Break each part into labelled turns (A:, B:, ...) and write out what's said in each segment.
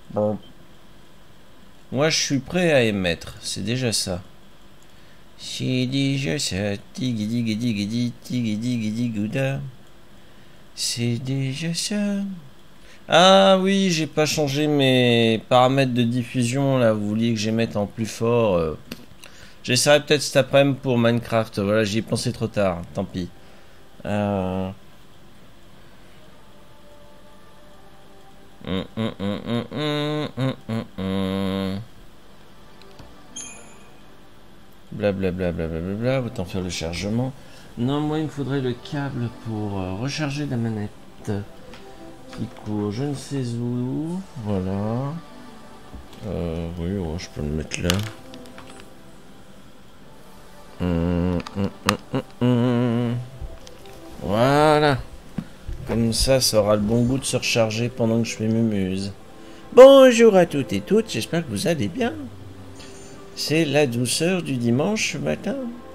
A: Bon, moi je suis prêt à émettre, c'est déjà ça. C'est déjà ça, tigui digui digui di, tigui digui digouda. C'est déjà ça. Ah oui, j'ai pas changé mes paramètres de diffusion là, vous vouliez que j'émette en plus fort. J'essaierai peut-être cet après-midi pour Minecraft, voilà, j'y ai pensé trop tard, tant pis. Euh... hum, hum, hum, hum, hum, hum, hum, hum. Blablabla, blablabla, autant faire le chargement. Non, moi il me faudrait le câble pour recharger la manette qui court je ne sais où. Voilà. Oui, ouais, je peux le mettre là. Voilà. Comme ça aura le bon goût de se recharger pendant que je fais mes muses. Bonjour à toutes et toutes, j'espère que vous allez bien. C'est la douceur du dimanche matin.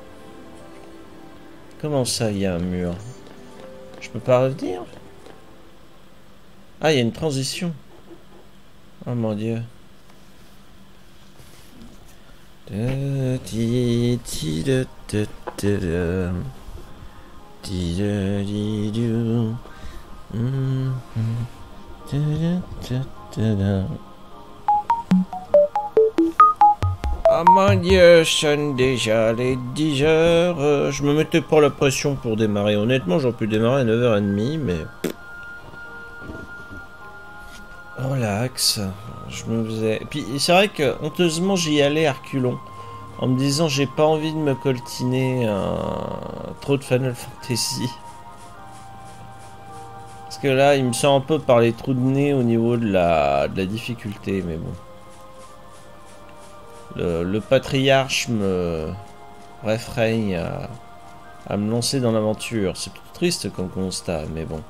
A: Comment ça, il y a un mur? Je peux pas revenir? Ah, il y a une transition. Oh mon dieu. Oh mon dieu, sonne déjà les 10 heures. Je me mettais pas la pression pour démarrer. Honnêtement, j'aurais pu démarrer à 9h30, mais... Relax. Je me faisais... Et puis, c'est vrai que, honteusement, j'y allais à reculons. En me disant, j'ai pas envie de me coltiner trop de Final Fantasy. Parce que là, il me sent un peu par les trous de nez au niveau de la difficulté, mais bon. Le patriarche me réfrène à me lancer dans l'aventure. C'est plutôt triste comme constat, mais bon.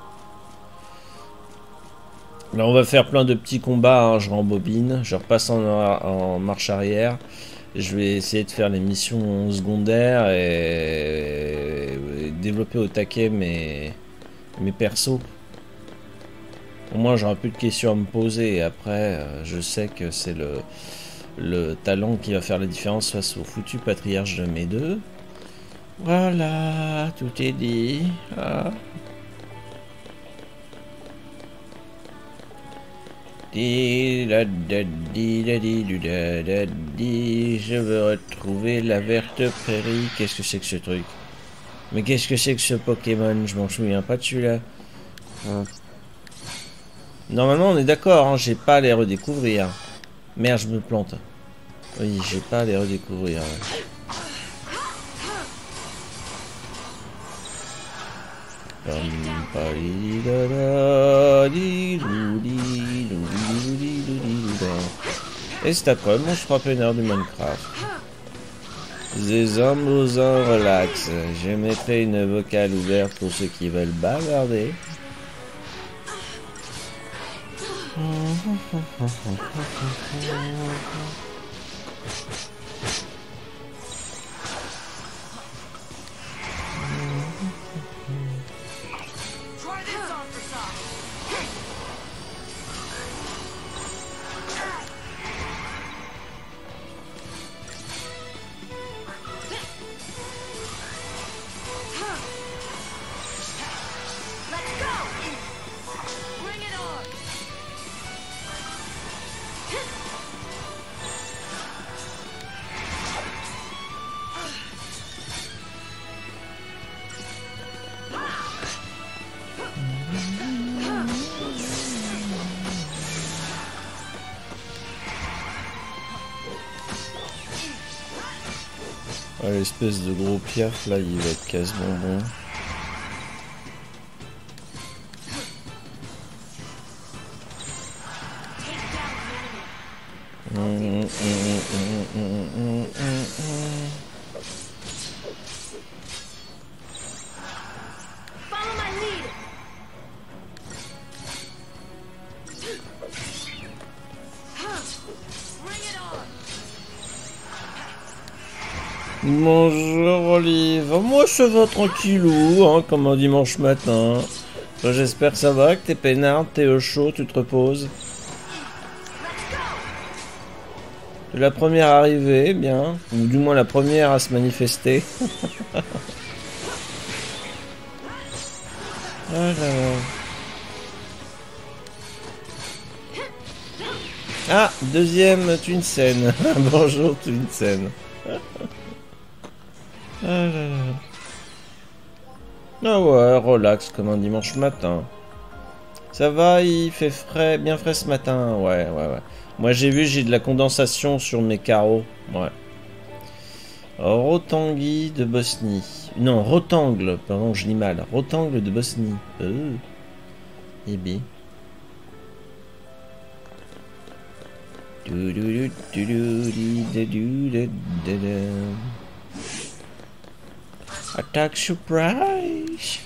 A: Là, on va faire plein de petits combats, hein, je rembobine, je repasse en marche arrière. Je vais essayer de faire les missions secondaires et développer au taquet mes persos. Au moins, j'aurai plus de questions à me poser. Et après, je sais que c'est le talent qui va faire la différence face au foutu patriarche de mes deux. Voilà, tout est dit. Ah. Je veux retrouver la verte prairie. Qu'est-ce que c'est que ce truc? Mais qu'est-ce que c'est que ce Pokémon? Je m'en souviens pas de celui-là. Normalement, on est d'accord, hein, j'ai pas à les redécouvrir. Merde, je me plante. Oui, j'ai pas à les redécouvrir. Et c'est après-midi, je frappe une heure du Minecraft. Des hommes aux uns relax. Je mettrai une vocale ouverte pour ceux qui veulent bavarder. Ah, l'espèce de gros piaf là, il va être casse-bonbon. Bonjour Olive, moi ça va tranquillou, hein, comme un dimanche matin. J'espère que ça va, que t'es peinard, t'es au chaud, tu te reposes. La première arrivée, bien. Ou du moins la première à se manifester. Ah là là. Ah, deuxième Twinsen. Bonjour Twinsen. Ah là là. Ah ouais, relax comme un dimanche matin. Ça va, il fait frais, bien frais ce matin. Ouais, ouais, ouais. Moi j'ai vu, j'ai de la condensation sur mes carreaux. Ouais. Rotangui de Bosnie. Non, Rotangle, pardon, je lis mal. Rotangle de Bosnie. Eh bien. Attack surprise.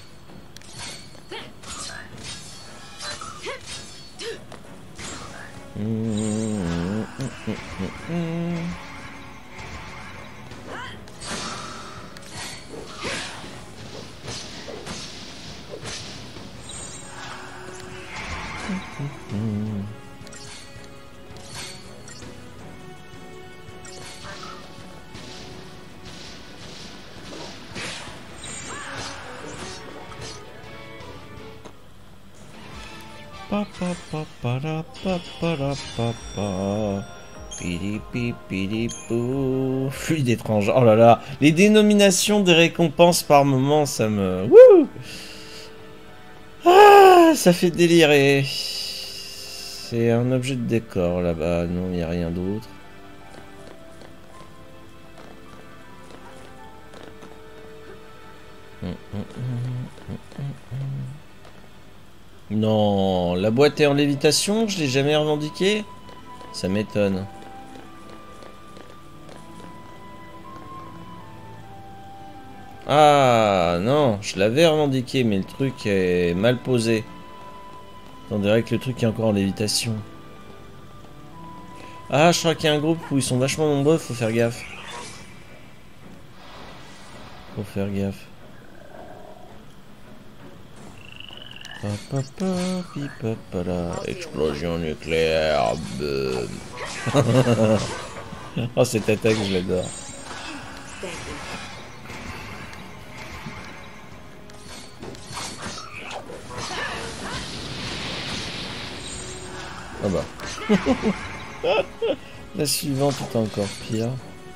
A: Fuite d'étrange. Oh là là, les dénominations des récompenses par moment, ça me... Wouh, ah, ça fait délirer. C'est un objet de décor là-bas. Non, il n'y a rien d'autre. Non, la boîte est en lévitation, je l'ai jamais revendiquée. Ça m'étonne. Ah non, je l'avais revendiqué, mais le truc est mal posé. On dirait que le truc est encore en lévitation. Ah, je crois qu'il y a un groupe où ils sont vachement nombreux, faut faire gaffe. Faut faire gaffe. Explosion nucléaire. Oh, cette attaque, je l'adore. Ah bah. La suivante est encore pire.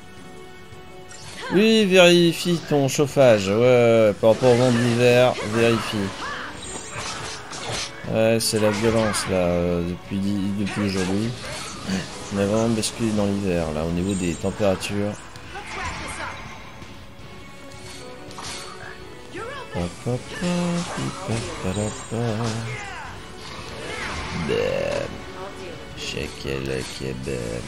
A: Oui, vérifie ton chauffage. Ouais, par rapport au vent d'hiver, vérifie. Ouais, c'est la violence là, depuis aujourd'hui. On a vraiment basculé dans l'hiver là, au niveau des températures. Bam. Shakel kebab.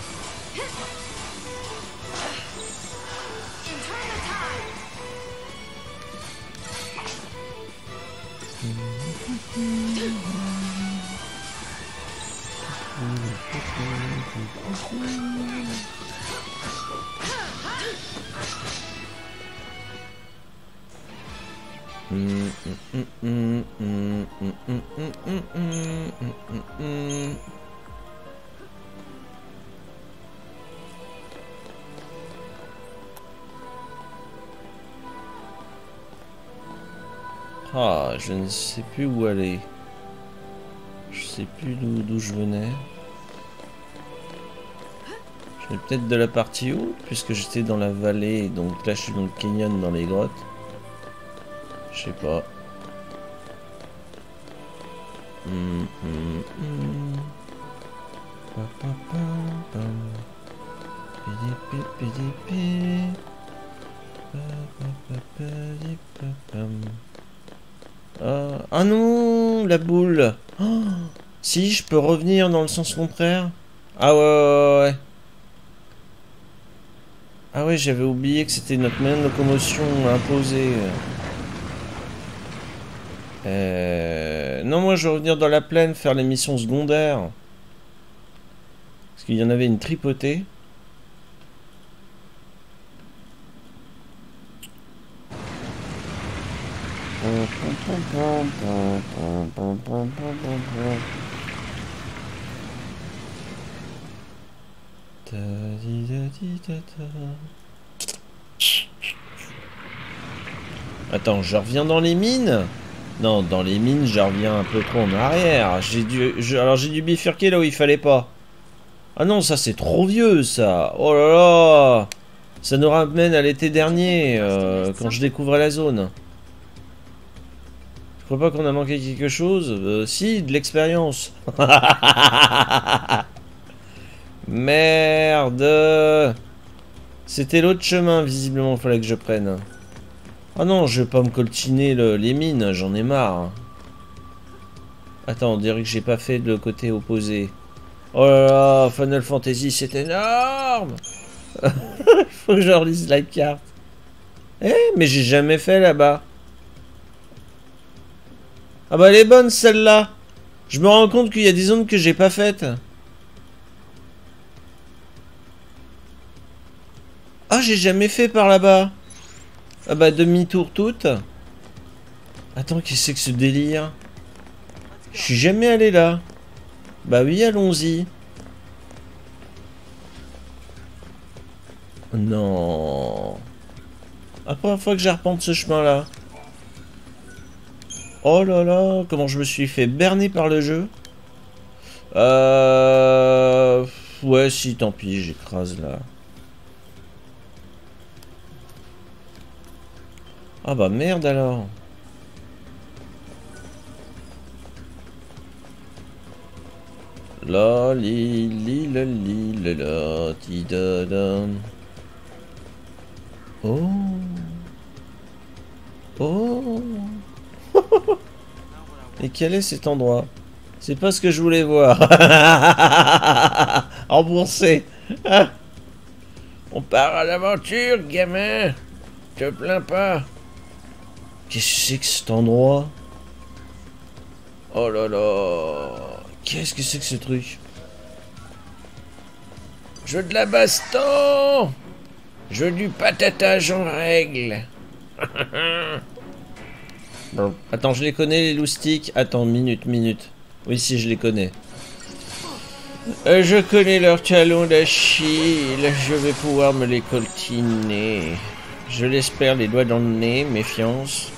A: Ah, je ne sais plus où aller. Je sais plus d'où je venais. Je vais peut-être de la partie haut, puisque j'étais dans la vallée, donc là je suis dans le canyon, dans les grottes. Je sais pas. Ah non, la boule. Oh, si, je peux revenir dans le sens contraire. Ah ouais, ouais, ouais. Ah ouais, j'avais oublié que c'était notre moyen de locomotion imposée. Non, moi je veux revenir dans la plaine faire les missions secondaires. Parce qu'il y en avait une tripotée. Attends, je reviens dans les mines? Non, dans les mines, je reviens un peu trop en arrière. Alors j'ai dû bifurquer là où il fallait pas. Ah non, ça c'est trop vieux ça. Oh là là. Ça nous ramène à l'été dernier, quand je découvrais la zone. Je crois pas qu'on a manqué quelque chose. Si, de l'expérience. Merde. C'était l'autre chemin, visiblement, il fallait que je prenne. Ah non, je vais pas me coltiner les mines, j'en ai marre. Attends, on dirait que j'ai pas fait le côté opposé. Oh là là, Final Fantasy, c'est énorme. Faut que je relise la carte. Eh, mais j'ai jamais fait là-bas. Ah bah elle est bonne celle-là. Je me rends compte qu'il y a des zones que j'ai pas faites. Ah, j'ai jamais fait par là-bas. Ah bah demi-tour toute. Attends, qu'est-ce que c'est que ce délire? Je suis jamais allé là. Bah oui, allons-y. Non. La première fois que j'arpente ce chemin-là. Oh là là, comment je me suis fait berner par le jeu. Ouais, si, tant pis, j'écrase là. Ah bah merde alors. La li li la li la la ti da da. Oh. Oh. Et quel est cet endroit? C'est pas ce que je voulais voir. Remboursé. On part à l'aventure, gamin. Te plains pas. Qu'est-ce que c'est que cet endroit? Oh là là. Qu'est-ce que c'est que ce truc? Je veux de la baston. Je veux du patatage en règle. Bon. Attends, je les connais les loustiques. Attends, minute. Oui, si, je les connais. Je connais leurs talons d'Achille. Je vais pouvoir me les coltiner. Je l'espère, les doigts dans le nez, méfiance.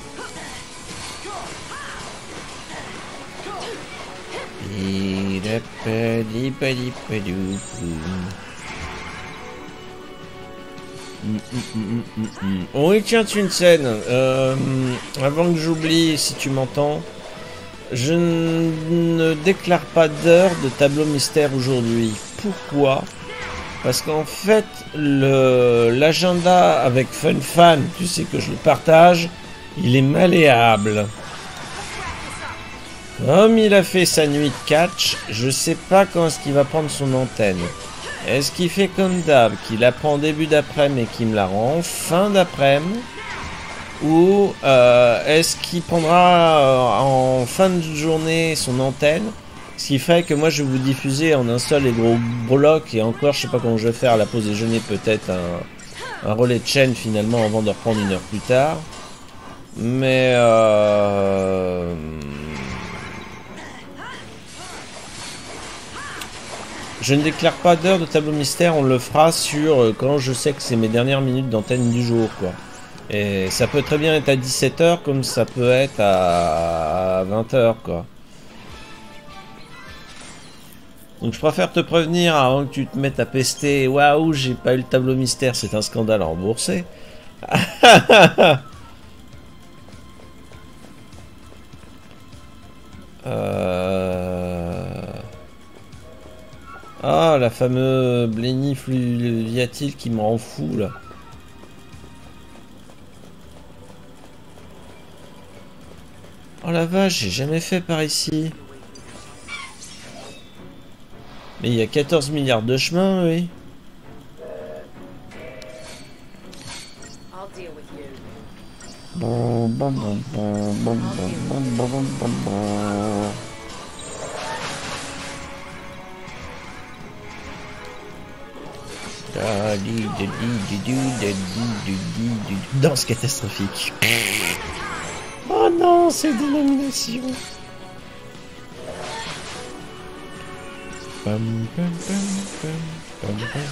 A: Oui, tiens, une scène. Avant que j'oublie, si tu m'entends, je ne déclare pas d'heure de tableau mystère aujourd'hui. Pourquoi? Parce qu'en fait, l'agenda avec FunFan, tu sais que je le partage, il est malléable. Comme il a fait sa nuit de catch, je sais pas quand est-ce qu'il va prendre son antenne. Est-ce qu'il fait comme d'hab, qu'il la prend début d'après-midi et qu'il me la rend en fin d'après-midi? Ou est-ce qu'il prendra en fin de journée son antenne? Ce qui fait que moi je vais vous diffuser en un seul et gros bloc. Et encore, je sais pas comment je vais faire à la pause déjeuner, peut-être un relais de chaîne finalement avant de reprendre une heure plus tard. Mais je ne déclare pas d'heure de tableau mystère, on le fera sur quand je sais que c'est mes dernières minutes d'antenne du jour, quoi. Et ça peut très bien être à 17h comme ça peut être à 20h, quoi. Donc je préfère te prévenir avant que tu te mettes à pester. Waouh, j'ai pas eu le tableau mystère, c'est un scandale à rembourser. Ah, la fameuse Blenny fluviatile qui me rend fou, là. Oh la vache, j'ai jamais fait par ici. Mais il y a 14 milliards de chemins, oui. Danse catastrophique. Oh non, c'est dénomination. Pam, pam, pam, pam, pam, pam.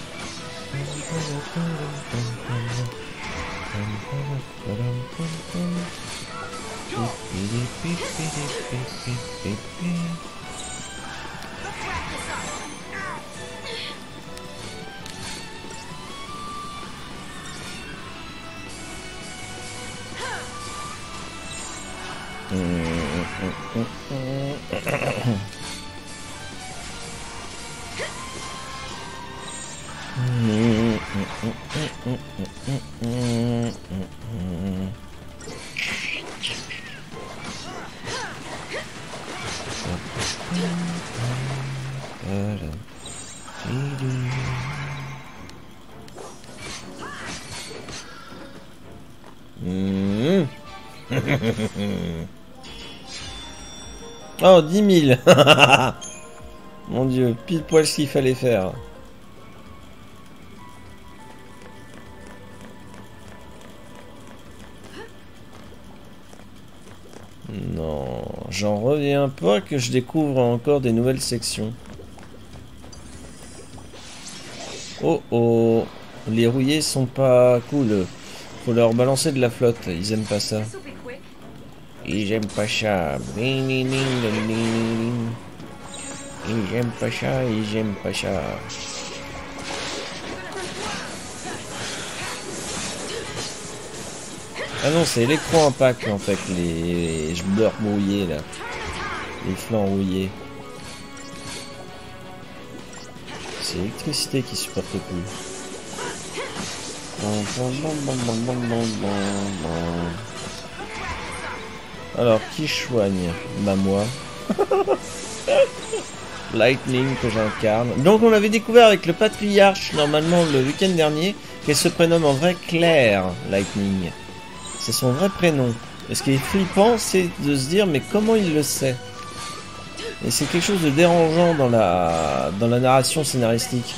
A: Oh, 10 000. Mon Dieu, pile poil ce qu'il fallait faire. Non, j'en reviens pas que je découvre encore des nouvelles sections. Oh oh, les rouillés sont pas cool. Faut leur balancer de la flotte, ils aiment pas ça. Ils aiment pas ça. Ils aiment pas ça, ils aiment pas ça. Ah non, c'est électro-impact en fait, les beurre rouillés là. Les flancs rouillés. C'est l'électricité qui supporte plus. Alors, qui soigne? Bah moi. Lightning que j'incarne. Donc on avait découvert avec le patriarche, normalement le week-end dernier, qu'elle se prénomme en vrai Claire Lightning. C'est son vrai prénom. Et ce qui est flippant, c'est de se dire, mais comment il le sait? Et c'est quelque chose de dérangeant dans la narration scénaristique.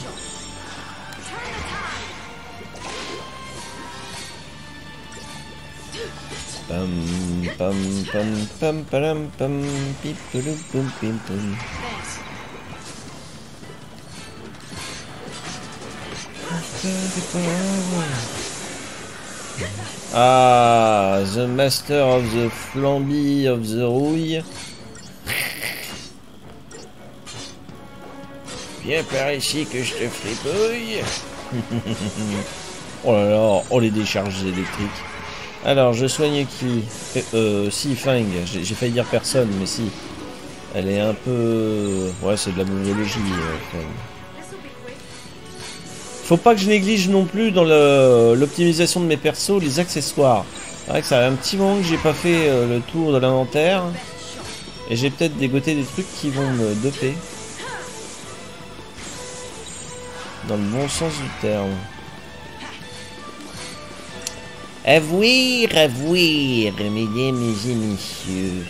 A: Pam pam pam pam pam pam pip pim pim pim. Ah, the master of the flamby of the rouille. Viens par ici que je te fripouille. Oh là là, oh les décharges électriques. Alors, je soigne qui? Si, Fang. J'ai failli dire personne, mais si. Elle est un peu... Ouais, c'est de la biologie, Fang. Faut pas que je néglige non plus dans l'optimisation de mes persos les accessoires. C'est vrai que ça fait un petit moment que j'ai pas fait le tour de l'inventaire. Et j'ai peut-être dégoté des trucs qui vont me doper. Dans le bon sens du terme. Avouir, mesdames et messieurs.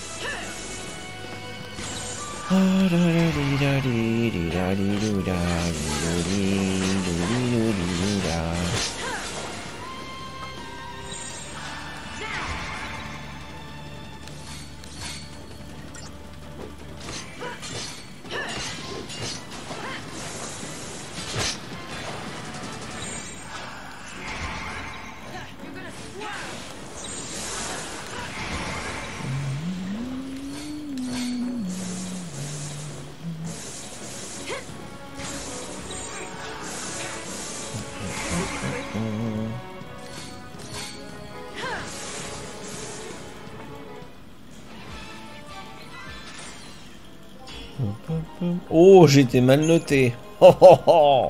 A: Oh, j'étais mal noté. Oh, oh, oh.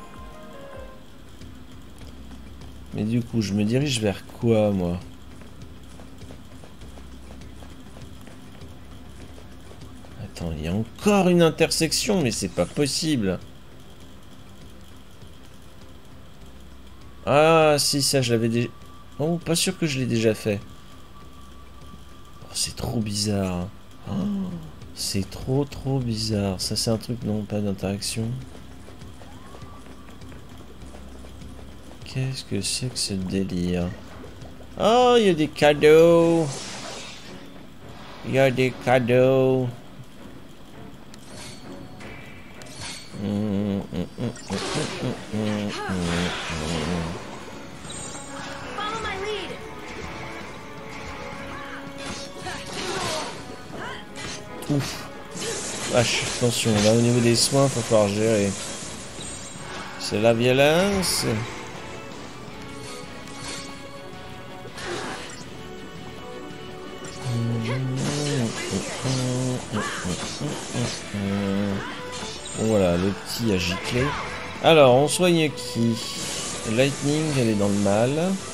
A: Mais du coup, je me dirige vers quoi, moi? Attends, il y a encore une intersection, mais c'est pas possible. Ah, si, ça, je l'avais déjà... Oh, pas sûr que je l'ai déjà fait. Oh, c'est trop bizarre. Oh. C'est trop bizarre. Ça c'est un truc, non, pas d'interaction. Qu'est-ce que c'est que ce délire? Oh, il y a des cadeaux. Il y a des cadeaux. Ouf. Vache, attention, là au niveau des soins, faut falloir gérer. C'est la violence. Voilà, le petit a giclé. Alors, on soigne qui? Lightning, elle est dans le mal.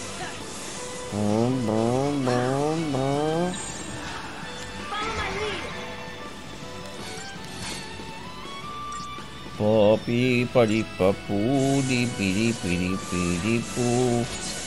A: Popi, pali, papou, di, pili, pili, pili, pou.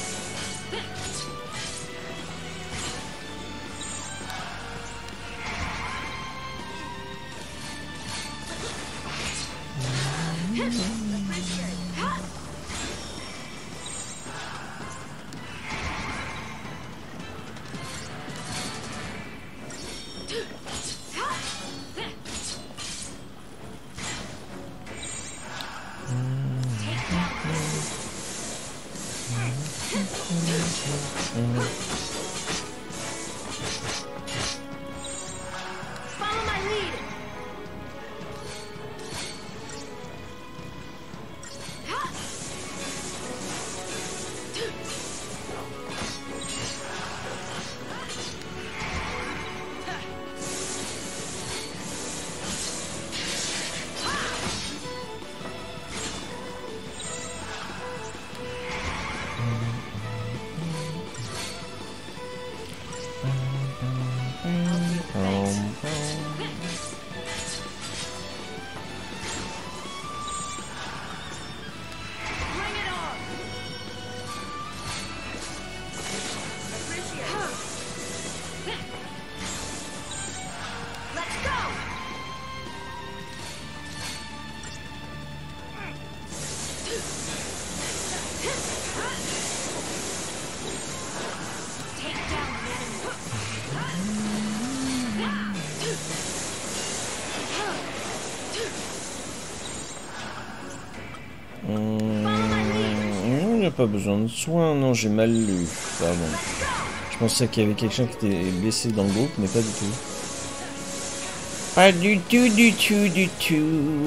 A: Pas besoin de soins, non, j'ai mal lu. Pardon. Je pensais qu'il y avait quelqu'un qui était blessé dans le groupe, mais pas du tout. Pas du tout, du tout, du tout.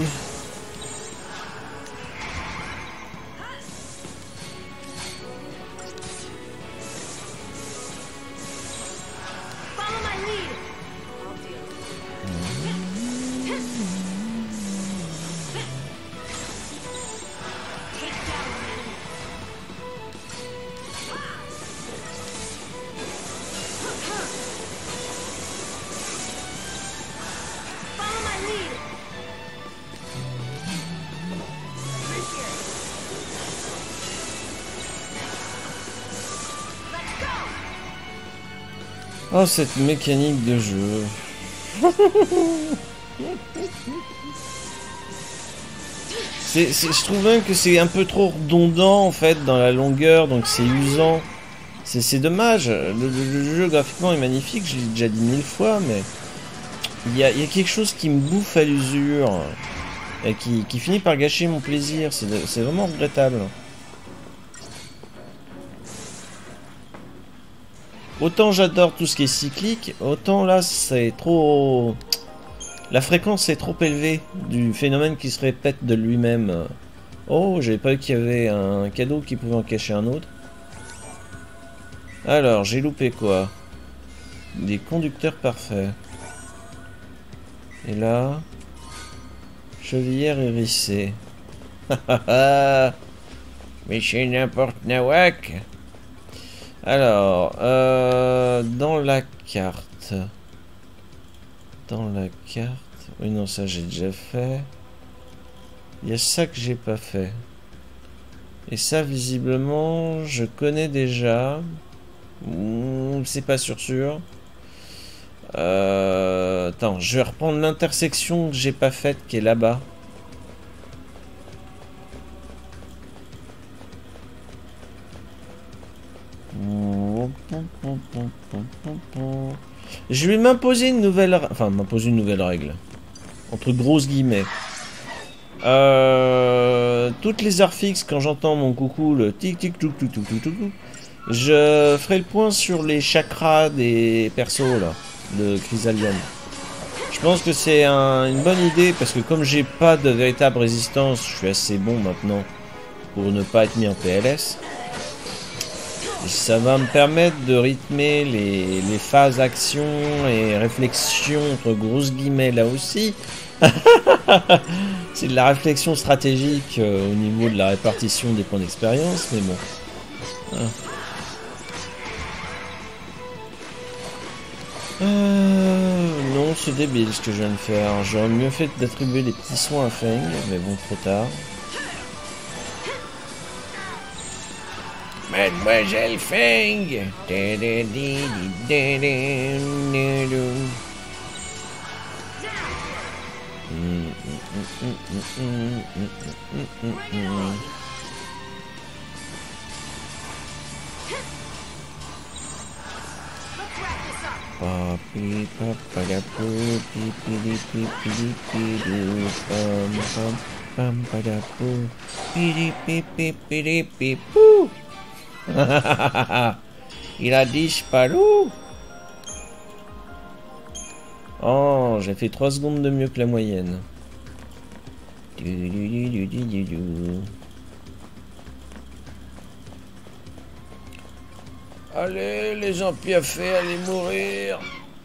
A: Oh, cette mécanique de jeu. Je trouve même que c'est un peu trop redondant en fait dans la longueur, donc c'est usant. C'est dommage. Le jeu graphiquement est magnifique, je l'ai déjà dit 1000 fois, mais il y a quelque chose qui me bouffe à l'usure et qui finit par gâcher mon plaisir. C'est vraiment regrettable. Autant j'adore tout ce qui est cyclique, autant là c'est trop... La fréquence est trop élevée du phénomène qui se répète de lui-même. Oh, j'avais pas vu qu'il y avait un cadeau qui pouvait en cacher un autre. Alors, j'ai loupé quoi? Des conducteurs parfaits. Et là... Chevillère hérissée. Mais c'est n'importe nawak. Alors, dans la carte. Dans la carte. Oui, non, ça j'ai déjà fait. Il y a ça que j'ai pas fait. Et ça, visiblement, je connais déjà. C'est pas sûr. Attends, je vais reprendre l'intersection que j'ai pas faite, qui est là-bas. Je vais m'imposer une nouvelle... Enfin, m'imposer une nouvelle règle. Entre grosses guillemets. Toutes les heures fixes, quand j'entends mon coucou, le tic tic tou tou tou tou tou, je ferai le point sur les chakras des persos là, de Chrysalium. Je pense que c'est une bonne idée parce que comme j'ai pas de véritable résistance, je suis assez bon maintenant pour ne pas être mis en PLS. Et ça va me permettre de rythmer les phases action et réflexion entre grosses guillemets là aussi. C'est de la réflexion stratégique au niveau de la répartition des points d'expérience, mais bon. Non, c'est débile ce que je viens de faire. J'aurais mieux fait d'attribuer les petits soins à Feng, mais bon, trop tard. Mademoiselle Feng. Papi papadapu pipidi pipidi pidu pam pam pam padapu pidi pipidi pipu. Il a disparu. Oh, j'ai fait 3 secondes de mieux que la moyenne. Allez, les empiaffés, allez mourir.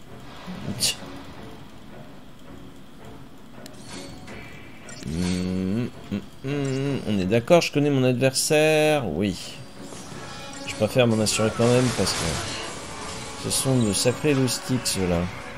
A: On est d'accord, je connais mon adversaire. Oui. Je préfère m'en assurer quand même parce que ce sont de sacrés loustiques ceux-là.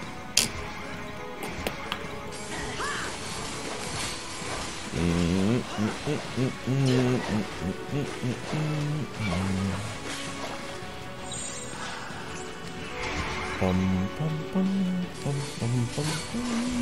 A: Pom, pom, pom, pom, pom, pom, pom.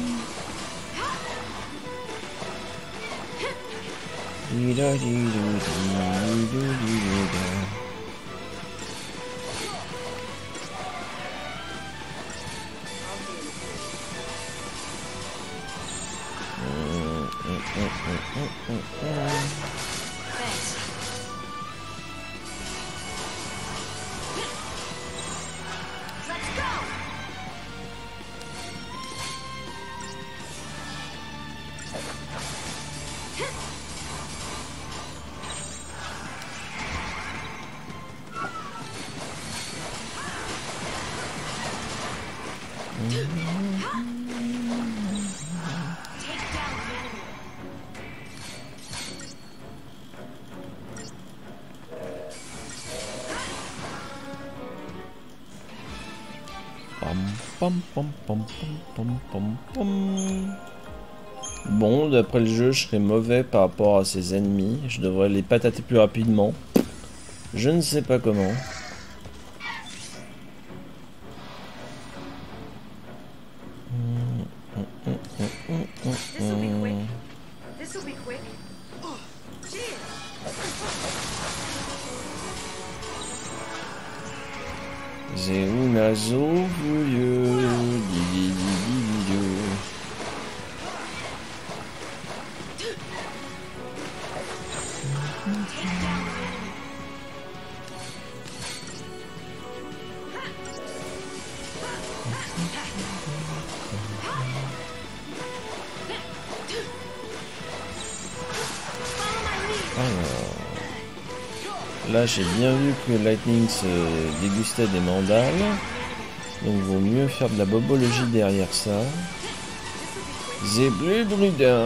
A: Bon, d'après le jeu, je serais mauvais par rapport à ses ennemis. Je devrais les patater plus rapidement. Je ne sais pas comment. C'est une azo vieux. Là, j'ai bien vu que Lightning se dégustait des mandales. Donc, vaut mieux faire de la bobologie derrière ça. C'est plus brudin.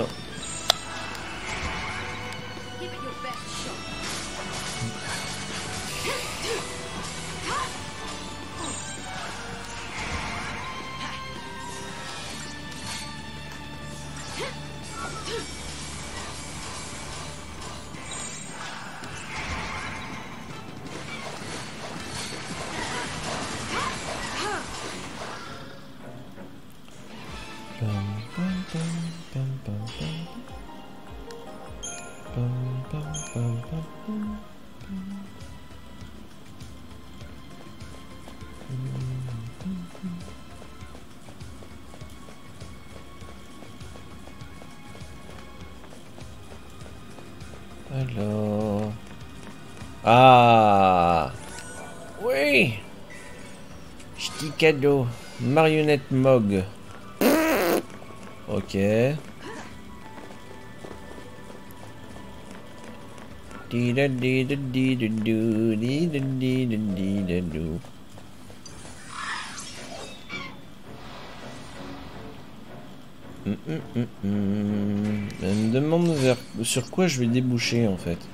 A: Alors... Ah oui. Petit cadeau. Marionnette Mog. Ok. Elle me demande sur quoi je vais déboucher en fait.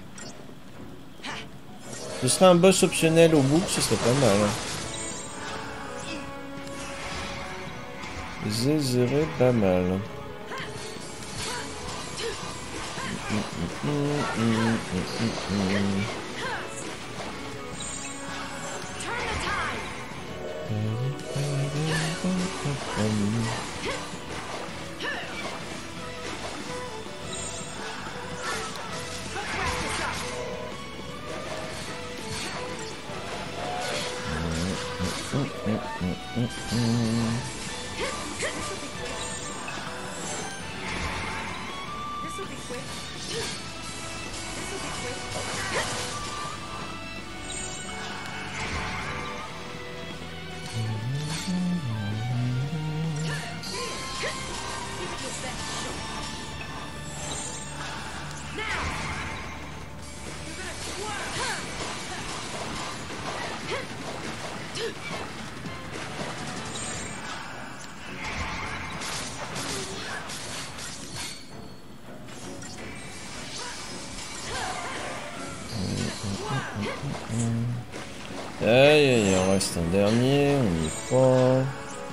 A: Ce serait un boss optionnel au bout, ce serait pas mal. Ce serait pas mal. Aïe, il en reste un dernier, on y croit.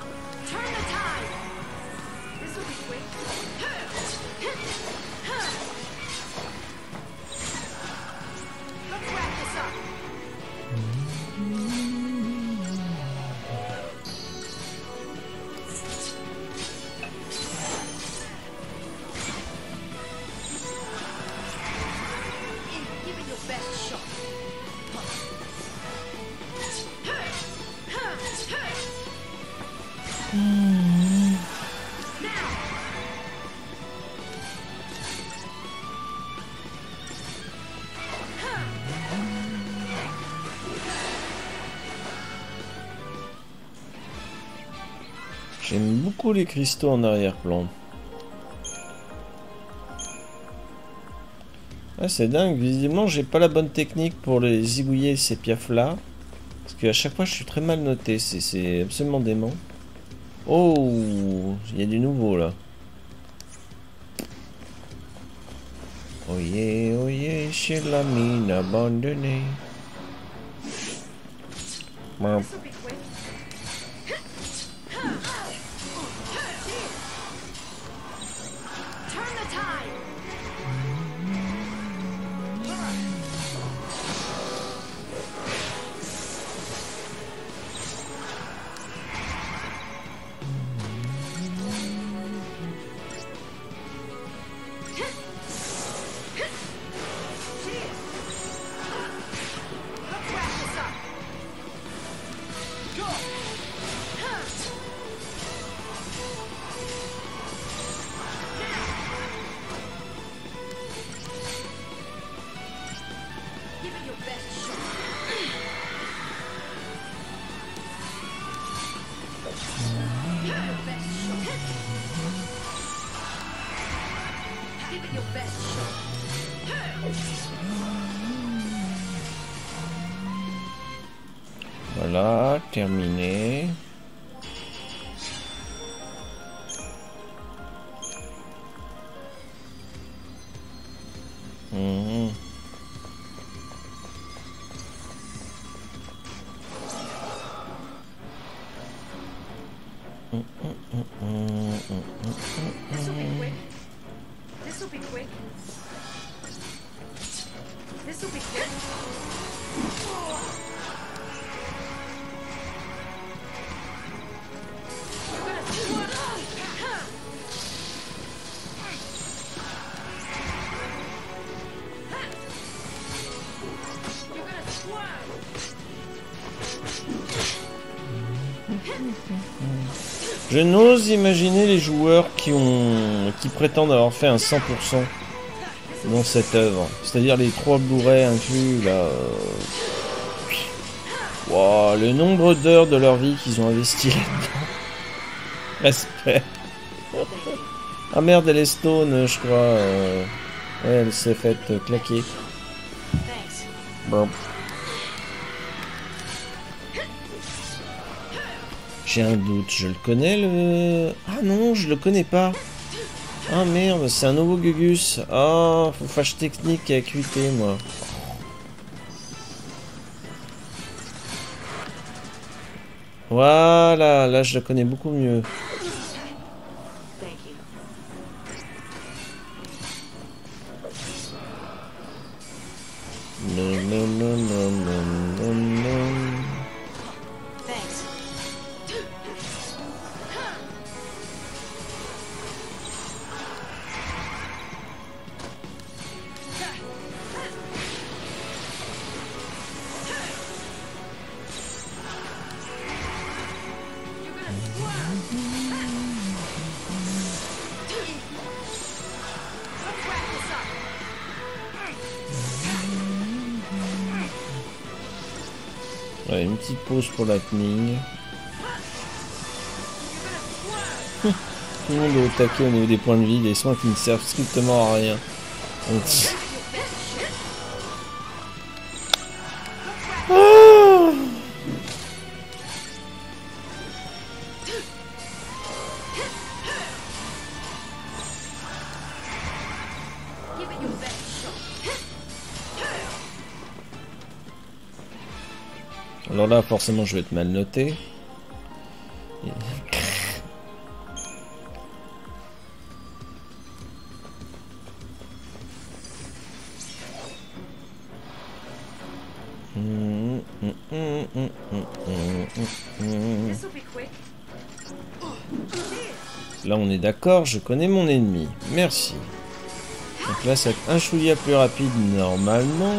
A: J'aime beaucoup les cristaux en arrière-plan. Ah, c'est dingue, visiblement j'ai pas la bonne technique pour les zigouiller ces piafs là. Parce qu'à chaque fois je suis très mal noté, c'est absolument dément. Oh, il y a du nouveau là. Oh yeah, chez la mine abandonnée. Bon. Voilà, terminé. Je n'ose imaginer les joueurs qui prétendent avoir fait un 100% dans cette œuvre. C'est-à-dire les 3 Blu-ray inclus, là. Wow, le nombre d'heures de leur vie qu'ils ont investi là-dedans. Respect. Ah merde, elle est stone, je crois. Ouais, elle s'est faite claquer. Bon. J'ai un doute, je le connais le... Ah non, je le connais pas. Ah merde, c'est un nouveau Gugus. Ah, faut fâche technique et acuité, moi. Voilà, là je le connais beaucoup mieux. Non, non, non, non, non, non, non. Ouais, une petite pause pour Lightning. Tout le monde est au taquet au niveau des points de vie, des soins qui ne servent strictement à rien. Donc... Ah, alors là, forcément, je vais être mal noté. Là, on est d'accord, je connais mon ennemi. Merci. Donc là, c'est un chouïa plus rapide normalement.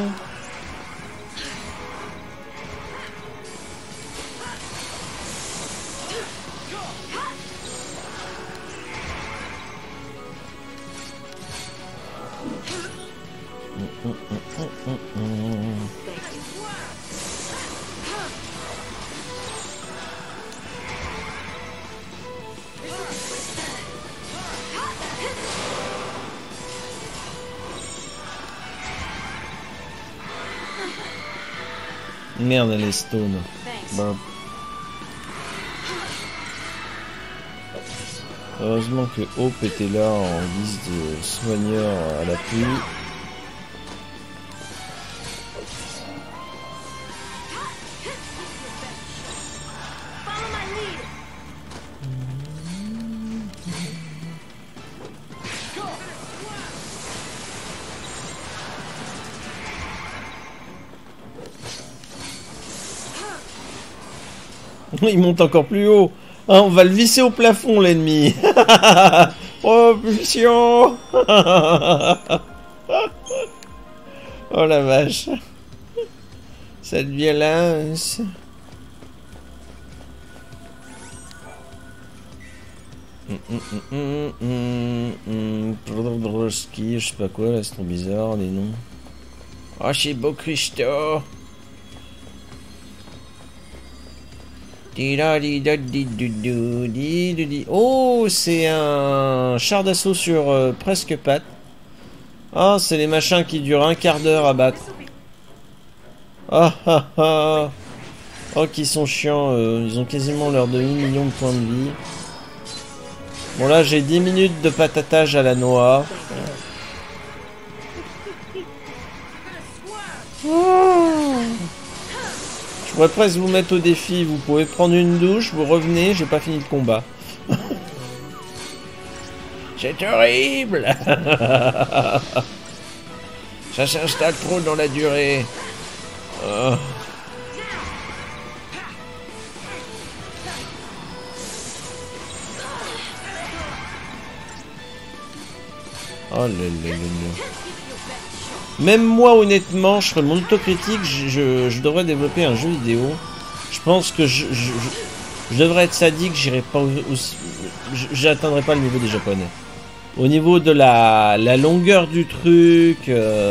A: Merde, elle est stone. Bon. Heureusement que Hope était là en guise de soigneur à l'appui. Il monte encore plus haut. Ah, on va le visser au plafond, l'ennemi. Propulsion. Oh la vache. Cette violence. Je sais pas quoi, là, c'est trop bizarre, les noms. Oh, chez Beau Christo. Oh, c'est un char d'assaut sur presque patte. Ah, c'est les machins qui durent un quart d'heure à battre. Ah ah ah. Oh, qui sont chiants. Ils ont quasiment leur demi-million de points de vie. Bon, là, j'ai 10 minutes de patatage à la noix. Je pourrais presque vous mettre au défi. Vous pouvez prendre une douche, vous revenez, j'ai pas fini le combat. C'est horrible. Ça s'installe trop dans la durée. Oh. Oh là là là là. Même moi, honnêtement, je ferais mon autocritique, je devrais développer un jeu vidéo. Je pense que je devrais être sadique, j'irai pas j'atteindrai pas le niveau des japonais. Au niveau de la longueur du truc...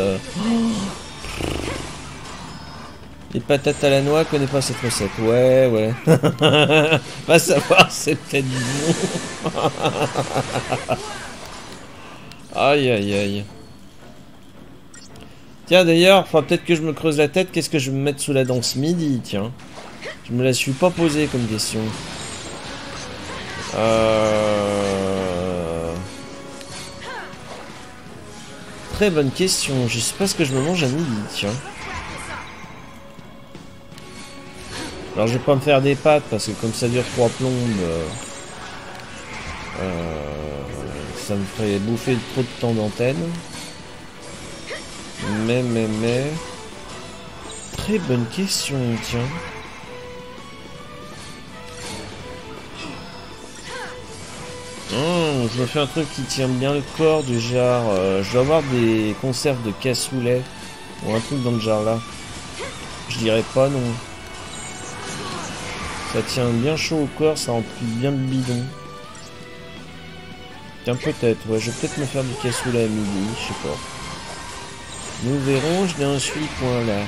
A: Les patates à la noix, connais pas cette recette. Ouais, ouais. Va savoir, c'est peut-être bon. Aïe, aïe, aïe. Tiens, d'ailleurs, faudra peut-être que je me creuse la tête. Qu'est-ce que je vais me mettre sous la dent ce midi, tiens. Je me la suis pas posée comme question. Très bonne question. Je sais pas ce que je me mange à midi, tiens. Alors je vais pas me faire des pâtes parce que comme ça dure 3 plombes, ça me ferait bouffer trop de temps d'antenne. Mais... Très bonne question, tiens. Je me fais un truc qui tient bien le corps du genre... je dois avoir des conserves de cassoulet ou un truc dans le genre là. Je dirais pas non. Ça tient bien chaud au corps, ça remplit bien le bidon. Tiens, peut-être, ouais, je vais peut-être me faire du cassoulet à midi, je sais pas. Nous verrons, je n'en suis point là.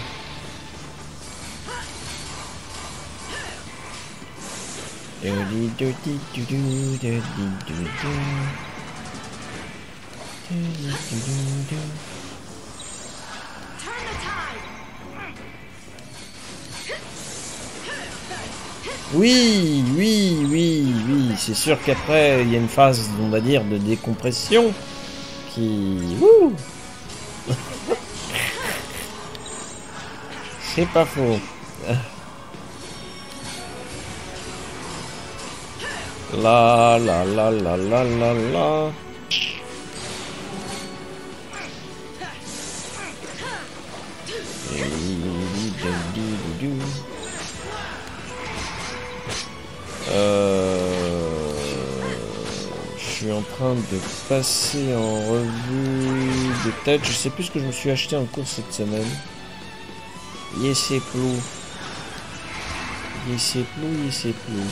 A: Oui, oui, oui, oui. C'est sûr qu'après, il y a une phase, on va dire, de décompression qui... Wouh. C'est pas faux. La la la la la la la. Je suis en train de passer en revue de tête. Je sais plus ce que je me suis acheté en cours cette semaine. Yes, plou. Yes, plou, yes, plou.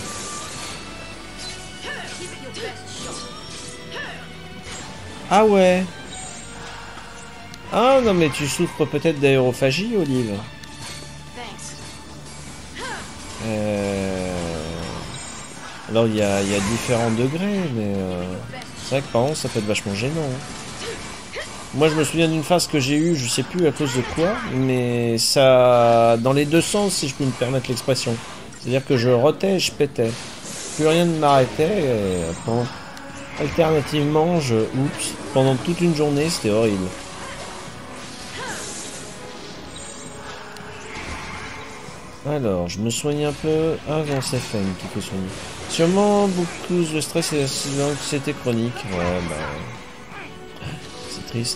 A: Ah ouais. Ah non mais tu souffres peut-être d'aérophagie, Olive. Alors il y a différents degrés, mais c'est vrai que par contre ça peut être vachement gênant. Hein. Moi je me souviens d'une phase que j'ai eue, je sais plus à cause de quoi, mais ça dans les deux sens si je peux me permettre l'expression. C'est-à-dire que je rotais et je pétais. Plus rien ne m'arrêtait. Alternativement, oups, pendant toute une journée, c'était horrible. Alors, je me soigne un peu. Ah non, c'est Femme qu'il faut soigner. Sûrement beaucoup de stress et l'anxiété chronique. Ouais, bah... C'est triste.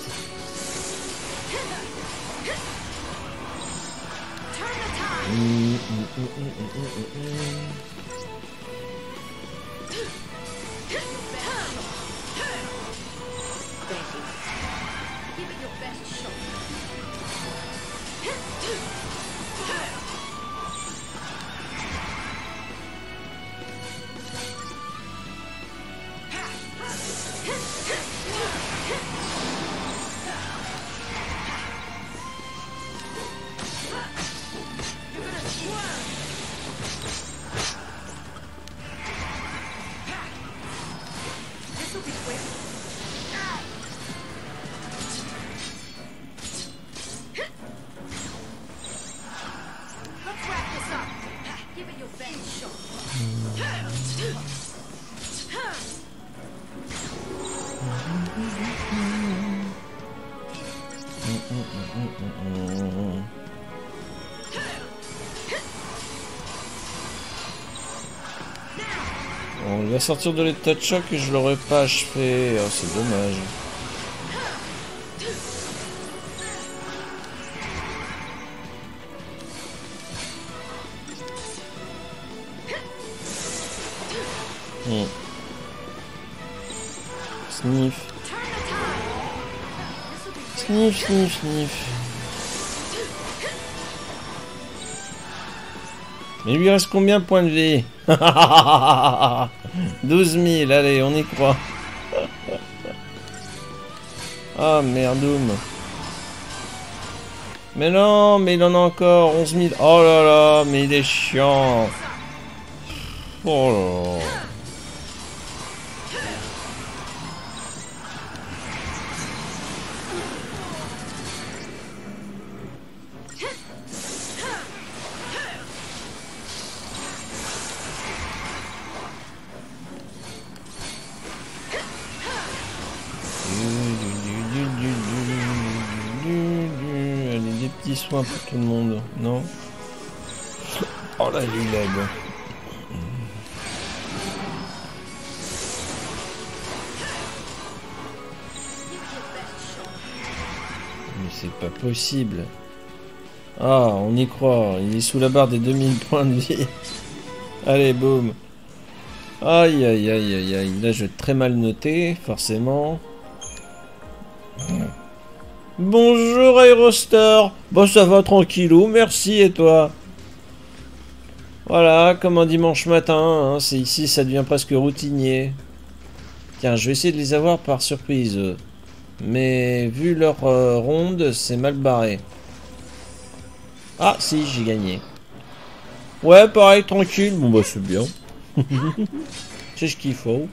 A: On va sortir de l'état de choc et je l'aurais pas achevé. Oh, c'est dommage. Sniff. Sniff, sniff, sniff. Mais il lui reste combien de points de vie? 12 000, allez, on y croit. Ah, merdoum. Mais non, mais il en a encore 11 000. Oh là là, mais il est chiant. Oh là là. Allez, des petits soins pour tout le monde, non? Oh là, il lag. Mais c'est pas possible. Ah, on y croit. Il est sous la barre des 2000 points de vie. Allez, boum. Aïe, aïe, aïe, aïe, aïe. Là, je vais très mal noter, forcément. Bonjour, Aerostar. Bon, ça va tranquillou, merci, et toi? Voilà, comme un dimanche matin, hein, c'est ici, ça devient presque routinier. Tiens, je vais essayer de les avoir par surprise. Mais vu leur ronde, c'est mal barré. Ah, si, j'ai gagné. Ouais, pareil, tranquille. Bon, bah, c'est bien. C'est ce qu'il faut.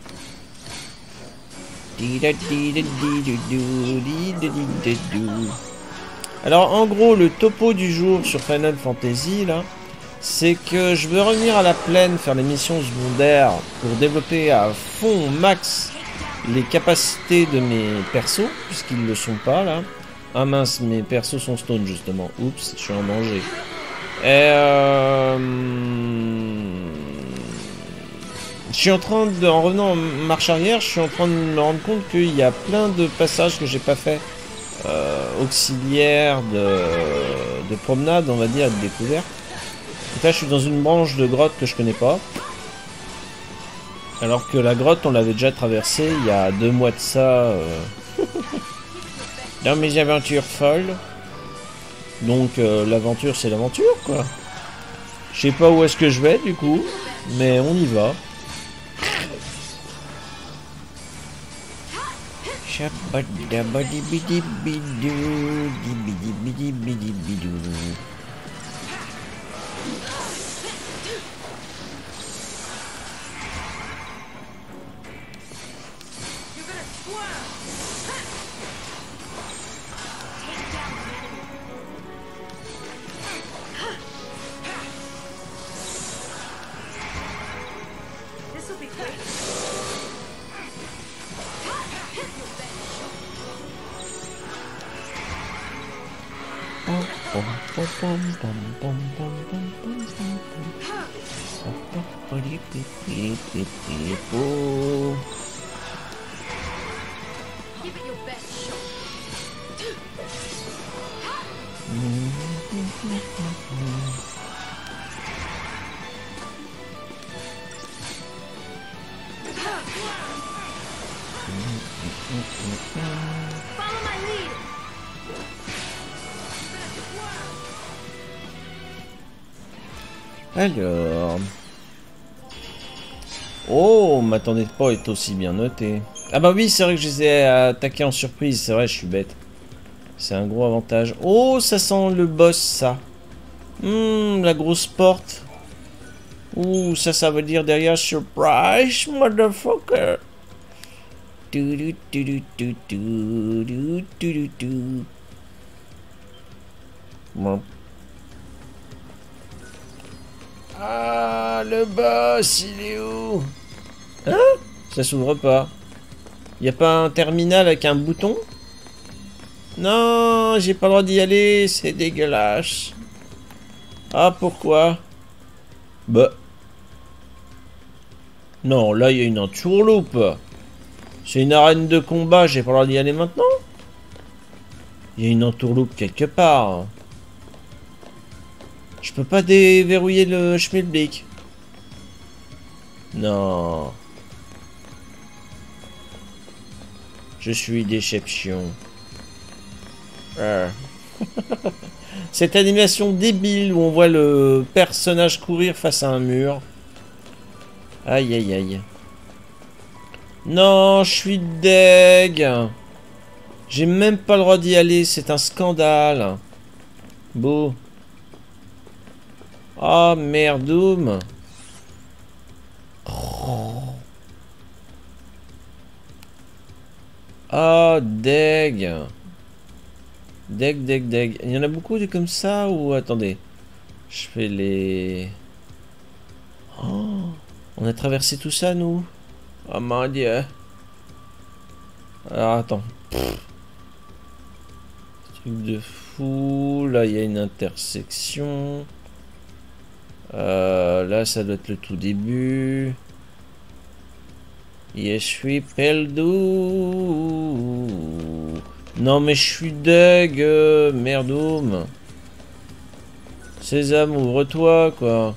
A: Alors, en gros, le topo du jour sur Final Fantasy, là, c'est que je veux revenir à la plaine, faire les missions secondaires pour développer à fond max les capacités de mes persos, puisqu'ils ne le sont pas, là. Ah mince, mes persos sont stone, justement. Oups, je suis en danger. Et je suis en train de, en revenant en marche arrière, je suis en train de me rendre compte qu'il y a plein de passages que j'ai pas fait, auxiliaires de promenade, on va dire, de découverte. Donc là, je suis dans une branche de grotte que je connais pas. Alors que la grotte, on l'avait déjà traversée il y a 2 mois de ça. Dans mes aventures folles. Donc l'aventure, c'est l'aventure, quoi. Je sais pas où est-ce que je vais, du coup. Mais on y va. Alors... Oh, m'attendais pas à être aussi bien noté. Ah bah oui, c'est vrai que je les ai attaqués en surprise. C'est vrai, je suis bête. C'est un gros avantage. Oh, ça sent le boss, ça. La grosse porte. Ouh, ça veut dire derrière surprise, motherfucker. Bon. Ah, le boss, il est où? Hein? Ça s'ouvre pas. Y a pas un terminal avec un bouton? Non, j'ai pas le droit d'y aller, c'est dégueulasse. Ah, pourquoi? Bah. Non, là, il y a une entourloupe. C'est une arène de combat, j'ai pas le droit d'y aller maintenant? Il y a une entourloupe quelque part. Je peux pas déverrouiller le schmilblick. Non. Je suis déception. Cette animation débile où on voit le personnage courir face à un mur. Aïe aïe aïe. Non, je suis deg. J'ai même pas le droit d'y aller, c'est un scandale. Beau. Ah, merdoum. Ah, deg. Deg, deg, deg. Il y en a beaucoup de comme ça ou... Attendez. Je fais les... Oh, on a traversé tout ça, nous? Oh mon dieu. Alors, attends. Truc de fou. Là, il y a une intersection. Là, ça doit être le tout début. Je suis perdu. Non, mais je suis deg. Merdoum. Sésame, ouvre-toi, quoi.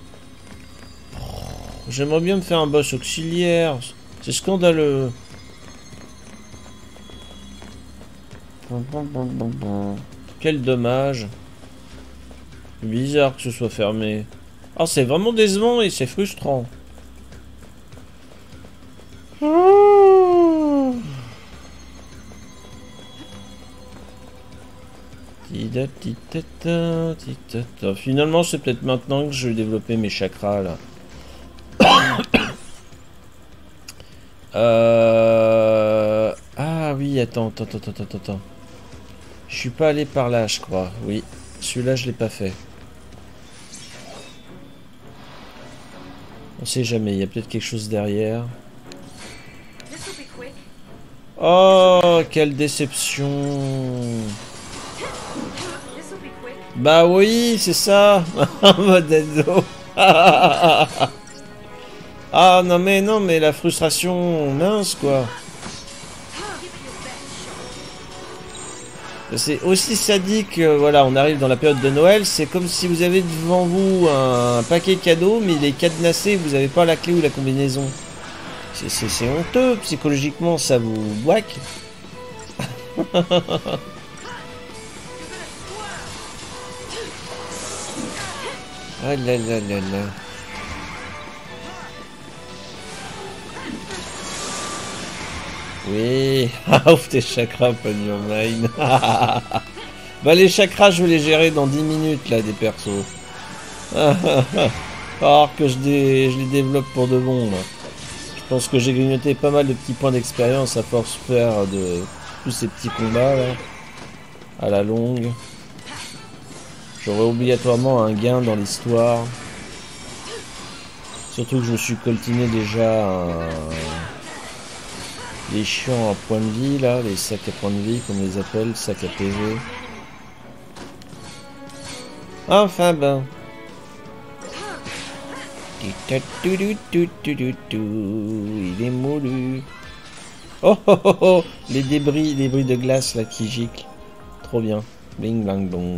A: J'aimerais bien me faire un boss auxiliaire. C'est scandaleux. Quel dommage. Bizarre que ce soit fermé. Ah, c'est vraiment décevant et c'est frustrant. Finalement, c'est peut-être maintenant que je vais développer mes chakras, là. Ah oui, attends. Je suis pas allé par là, je crois. Oui, celui-là, je l'ai pas fait. On sait jamais, il y a peut-être quelque chose derrière. Oh, quelle déception. Bah oui, c'est ça. Modèle. Ah non mais la frustration, mince quoi. C'est aussi sadique, voilà, on arrive dans la période de Noël, c'est comme si vous avez devant vous un paquet cadeau, mais il est cadenassé, vous n'avez pas la clé ou la combinaison. C'est honteux, psychologiquement, ça vous whack. Ah là là là là. Oui, ouf tes chakras, open your mind. Bah les chakras, je vais les gérer dans 10 minutes là, des persos. Alors que je les développe pour de bon. Là. Je pense que j'ai grignoté pas mal de petits points d'expérience à force de faire de tous ces petits combats là. À la longue. J'aurai obligatoirement un gain dans l'histoire. Surtout que je me suis coltiné déjà les chiants à points de vie là, les sacs à points de vie comme on les appelle, sacs à PV. Enfin ben. Il est moulu. Oh oh oh oh, les débris de glace là qui giclent. Trop bien. Bling blang bong.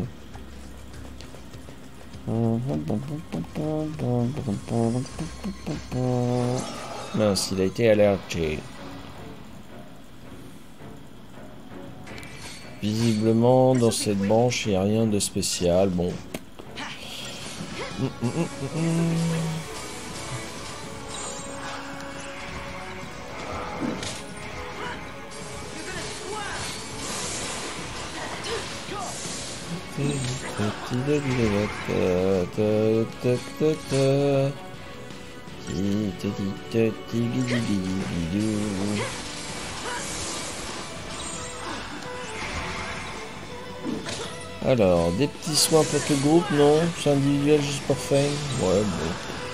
A: Mince, il a été alerté. Visiblement, dans cette branche, il n'y a rien de spécial. Bon. Alors, des petits soins pour tout le groupe, non? C'est individuel juste pour fame? Ouais, bon.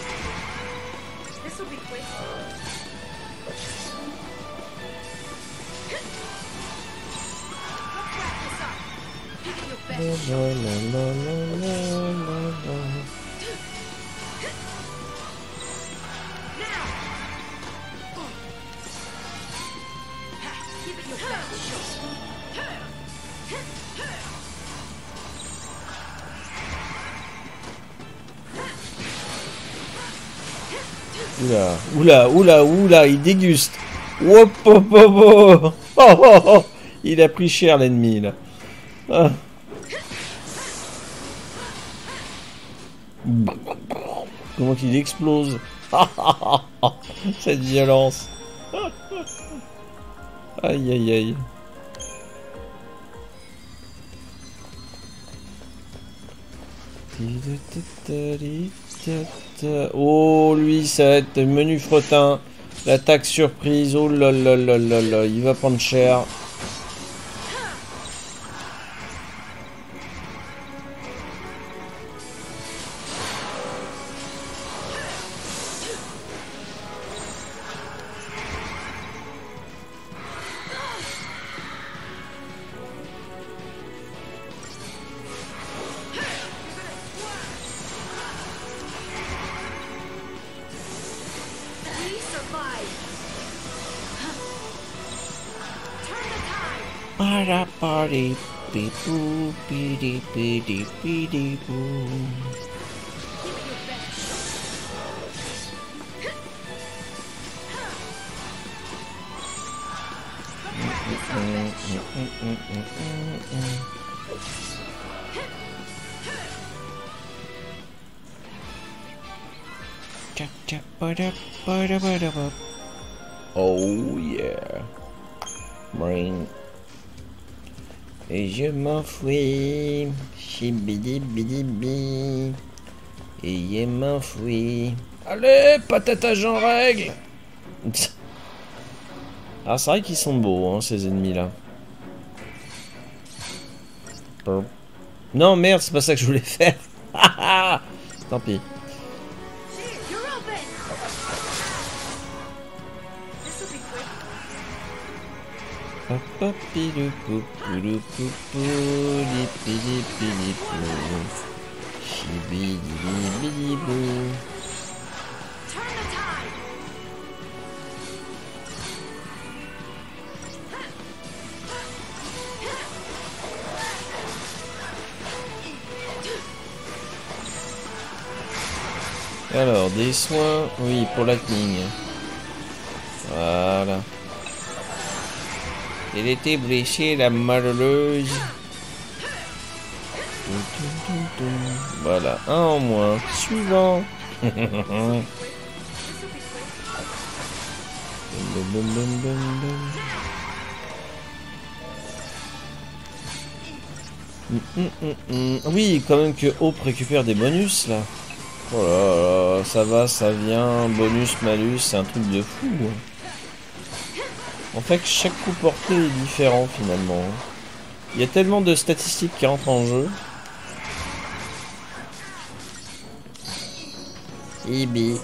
A: Oula, il déguste. Hop, hop, hop, hop. Oh, oh, oh. Il a pris cher l'ennemi là. Ah. Comment qu'il explose. Cette violence. Aïe aïe aïe. Oh, lui, ça va être menu fretin. L'attaque surprise. Oh là là là là là. Il va prendre cher. Para party, boo, bidi bidi bidi boo. Oh yeah. Brain. Et je m'enfuis. Chibidi bidi bi. Et je m'enfuis. Allez, patatage en règle. Ah, c'est vrai qu'ils sont beaux, hein, ces ennemis-là. Non, merde, c'est pas ça que je voulais faire. Tant pis. Alors, des soins, oui, pour Lightning. Voilà. Elle était blessée, la malheureuse. Voilà, un en moins. Suivant. Oui, quand même que Hope récupère des bonus là. Oh là là, ça va, ça vient, bonus, malus, c'est un truc de fou. En fait, chaque coup porté est différent finalement. Il y a tellement de statistiques qui rentrent en jeu. Ibi.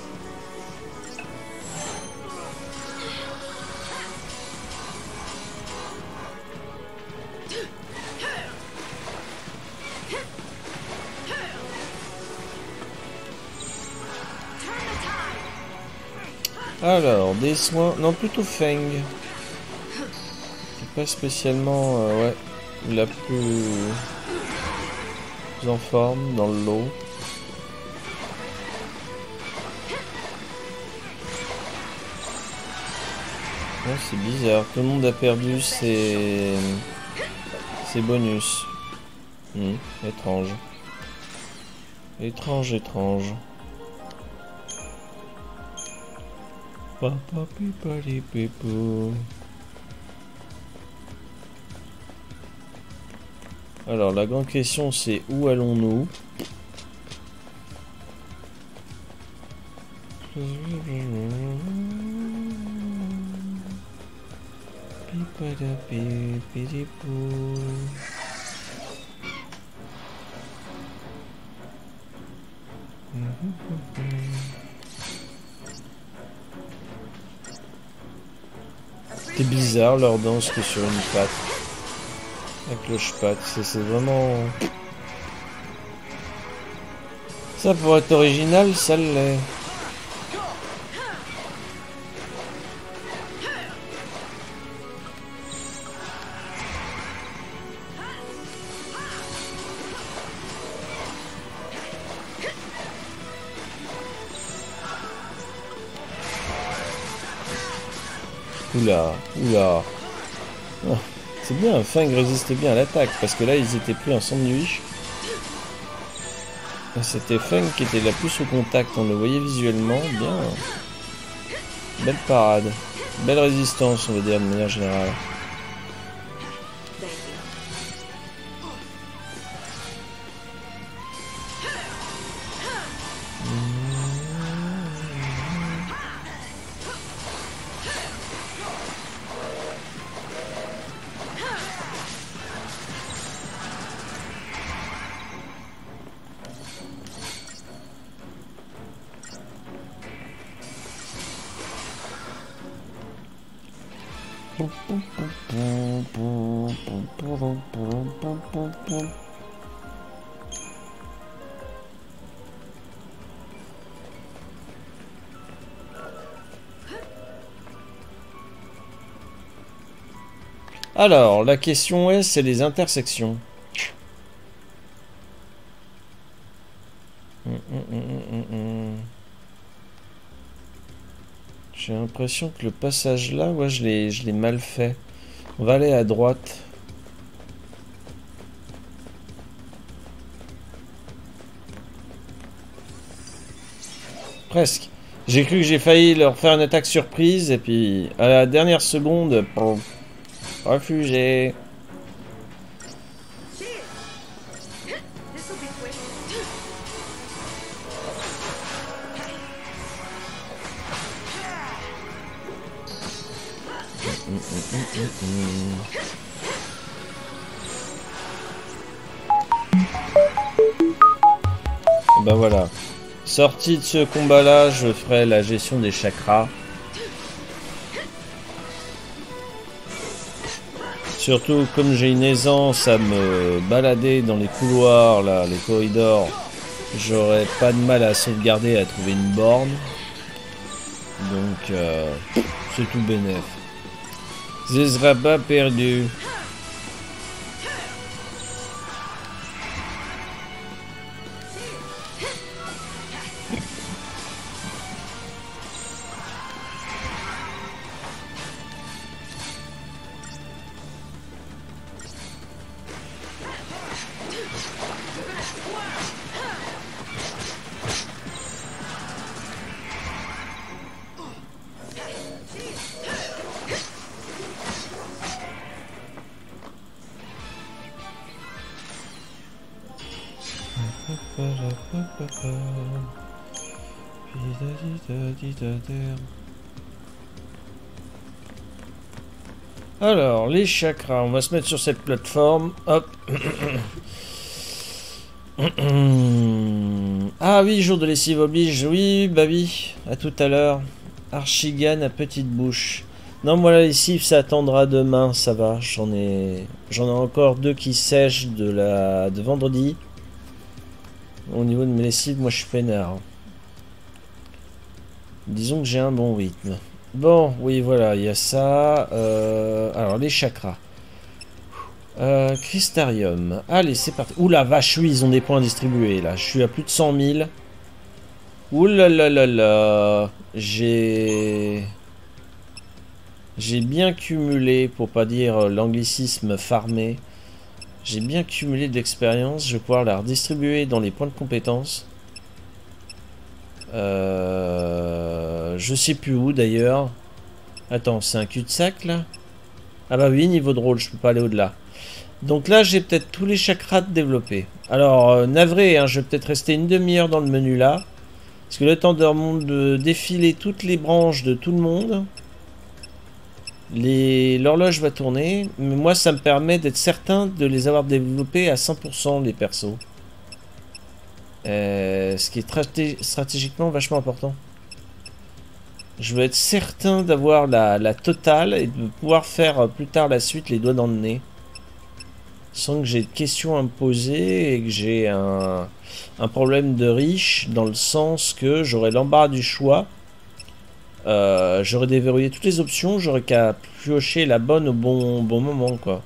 A: Alors, des soins... Non, plutôt Feng. C'est pas spécialement... ouais, la plus en forme dans le lot. Oh, c'est bizarre. Tout le monde a perdu ses bonus. Étrange. Étrange, étrange. Papa pipali pipo. Alors la grande question c'est où allons-nous? C'est bizarre leur danse que sur une patte. La cloche-patte, c'est vraiment... Ça pour être original, ça l'est. Oula, oula. Oh, c'est bien, Feng résistait bien à l'attaque, parce que là ils étaient pris en sandwich. C'était Feng qui était la plus au contact, on le voyait visuellement, bien. Belle parade. Belle résistance, on va dire, de manière générale. Alors, la question est, c'est les intersections. J'ai l'impression que le passage là, ouais, je l'ai mal fait. On va aller à droite. Presque. J'ai cru que j'ai failli leur faire une attaque surprise et puis à la dernière seconde, refusé. Ben voilà. Sorti de ce combat là, je ferai la gestion des chakras. Surtout comme j'ai une aisance à me balader dans les couloirs là, les corridors, j'aurais pas de mal à sauvegarder, à trouver une borne. Donc c'est tout bénef. Ce sera pas perdu. Alors, les chakras, on va se mettre sur cette plateforme. Hop. Ah oui, jour de lessive oblige. Oui, bah oui. À tout à l'heure. Archigan à petite bouche. Non, moi la lessive, ça attendra demain, ça va. J'en ai encore 2 qui sèchent de vendredi. Au niveau de mes lessives, moi je suis peinard. Disons que j'ai un bon rythme. Bon, oui, voilà, il y a ça. Alors, les chakras. Crystarium. Allez, c'est parti. Ouh la vache, oui, ils ont des points distribués, là. Je suis à plus de 100 000. Ouh là là là là. J'ai bien cumulé, pour pas dire l'anglicisme farmé. J'ai bien cumulé de l'expérience. Je vais pouvoir la redistribuer dans les points de compétences. Je sais plus où d'ailleurs. Attends, c'est un cul-de-sac là? Ah bah oui, niveau de rôle, je peux pas aller au-delà. Donc là, j'ai peut-être tous les chakras développés. Alors, navré, hein, je vais peut-être rester une demi-heure dans le menu là. Parce que le temps de défiler toutes les branches de tout le monde. L'horloge va tourner. Mais moi, ça me permet d'être certain de les avoir développés à 100% les persos. Ce qui est stratégiquement vachement important. Je veux être certain d'avoir la totale et de pouvoir faire plus tard la suite les doigts dans le nez. Sans que j'ai de questions à me poser et que j'ai un problème de riche dans le sens que j'aurai l'embarras du choix. J'aurais déverrouillé toutes les options, j'aurais qu'à piocher la bonne au bon moment quoi.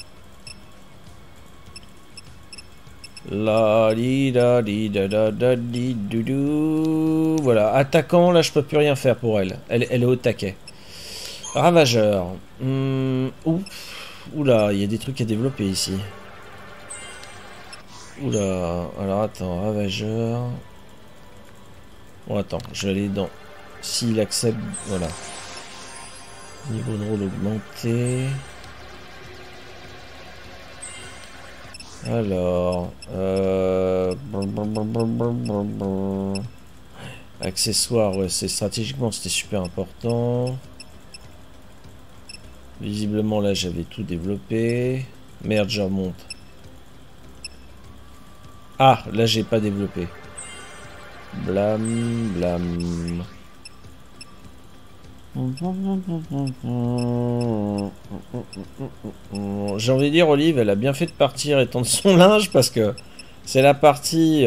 A: La li da li da da da di du du. Voilà, attaquant, là je peux plus rien faire pour elle. Elle est au taquet. Ravageur. Oula, il y a des trucs à développer ici. Oula, alors attends, ravageur. Bon attends, je vais aller dans... S'il accepte, voilà. Niveau de rôle augmenté. Alors, accessoires, ouais, c'est stratégiquement c'était super important. Visiblement là j'avais tout développé. Merde, je remonte. Ah, là j'ai pas développé. Blam, blam. J'ai envie de dire, Olive, elle a bien fait de partir et tendre son linge parce que c'est la partie.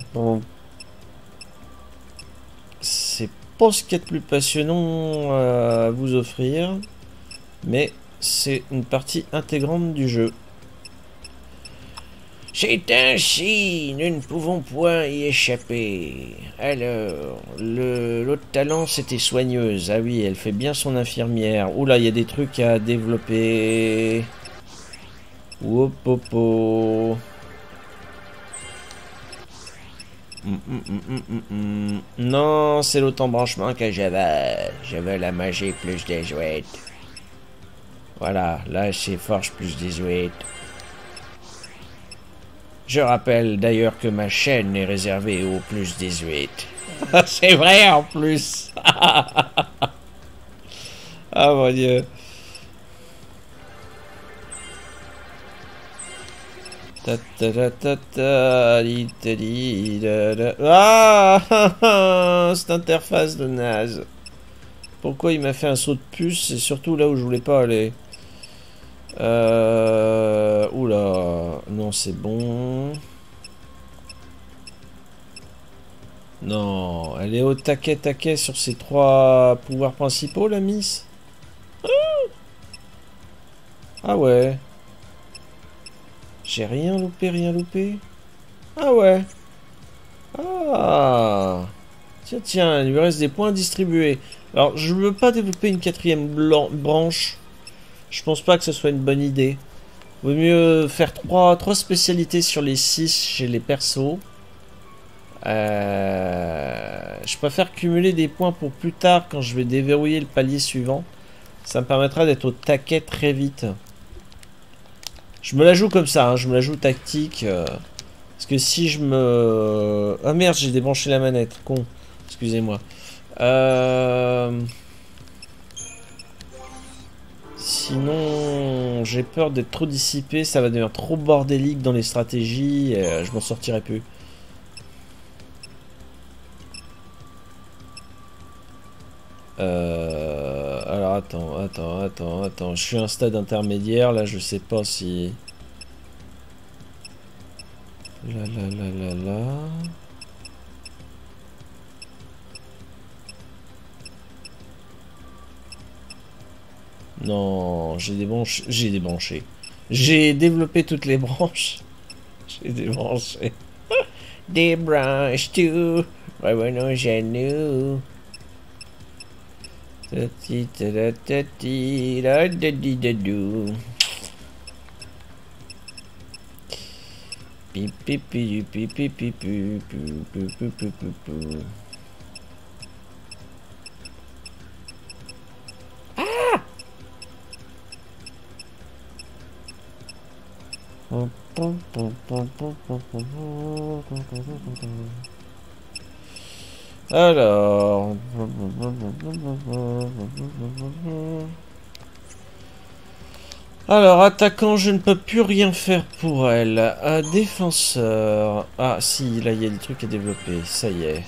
A: C'est pas ce qu'il y a de plus passionnant à vous offrir, mais c'est une partie intégrante du jeu. C'est ainsi, nous ne pouvons point y échapper. Alors, l'autre talent, c'était soigneuse. Ah oui, elle fait bien son infirmière. Oula, il y a des trucs à développer. Wopopo. Non, c'est l'auto-embranchement que j'avais. Je veux la magie plus 18. Voilà, là c'est forge plus 18. Je rappelle d'ailleurs que ma chaîne est réservée au plus 18. C'est vrai en plus. Ah mon dieu. Ah, cette interface de naze. Pourquoi il m'a fait un saut de puce? C'est surtout là où je voulais pas aller. Oula. Non, c'est bon. Non, elle est au taquet sur ses 3 pouvoirs principaux, la Miss. Ah ouais. J'ai rien loupé, rien loupé. Ah ouais. Ah. Tiens, tiens, il lui reste des points distribués. Alors, je veux pas développer une 4e branche. Je pense pas que ce soit une bonne idée. Vaut mieux faire 3 spécialités sur les 6 chez les persos. Je préfère cumuler des points pour plus tard quand je vais déverrouiller le palier suivant. Ça me permettra d'être au taquet très vite. Je me la joue comme ça, hein, je me la joue tactique. Parce que si je me... Ah merde, j'ai débranché la manette, con. Excusez-moi. Sinon, j'ai peur d'être trop dissipé, ça va devenir trop bordélique dans les stratégies, et je m'en sortirai plus. Alors attends, je suis à un stade intermédiaire, là je sais pas si... Là. Non, j'ai débranché. J'ai développé toutes les branches. J'ai débranché. Débranche tout. Revenons chez nous. Alors... Alors, attaquant, je ne peux plus rien faire pour elle. Défenseur... Ah, si, là, il y a des trucs à développer. Ça y est.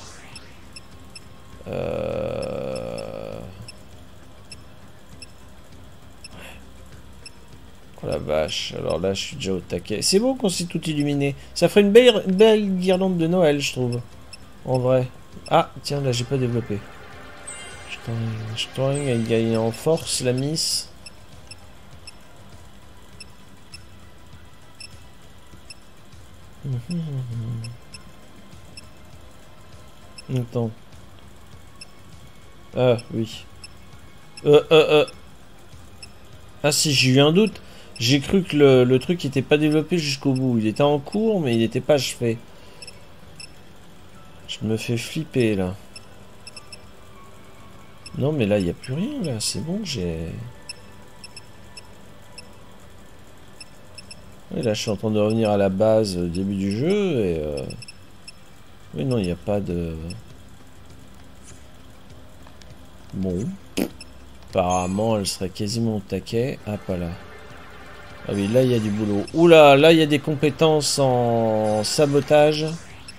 A: Oh la vache. Alors là, je suis déjà au taquet. C'est beau qu'on s'est tout illuminé. Ça ferait une belle guirlande de Noël, je trouve. En vrai. Ah, tiens, là, j'ai pas développé. Strong, elle gagne en force, la Miss. Attends. Ah, oui. Ah si, j'ai eu un doute. J'ai cru que le truc n'était pas développé jusqu'au bout. Il était en cours, mais il n'était pas achevé. Je me fais flipper, là. Non, mais là, il n'y a plus rien, là. C'est bon, j'ai... Et là, je suis en train de revenir à la base au début du jeu, et... Oui, non, il n'y a pas de... Bon. Apparemment, elle serait quasiment au taquet. Ah, pas là. Ah oui, là, il y a du boulot. Oula, là, il y a des compétences en sabotage.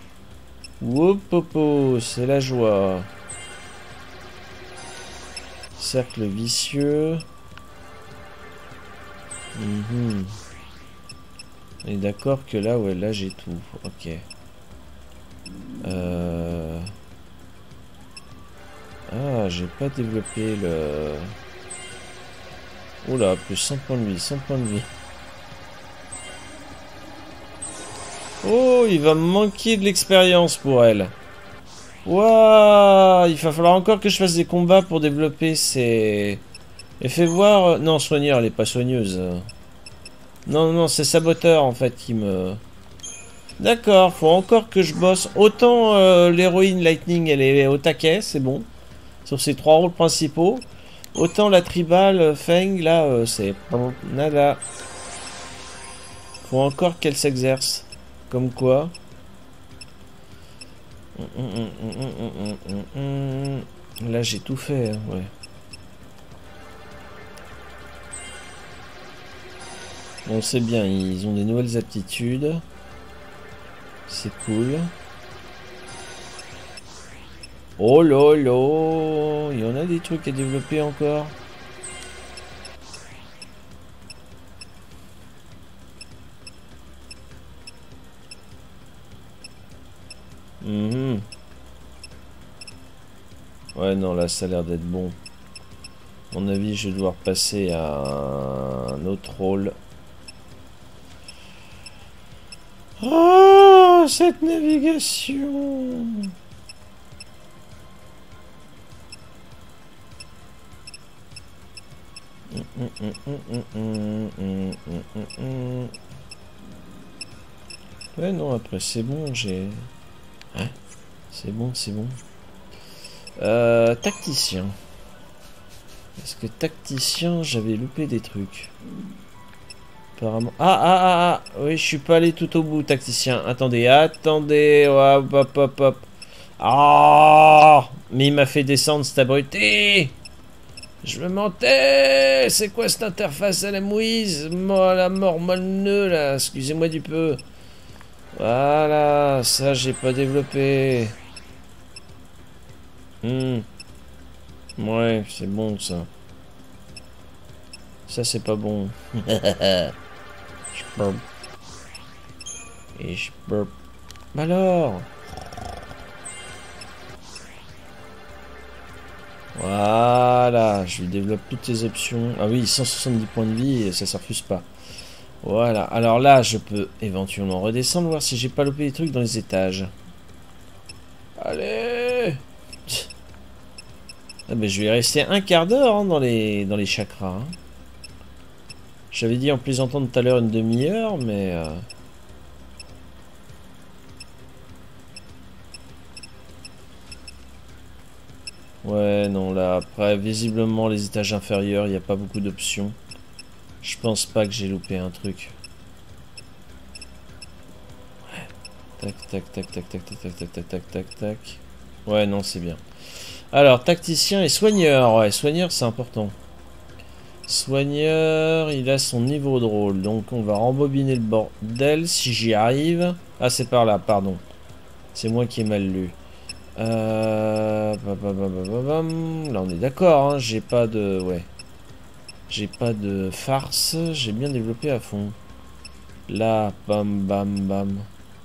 A: Woupopo, c'est la joie. Cercle vicieux. On est d'accord que là, ouais, là j'ai tout. Ok. Ah, j'ai pas développé le... Oula, plus 100 points de vie, 100 points de vie. Oh, il va me manquer de l'expérience pour elle. Waouh, il va falloir encore que je fasse des combats pour développer ces... Et fais voir... Non, soigneur, elle est pas soigneuse. Non, non, c'est saboteur en fait qui me... D'accord, faut encore que je bosse. Autant l'héroïne Lightning, elle est au taquet, c'est bon. Sur ses 3 rôles principaux. Autant la tribale Feng, là, c'est... Nada. Faut encore qu'elle s'exerce. Comme quoi. Là, j'ai tout fait, hein, ouais. Bon, c'est bien, ils ont des nouvelles aptitudes. C'est cool. Oh lolo, il y en a des trucs à développer encore. Ouais, non, là, ça a l'air d'être bon. À mon avis, je vais devoir passer à un autre rôle. Oh, cette navigation! Ouais, non, après, c'est bon, j'ai... Hein? C'est bon, c'est bon. Tacticien. Est-ce que tacticien, j'avais loupé des trucs? Apparemment... Ah, oui, je suis pas allé tout au bout, tacticien. Attendez, hop, hop, hop, hop. Ah, mais il m'a fait descendre cet abruti. Je me mentais. C'est quoi cette interface à la mouise? Moi, la mort, moi le nœud, là. Excusez-moi du peu. Voilà, ça, j'ai pas développé. Ouais, c'est bon, ça. Ça, c'est pas bon. Je burp. Et je burp. Alors. Voilà, je lui développe toutes les options. Ah oui, 170 points de vie et ça ne refuse pas. Voilà, alors là, je peux éventuellement redescendre, voir si j'ai pas loupé des trucs dans les étages. Allez. Ah ben, je vais rester un quart d'heure hein, dans les chakras. Hein. J'avais dit en plaisantant tout à l'heure une demi-heure, mais... Ouais, non, là, après, visiblement, les étages inférieurs, il n'y a pas beaucoup d'options. Je pense pas que j'ai loupé un truc. Ouais. Tac, tac, tac, tac, tac, tac, tac, tac, tac, tac, tac, tac. Ouais, non, c'est bien. Alors, tacticien et soigneur. Ouais, soigneur, c'est important. Soigneur, il a son niveau de rôle. Donc, on va rembobiner le bordel si j'y arrive. Ah, c'est par là, pardon. C'est moi qui ai mal lu. Là, on est d'accord, hein, j'ai pas de... Ouais. J'ai pas de farce. J'ai bien développé à fond. Là, bam, bam, bam.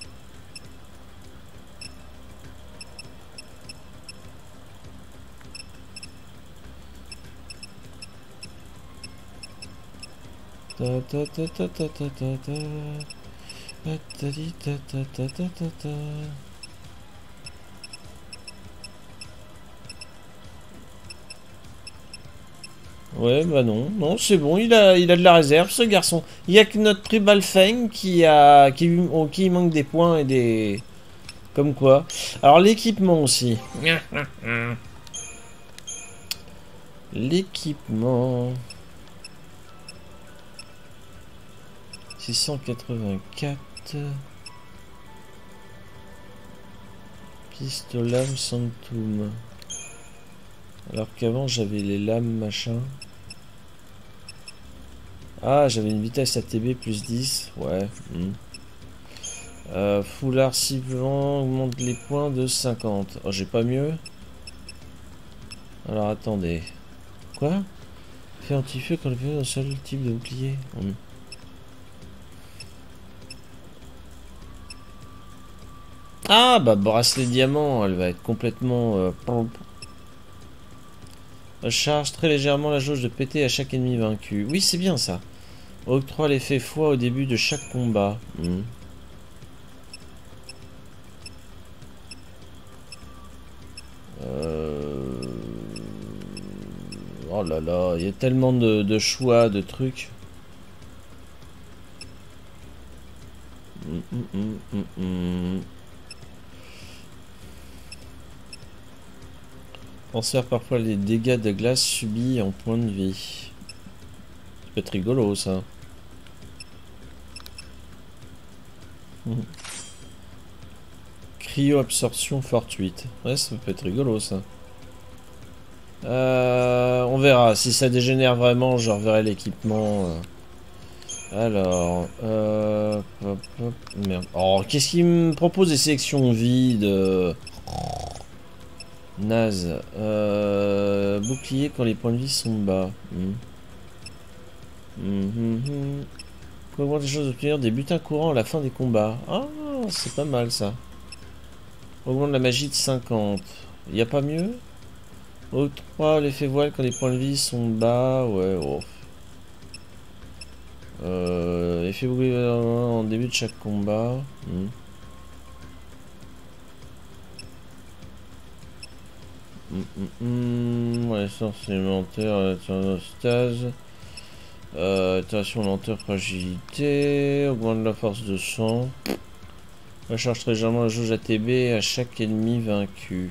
A: Ta ta ta ta ta ta ta ta. Ta ta ta ta ta ta ta. Ouais, bah non, non, c'est bon, il a de la réserve, ce garçon. Il y a que notre tribal Feng qui manque des points et des... Comme quoi. Alors, l'équipement aussi. L'équipement... 684... Pistolam Sanctum. Alors qu'avant j'avais les lames machin. Ah, j'avais une vitesse ATB plus 10. Ouais. Foulard sifflant augmente les points de 50. Oh, j'ai pas mieux. Alors attendez. Quoi? Fait anti-feu quand le feu est un seul type de bouclier. Ah bah bracelet diamant, elle va être complètement... charge très légèrement la jauge de péter à chaque ennemi vaincu. Oui, c'est bien ça. Octroie l'effet foi au début de chaque combat. Oh là là, il y a tellement de choix, de trucs. Transfère parfois les dégâts de glace subis en points de vie. Ça peut être rigolo ça. Cryo-absorption fortuite. Ouais, ça peut être rigolo ça. On verra. Si ça dégénère vraiment, je reverrai l'équipement. Alors, hop, hop, merde. Oh, qu'est-ce qu'il me propose des sélections vides? Naze. Bouclier quand les points de vie sont bas. Augmente les chances d'obtenir des butins courants à la fin des combats. Ah, c'est pas mal ça. Augmente la magie de 50. Y a pas mieux? Octroie l'effet voile quand les points de vie sont bas. Ouais, oh. Effet bouclier en début de chaque combat. Ouais, sens élémentaire, stase. Itération lenteur, fragilité. Augmente la force de sang. Recharge très légèrement la jauge ATB à chaque ennemi vaincu.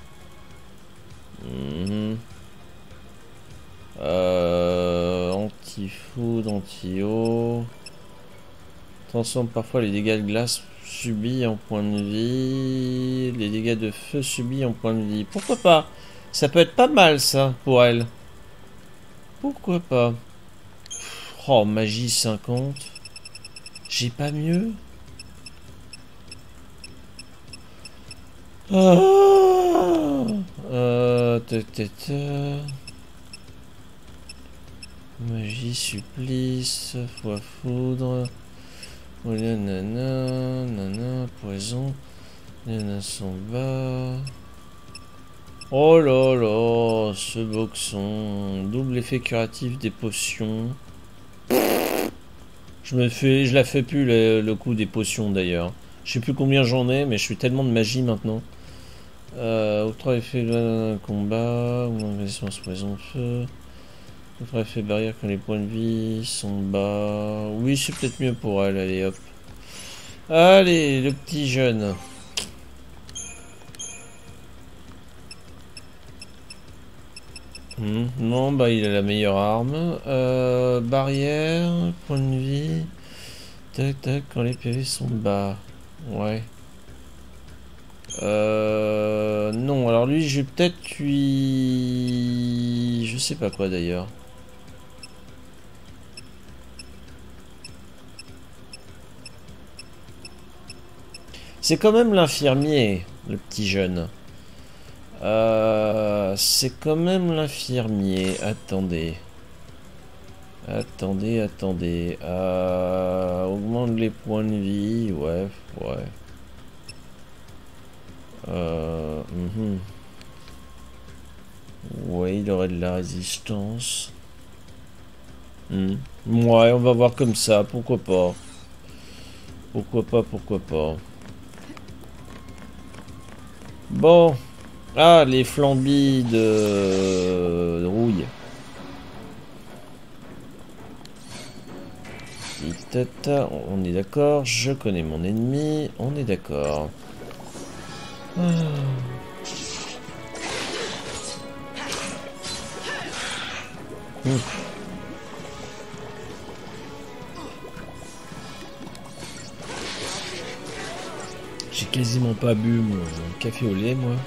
A: Anti-foudre, anti-eau. Transforme parfois les dégâts de glace subis en points de vie. Les dégâts de feu subis en points de vie. Pourquoi pas? Ça peut être pas mal ça pour elle. Pourquoi pas? Oh, magie 50. J'ai pas mieux? Magie, supplice, foi foudre. Nanana, poison. Nanana, sont bas. Oh là là, ce boxon. Double effet curatif des potions. Je la fais plus le coup des potions d'ailleurs. Je sais plus combien j'en ai, mais je suis tellement de magie maintenant. Octroi effet de combat, ou résistance poison feu. Octroi effet barrière quand les points de vie sont bas. Oui, c'est peut-être mieux pour elle, allez hop. Allez, le petit jeune. Non, bah il a la meilleure arme. Barrière, point de vie. Tac tac, quand les PV sont bas. Ouais. Non, alors lui, je vais peut-être lui... Je sais pas quoi d'ailleurs. C'est quand même l'infirmier, le petit jeune. C'est quand même l'infirmier. Attendez. Attendez. Augmente les points de vie. Ouais. Ouais, il aurait de la résistance. Ouais, on va voir comme ça. Pourquoi pas. Pourquoi pas. Bon. Ah, les flambis de rouille. On est d'accord, je connais mon ennemi, on est d'accord. J'ai quasiment pas bu mon café au lait, moi.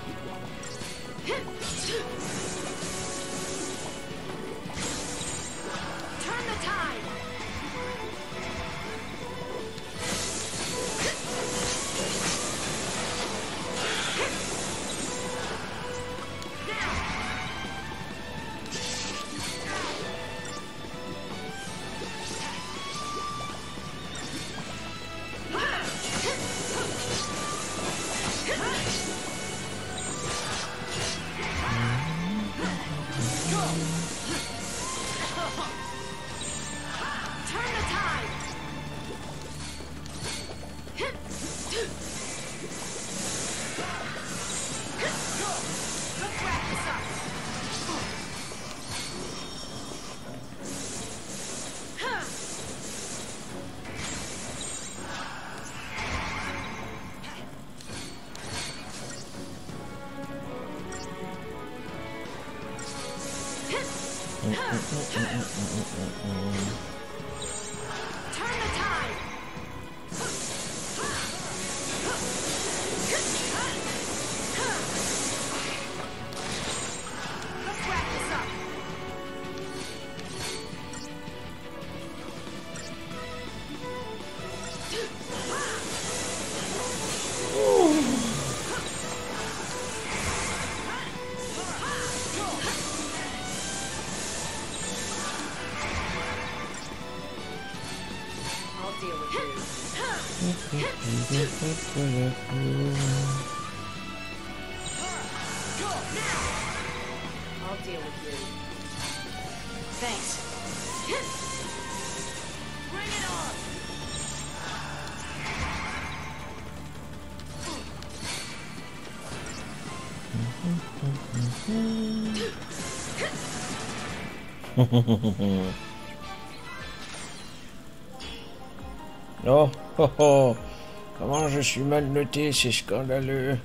A: Oh, oh, oh. Comment je suis mal noté, c'est scandaleux.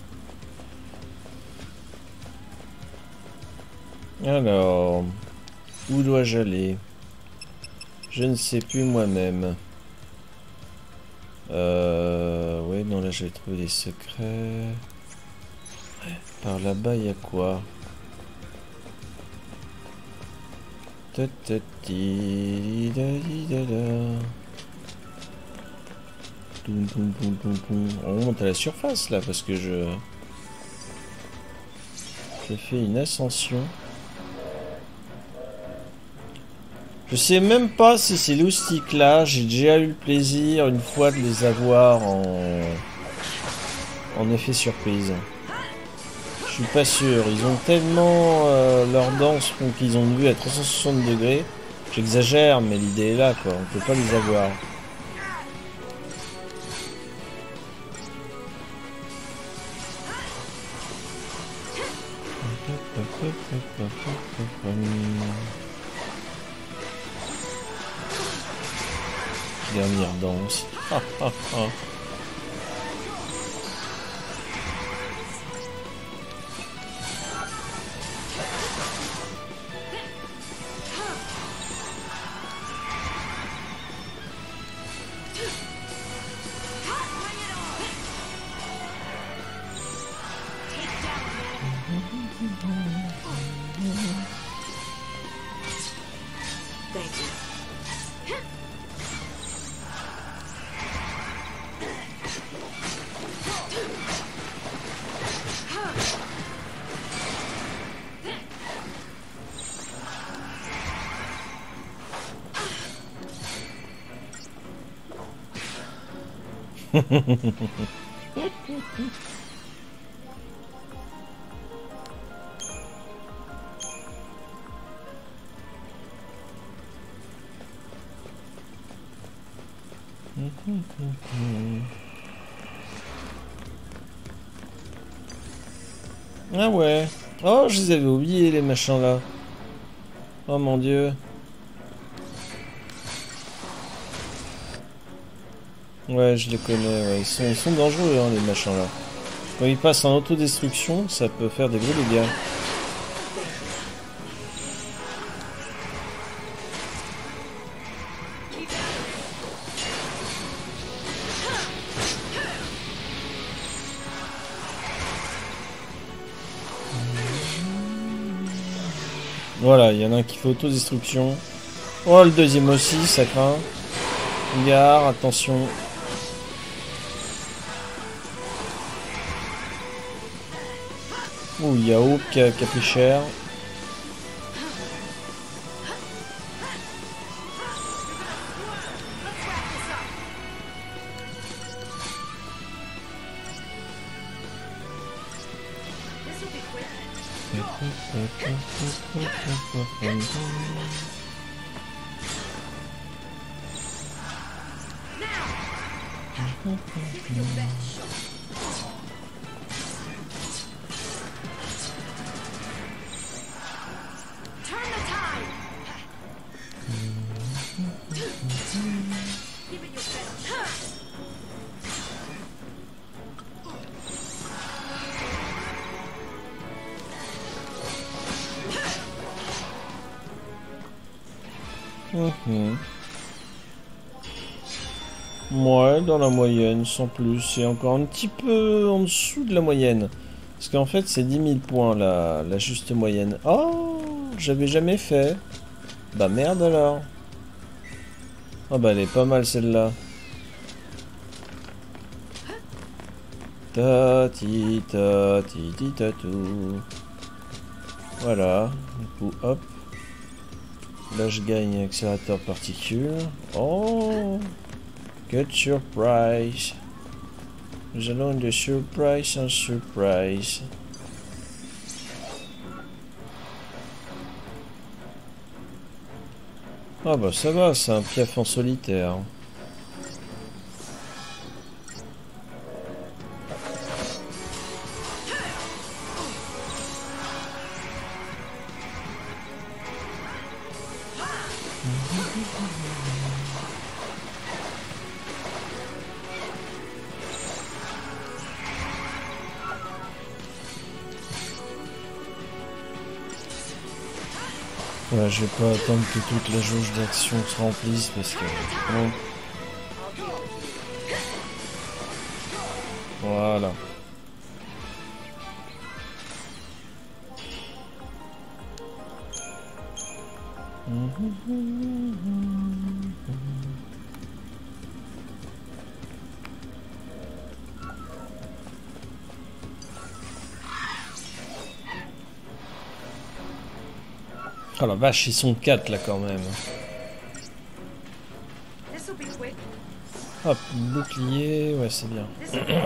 A: Alors, où dois-je aller? Je ne sais plus moi-même. Ouais, non, là je vais trouver des secrets. Par là-bas, il y a quoi? On monte à la surface là parce que je fais une ascension. Je sais même pas si ces loustiques là, j'ai déjà eu le plaisir une fois de les avoir en effet surprise. Je suis pas sûr, ils ont tellement leur danse font qu'ils ont une vue à 360 degrés. J'exagère, mais l'idée est là quoi, on peut pas les avoir. Dernière danse. Ah ouais. Oh, je les avais oubliés les machins là. Oh mon dieu. Ouais, je les connais, ouais. Ils sont dangereux hein, les machins là. Quand ils passent en autodestruction, ça peut faire des gros dégâts. Voilà, il y en a un qui fait autodestruction. Oh, le deuxième aussi, ça craint. Gare, attention. Ouh, il y a Hope qui a pris cher. Mhm. Ouais, dans la moyenne, sans plus. C'est encore un petit peu en dessous de la moyenne. Parce qu'en fait, c'est 10 000 points, la juste moyenne. Oh, j'avais jamais fait. Bah merde alors. Ah bah elle est pas mal celle-là. Ta ti ta ti ti ta tout. Voilà. Du coup, hop. Là, je gagne accélérateur particules. Oh, good surprise. Nous allons de surprise en surprise. Ah bah ça va, c'est un piaf en solitaire. Ouais, je vais pas attendre que toute la jauge d'action se remplisse parce que... Bon. Voilà. Oh la vache, ils sont 4 là quand même. Hop, bouclier, ouais c'est bien.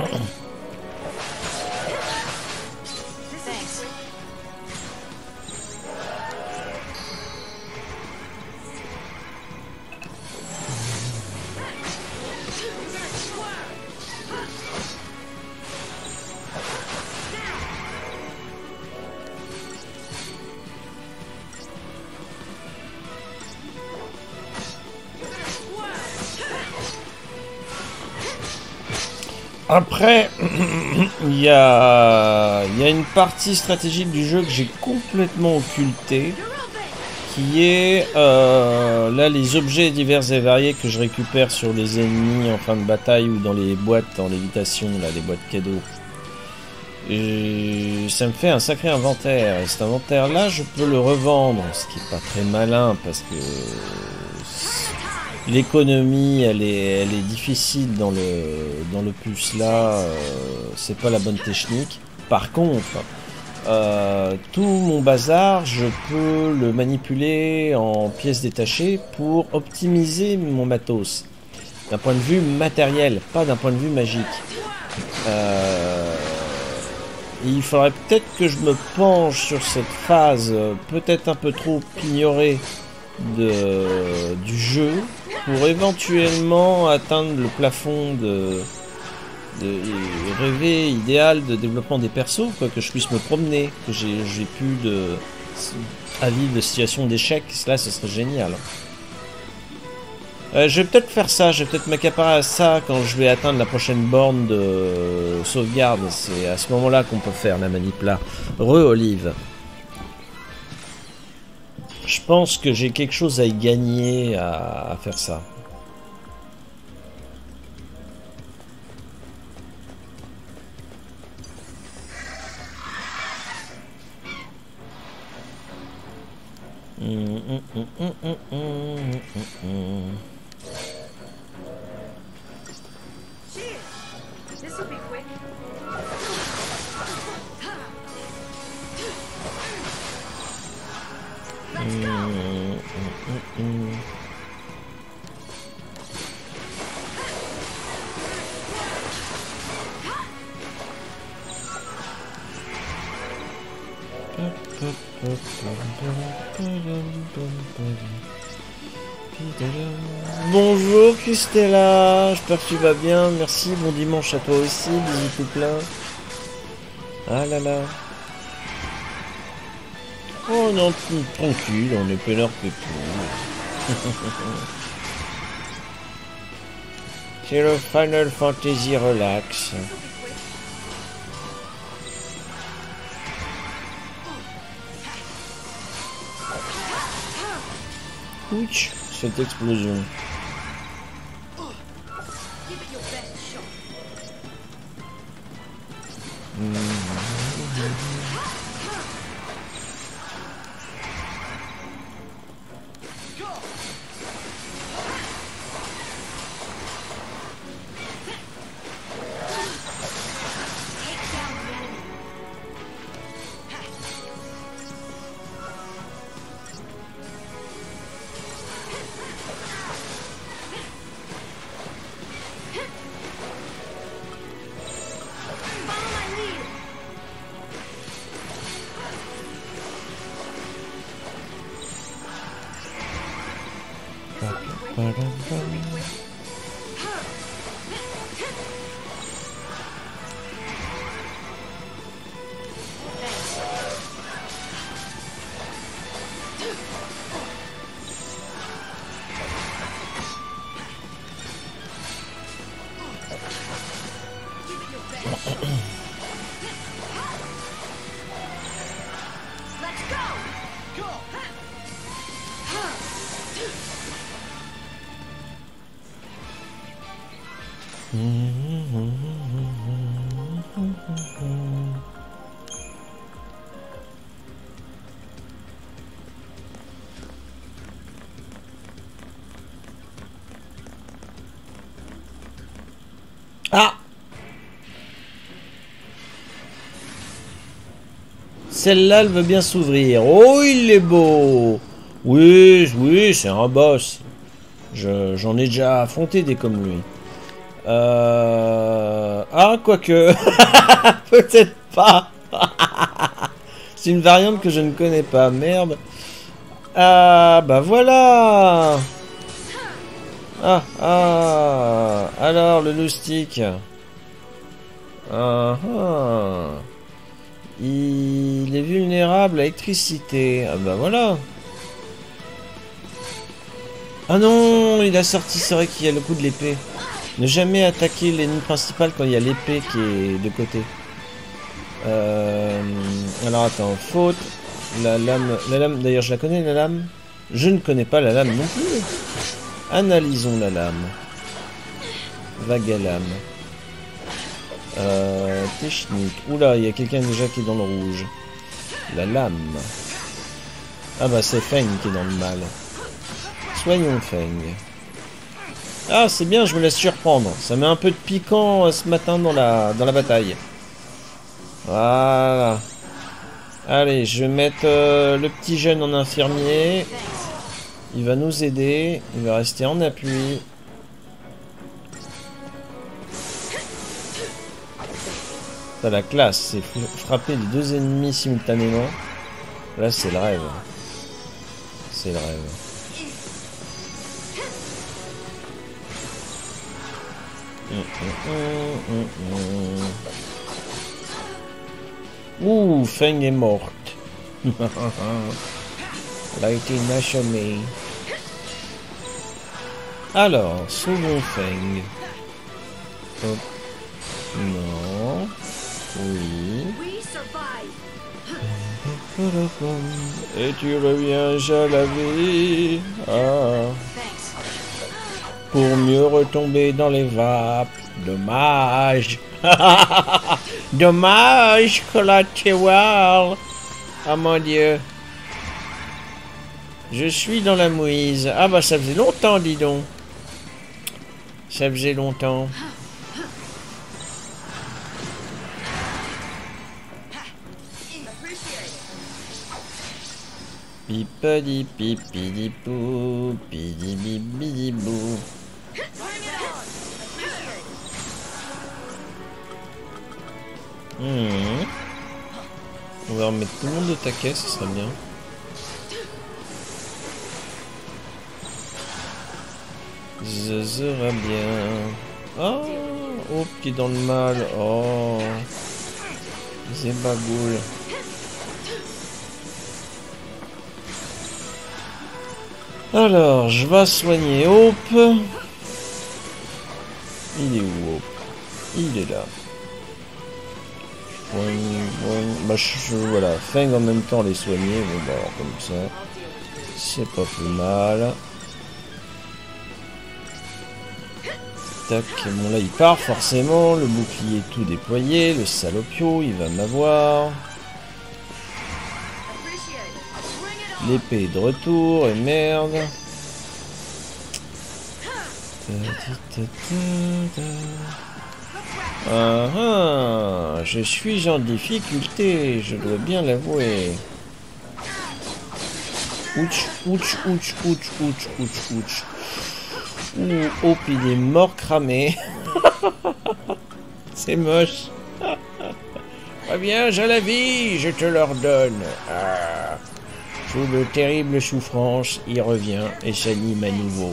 A: Après, il y a une partie stratégique du jeu que j'ai complètement occultée, qui est là les objets divers et variés que je récupère sur les ennemis en fin de bataille ou dans les boîtes en lévitation, là les boîtes cadeaux. Et ça me fait un sacré inventaire. Et cet inventaire là je peux le revendre, ce qui est pas très malin parce que l'économie elle est difficile dans le puce là, c'est pas la bonne technique. Par contre, tout mon bazar, je peux le manipuler en pièces détachées pour optimiser mon matos. D'un point de vue matériel, pas d'un point de vue magique. Il faudrait peut-être que je me penche sur cette phase, peut-être un peu trop ignorée du jeu, pour éventuellement atteindre le plafond de rêver idéal de développement des persos, quoi, que je puisse me promener, que j'ai plus à vivre de situation d'échec. Là ce serait génial. Je vais peut-être faire ça, je vais peut-être m'accaparer à ça quand je vais atteindre la prochaine borne de sauvegarde. C'est à ce moment là qu'on peut faire la manip là. Olive. Je pense que j'ai quelque chose à y gagner à faire ça. Bonjour Christella, j'espère que tu vas bien, merci, bon dimanche à toi aussi, bisous tout plein. Ah là là. Oh non, tranquille, on est peinard pépou. C'est le Final Fantasy Relax. Ouch, cette explosion. Ah! Celle-là, elle veut bien s'ouvrir. Oh, il est beau! Oui, oui, c'est un boss. J'en ai déjà affronté des comme lui. Ah, quoique. Peut-être pas. C'est une variante que je ne connais pas. Merde. Ah, bah voilà. Ah, ah. Alors, le loustic. Ah, ah. Il est vulnérable à l'électricité. Ah, bah voilà. Ah non, il a sorti, c'est vrai qu'il y a le coup de l'épée. Ne jamais attaquer l'ennemi principal quand il y a l'épée qui est de côté. Alors attends, faute. La lame, d'ailleurs je la connais la lame. Je ne connais pas la lame non plus. Analysons la lame. Vague à lame. Technique. Oula, il y a quelqu'un déjà qui est dans le rouge. La lame. Ah bah c'est Feng qui est dans le mal. Soignons Feng. Ah c'est bien, je me laisse surprendre. Ça met un peu de piquant ce matin dans la bataille. Voilà. Allez, je vais mettre le petit jeune en infirmier. Il va nous aider. Il va rester en appui. T'as la classe, c'est frapper les deux ennemis simultanément. Là, c'est le rêve. C'est le rêve. Ouh, Feng est morte. Elle a été nachonnée. Alors, sauvons Feng. Hop. Non. Oui. Et tu reviens à la vie. Ah. Pour mieux retomber dans les vapes. Dommage. Dommage, collatéral. Ah mon Dieu. Je suis dans la mouise. Ah bah ça faisait longtemps, dis donc. Ça faisait longtemps. Pipadi pipidi pou, pidi bibidi bou. On va remettre tout le monde de taquet, ce serait bien. Ce sera bien. Oh, oh, qui est dans le mal. Oh, c'est bagoule. Alors, je vais soigner Hope. Il est où Hope? Il est là. Bah, voilà, Feng en même temps les soigner. Bon, bah, alors, comme ça, c'est pas plus mal. tac. Bon là il part forcément. Le bouclier tout déployé. Le salopio il va m'avoir. L'épée est de retour et merde. Je suis en difficulté, je dois bien l'avouer. Ouch, ouch, ouch, ouch, ouch, ouch, ouch. Ouh, hop, il est mort cramé. C'est moche. Reviens à la vie, je te l'ordonne. Sous de terribles souffrances, il revient et s'anime à nouveau.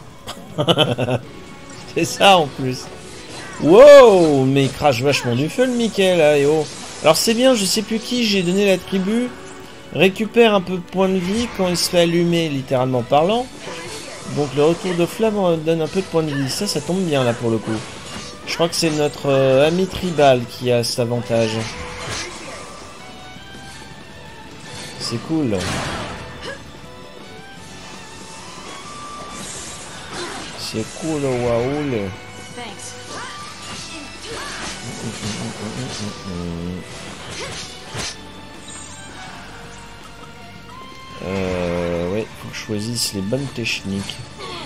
A: C'est ça en plus. Wow, mais il crache vachement du feu le Mickey là, et oh. Alors c'est bien, je sais plus qui, j'ai donné l'attribut. Récupère un peu de points de vie quand il se fait allumer, littéralement parlant. Donc le retour de flamme donne un peu de points de vie. Ça tombe bien là pour le coup. Je crois que c'est notre ami tribal qui a cet avantage. C'est cool. C'est cool, waoul. Ouais, faut que je choisisse les bonnes techniques.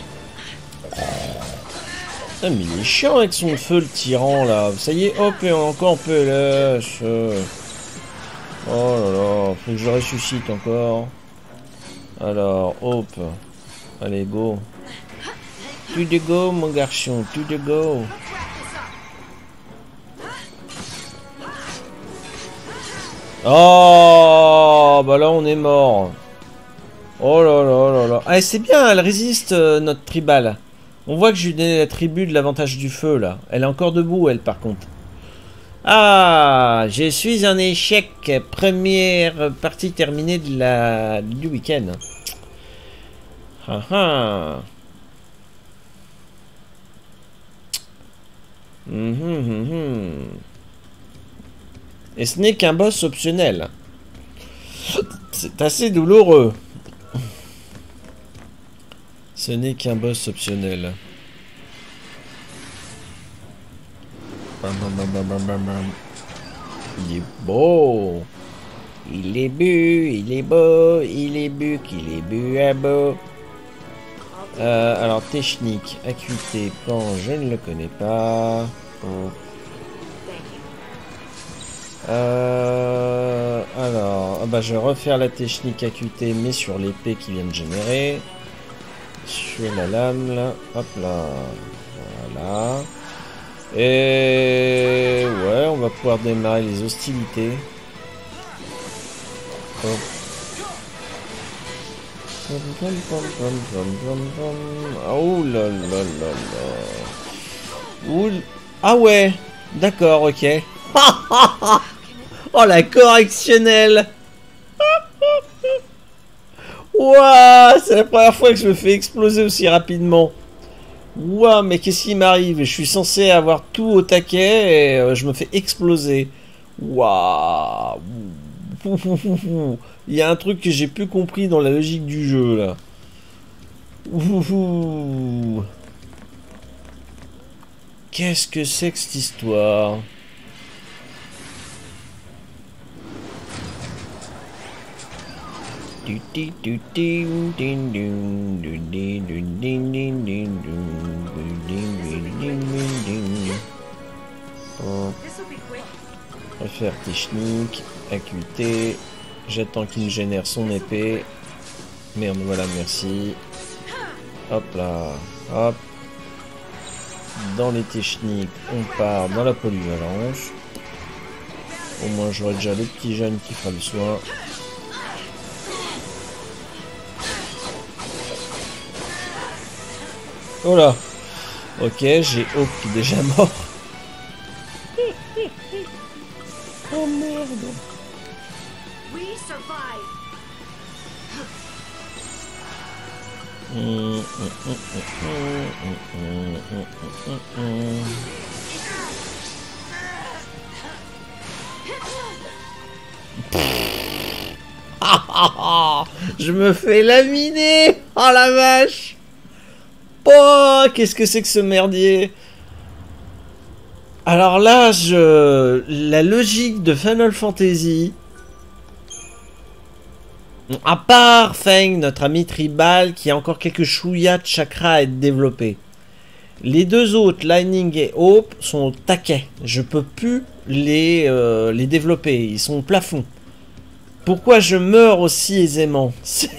A: Ah, mais il est chiant avec son feu, le tyran, là. Ça y est, hop, et encore un peu lâche. Oh là là, faut que je ressuscite encore. Alors, hop. Allez, go. To the go, mon garçon, to the go. Oh, bah là, on est mort. Oh là là là là. Ah, c'est bien, elle résiste, notre tribal. On voit que je lui ai donné l'attribut de l'avantage du feu, là. Elle est encore debout, elle, par contre. Ah, je suis en échec. Première partie terminée de du week-end. Ah ah. Et ce n'est qu'un boss optionnel. C'est assez douloureux. Ce n'est qu'un boss optionnel. Il est beau. Il est bu, il est beau, il est bu, qu'il est bu à beau. Alors, technique, acuité, pan, je ne le connais pas. Oh. Alors, bah, je vais refaire la technique acuité, mais sur l'épée qui vient de générer. Sur la lame, là. Hop là. Voilà. Et ouais, on va pouvoir démarrer les hostilités. Oh. Oh là là là là. Ouh. Ah ouais. D'accord, ok. Oh la correctionnelle. Ouah, c'est la première fois que je me fais exploser aussi rapidement. Ouah, mais qu'est-ce qui m'arrive? Je suis censé avoir tout au taquet et je me fais exploser. Ouah. Il y a un truc que j'ai plus compris dans la logique du jeu là. Qu'est-ce que c'est que cette histoire? Refaire technique, acuité. J'attends qu'il me génère son épée. Merde, voilà, merci. Hop là, hop. Dans les techniques, on part dans la polyvalence. Au moins, j'aurai déjà le petit jeune qui fera le soin. Oh là. Ok, j'ai Hope qui est déjà mort. Oh merde. Je me fais laminer. Oh la vache. Oh, qu'est-ce que c'est que ce merdier? Alors là, la logique de Final Fantasy, à part Feng, notre ami tribal, qui a encore quelques chouïas de chakra à être développés. Les deux autres, Lightning et Hope, sont au taquet. Je peux plus les développer. Ils sont au plafond. Pourquoi je meurs aussi aisément?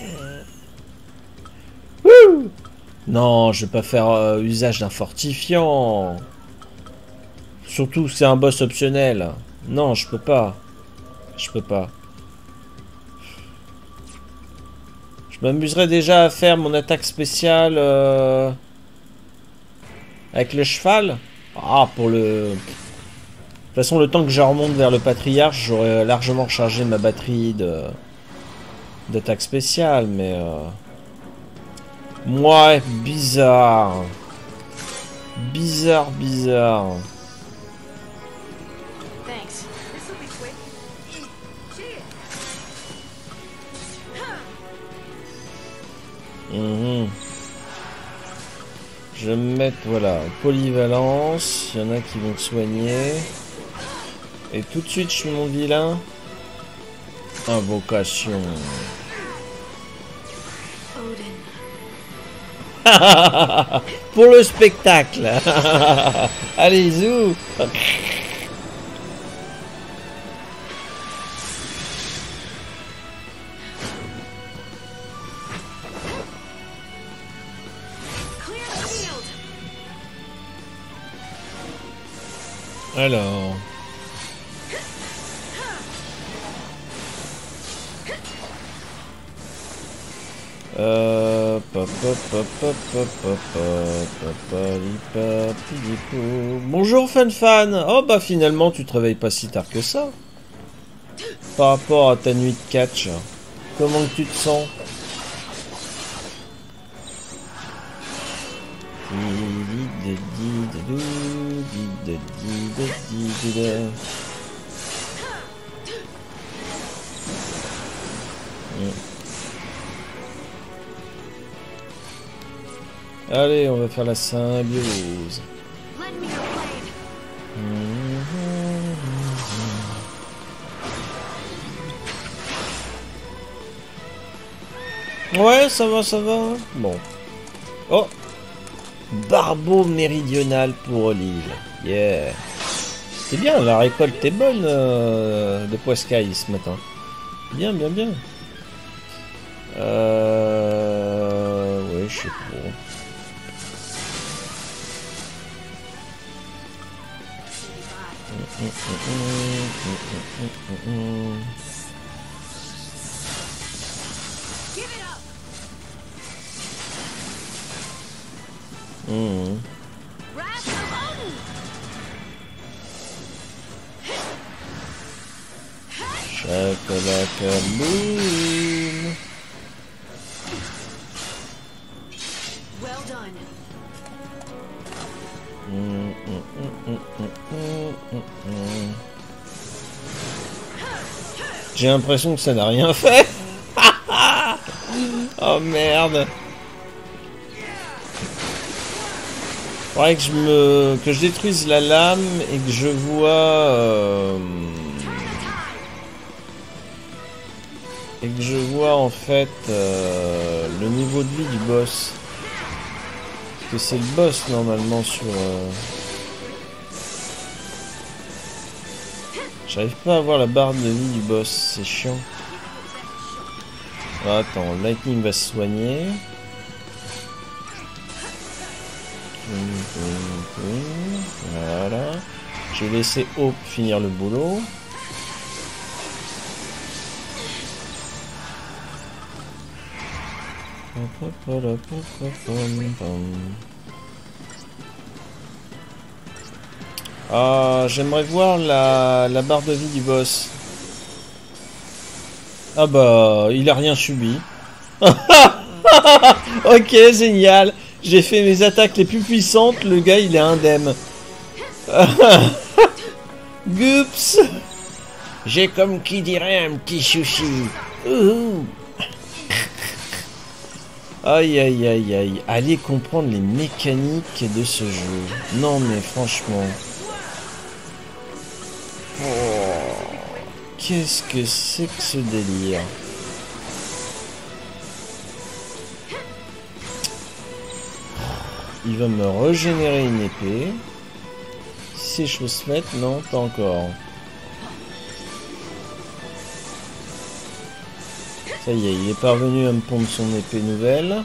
A: Wouh! Non, je vais pas faire usage d'un fortifiant. Surtout que c'est un boss optionnel. Non, je peux pas. Je peux pas. Je m'amuserais déjà à faire mon attaque spéciale avec le cheval. Ah, pour le... De toute façon, le temps que je remonte vers le patriarche, j'aurais largement rechargé ma batterie d'attaque spéciale, mais... Ouais, bizarre. Bizarre, bizarre. Je vais me mettre, voilà, polyvalence. Il y en a qui vont te soigner. Et tout de suite, je suis mon vilain. Invocation. Pour le spectacle. Allez, zou. Alors... Bonjour Fan. Oh bah finalement tu te réveilles pas si tard que ça. Par rapport à ta nuit de catch. Comment que tu te sens? Allez, on va faire la symbiose. Ouais, ça va, ça va. Bon. Oh, barbeau méridional pour l'île. Yeah. C'est bien, la récolte est bonne de poiscaille ce matin. Bien, bien, bien. Ouais, je sais pas. Chakalakaboom.
B: Well done.
A: J'ai l'impression que ça n'a rien fait. Oh merde. Faudrait que je détruise la lame et que je vois en fait le niveau de vie du boss. Parce que c'est le boss normalement sur... J'arrive pas à voir la barre de vie du boss, c'est chiant. Ah, attends, Lightning va se soigner. Voilà. Je vais laisser Hope finir le boulot. Ah, j'aimerais voir la barre de vie du boss. Ah bah, il a rien subi. Ok, génial. J'ai fait mes attaques les plus puissantes, le gars il est indemne. Goops. J'ai comme qui dirait un petit chouchi. Aïe aïe aïe aïe. Allez comprendre les mécaniques de ce jeu. Non mais franchement. Qu'est-ce que c'est que ce délire? Il va me régénérer une épée. Si je peux se mettre, non, pas encore. Ça y est, il est parvenu à me pondre son épée nouvelle.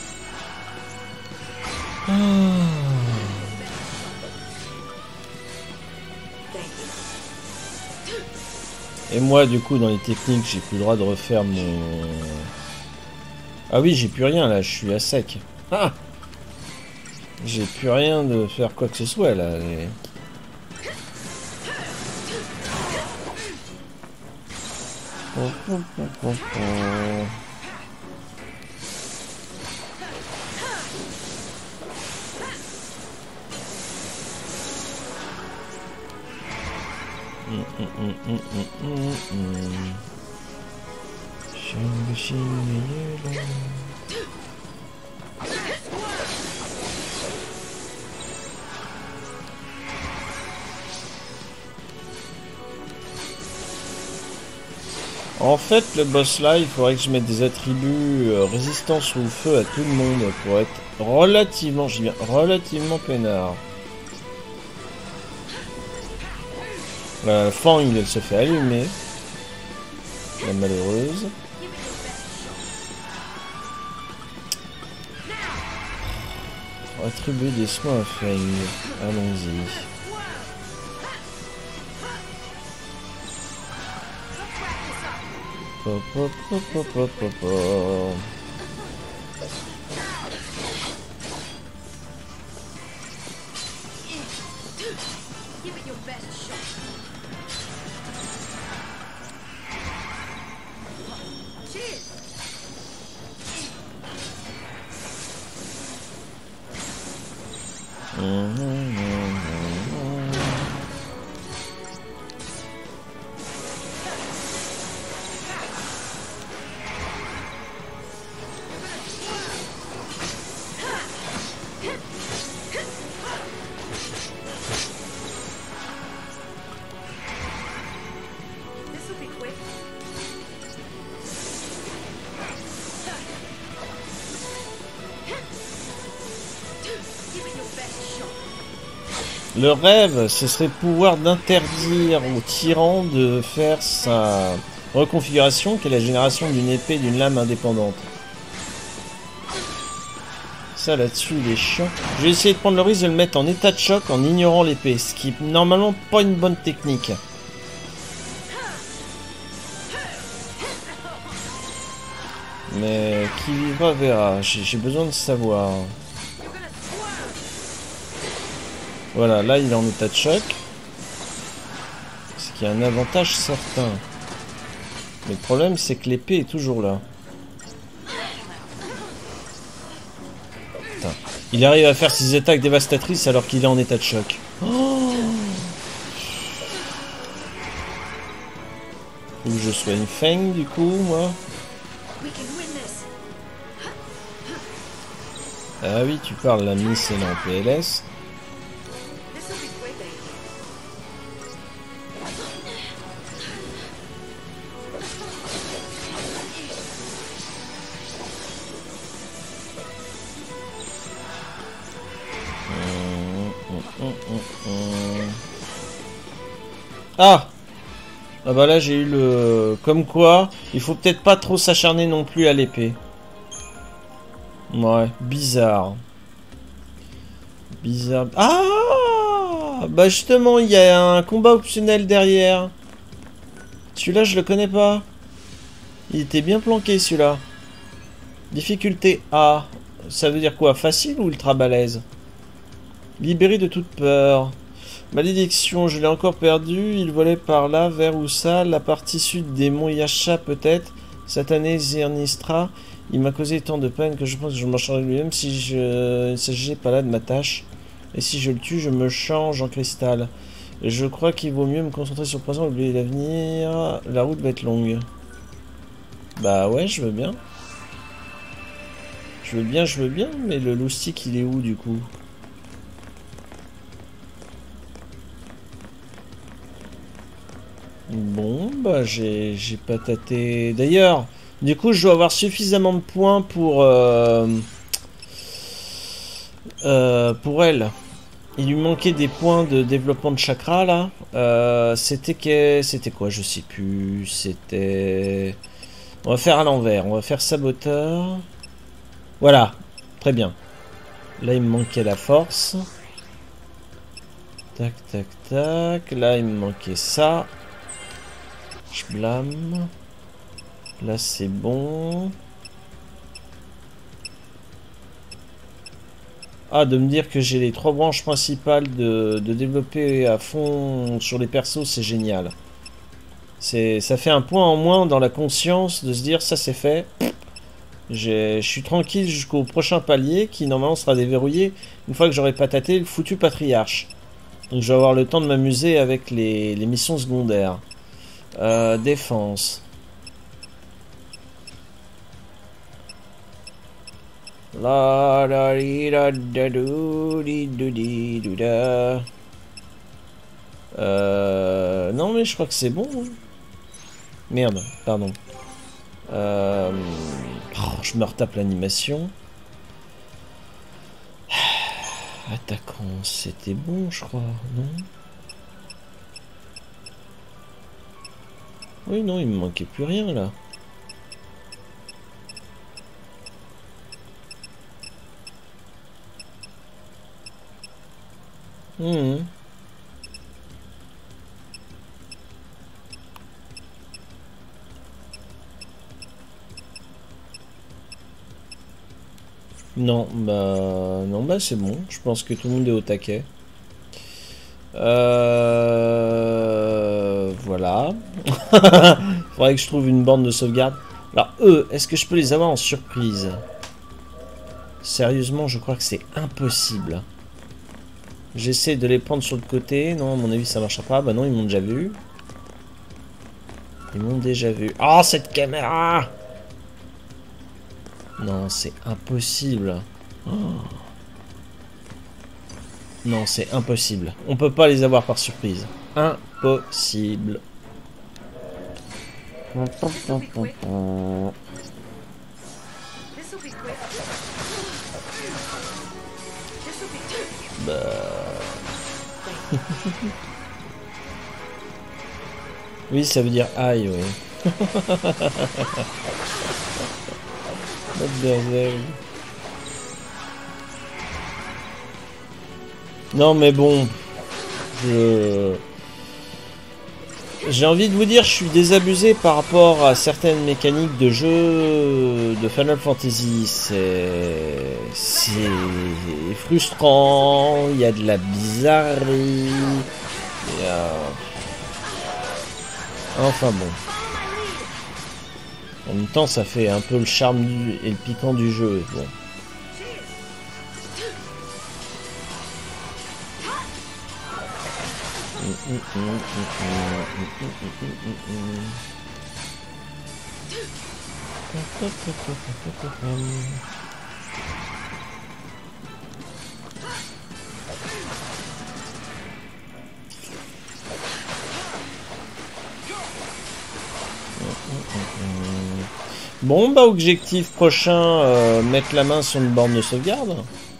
A: Ah. Et moi, du coup, dans les techniques, j'ai plus le droit de refaire mon... Ah oui, j'ai plus rien, là, je suis à sec. Ah! J'ai plus rien de faire quoi que ce soit, là. En fait, le boss là, il faudrait que je mette des attributs résistance au feu à tout le monde pour être relativement, je dis bien, relativement peinard. La Fang, elle se fait allumer. La malheureuse. Attribuer des soins à Fang. Allons-y. Pop, pop, pop, pop, pop, pop, pop. Le rêve, ce serait pouvoir d'interdire au tyran de faire sa reconfiguration, qui est la génération d'une épée, d'une lame indépendante. Ça là-dessus, il est chiant. Je vais essayer de prendre le risque de le mettre en état de choc en ignorant l'épée, ce qui est normalement pas une bonne technique. Mais qui vivra verra, j'ai besoin de savoir. Voilà, là il est en état de choc. Ce qui a un avantage certain. Mais le problème c'est que l'épée est toujours là. Putain. Il arrive à faire ses attaques dévastatrices alors qu'il est en état de choc. Oh, faut que je soigne Feng du coup, moi. Ah oui, tu parles, la Miss elle est en PLS. Ah! Ah bah là j'ai eu le... Comme quoi, il faut peut-être pas trop s'acharner non plus à l'épée. Ouais, bizarre. Bizarre. Ah! Bah justement, il y a un combat optionnel derrière. Celui-là, je le connais pas. Il était bien planqué celui-là. Difficulté A. Ça veut dire quoi? Facile ou ultra balèze? Libéré de toute peur. Malédiction, je l'ai encore perdu. Il volait par là, vers où ça? La partie sud des monts Yasha, peut-être. Satané Zirnistra. Il m'a causé tant de peine que je pense que je m'en changerai lui-même si je ne s'agissait pas là de ma tâche. Et si je le tue, je me change en cristal. Et je crois qu'il vaut mieux me concentrer sur le présent, oublier l'avenir. La route va être longue. Bah ouais, je veux bien. Je veux bien, mais le loustic, il est où du coup? Bon, bah j'ai pas tâté. D'ailleurs, du coup, je dois avoir suffisamment de points pour elle. Il lui manquait des points de développement de chakra là. C'était quoi? Je sais plus. C'était. On va faire à l'envers. On va faire saboteur. Voilà, très bien. Là, il me manquait la force. Tac, tac, tac. Là, il me manquait ça. Je blâme. Là, c'est bon. Ah, de me dire que j'ai les 3 branches principales de développer à fond sur les persos, c'est génial. Ça fait un point en moins dans la conscience de se dire ça c'est fait. Je suis tranquille jusqu'au prochain palier qui normalement sera déverrouillé une fois que j'aurai pataté le foutu patriarche. Donc je vais avoir le temps de m'amuser avec les missions secondaires. Défense. La la li la da dou di dou di dou da. Non mais je crois que c'est bon. Hein. Merde, pardon. Je me retape l'animation. Attaquant, c'était bon, je crois, non? Oui, non, il me manquait plus rien là. Mmh. Non, bah c'est bon. Je pense que tout le monde est au taquet. Voilà. Faudrait que je trouve une borne de sauvegarde. Alors eux, est-ce que je peux les avoir en surprise? Sérieusement, je crois que c'est impossible. J'essaie de les prendre sur le côté. Non, à mon avis, ça marchera pas. Bah non, ils m'ont déjà vu. Ils m'ont déjà vu. Oh, cette caméra! Non, c'est impossible. Oh. Non, c'est impossible. On peut pas les avoir par surprise. Impossible.
B: This'll be quick. This'll be quick. This'll be.
A: Oui, ça veut dire aïe, oui. Non, mais bon, j'ai envie de vous dire, je suis désabusé par rapport à certaines mécaniques de jeu de Final Fantasy. C'est frustrant, il y a de la bizarrerie, il y a... Enfin bon. En même temps, ça fait un peu le charme et le piquant du jeu. Bon. Bon, bah, objectif prochain, mettre la main sur une borne de sauvegarde.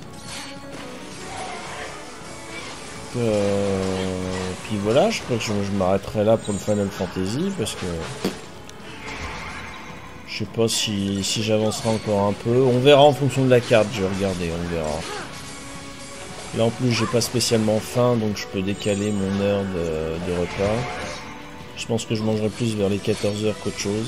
A: Puis voilà, je crois que je m'arrêterai là pour le Final Fantasy parce que je sais pas si j'avancerai encore un peu. On verra en fonction de la carte, je vais regarder, on verra. Là en plus j'ai pas spécialement faim donc je peux décaler mon heure de repas. Je pense que je mangerai plus vers les 14 heures qu'autre chose.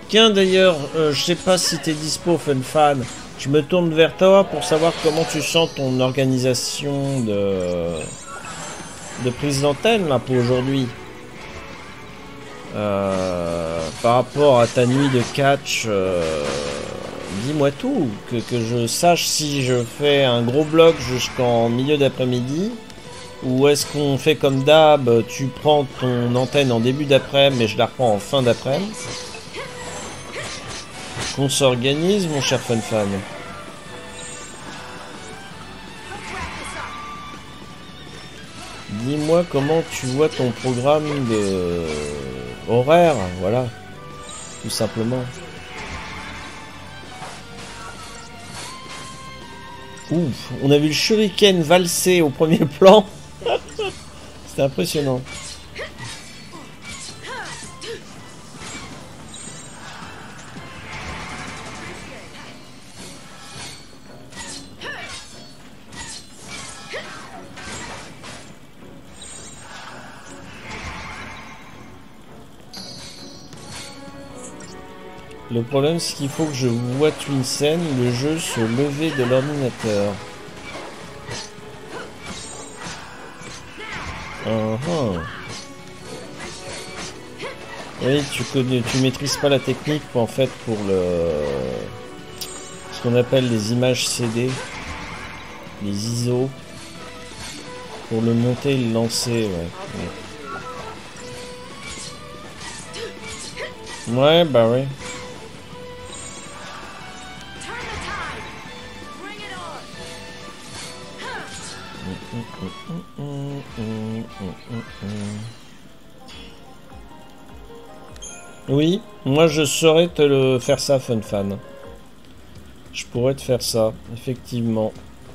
A: Tiens d'ailleurs, je sais pas si t'es dispo, Funfan. Je me tourne vers toi pour savoir comment tu sens ton organisation de prise d'antenne là pour aujourd'hui. Par rapport à ta nuit de catch, dis-moi tout, que je sache si je fais un gros bloc jusqu'en milieu d'après-midi, ou est-ce qu'on fait comme d'hab, tu prends ton antenne en début d'après-midi mais je la reprends en fin d'après-midi. Qu'on s'organise, mon cher Funfan. Dis-moi comment tu vois ton programme de horaire, voilà, tout simplement. Ouf, on a vu le shuriken valser au premier plan. C'était impressionnant. Le problème, c'est qu'il faut que je vois une scène, le jeu se lever de l'ordinateur. Oui, tu maîtrises pas la technique en fait pour ce qu'on appelle les images CD, les ISO, pour le monter et le lancer, ouais. Ouais, bah ouais. Oui, moi je saurais te le faire ça, Funfan. Je pourrais te faire ça, effectivement.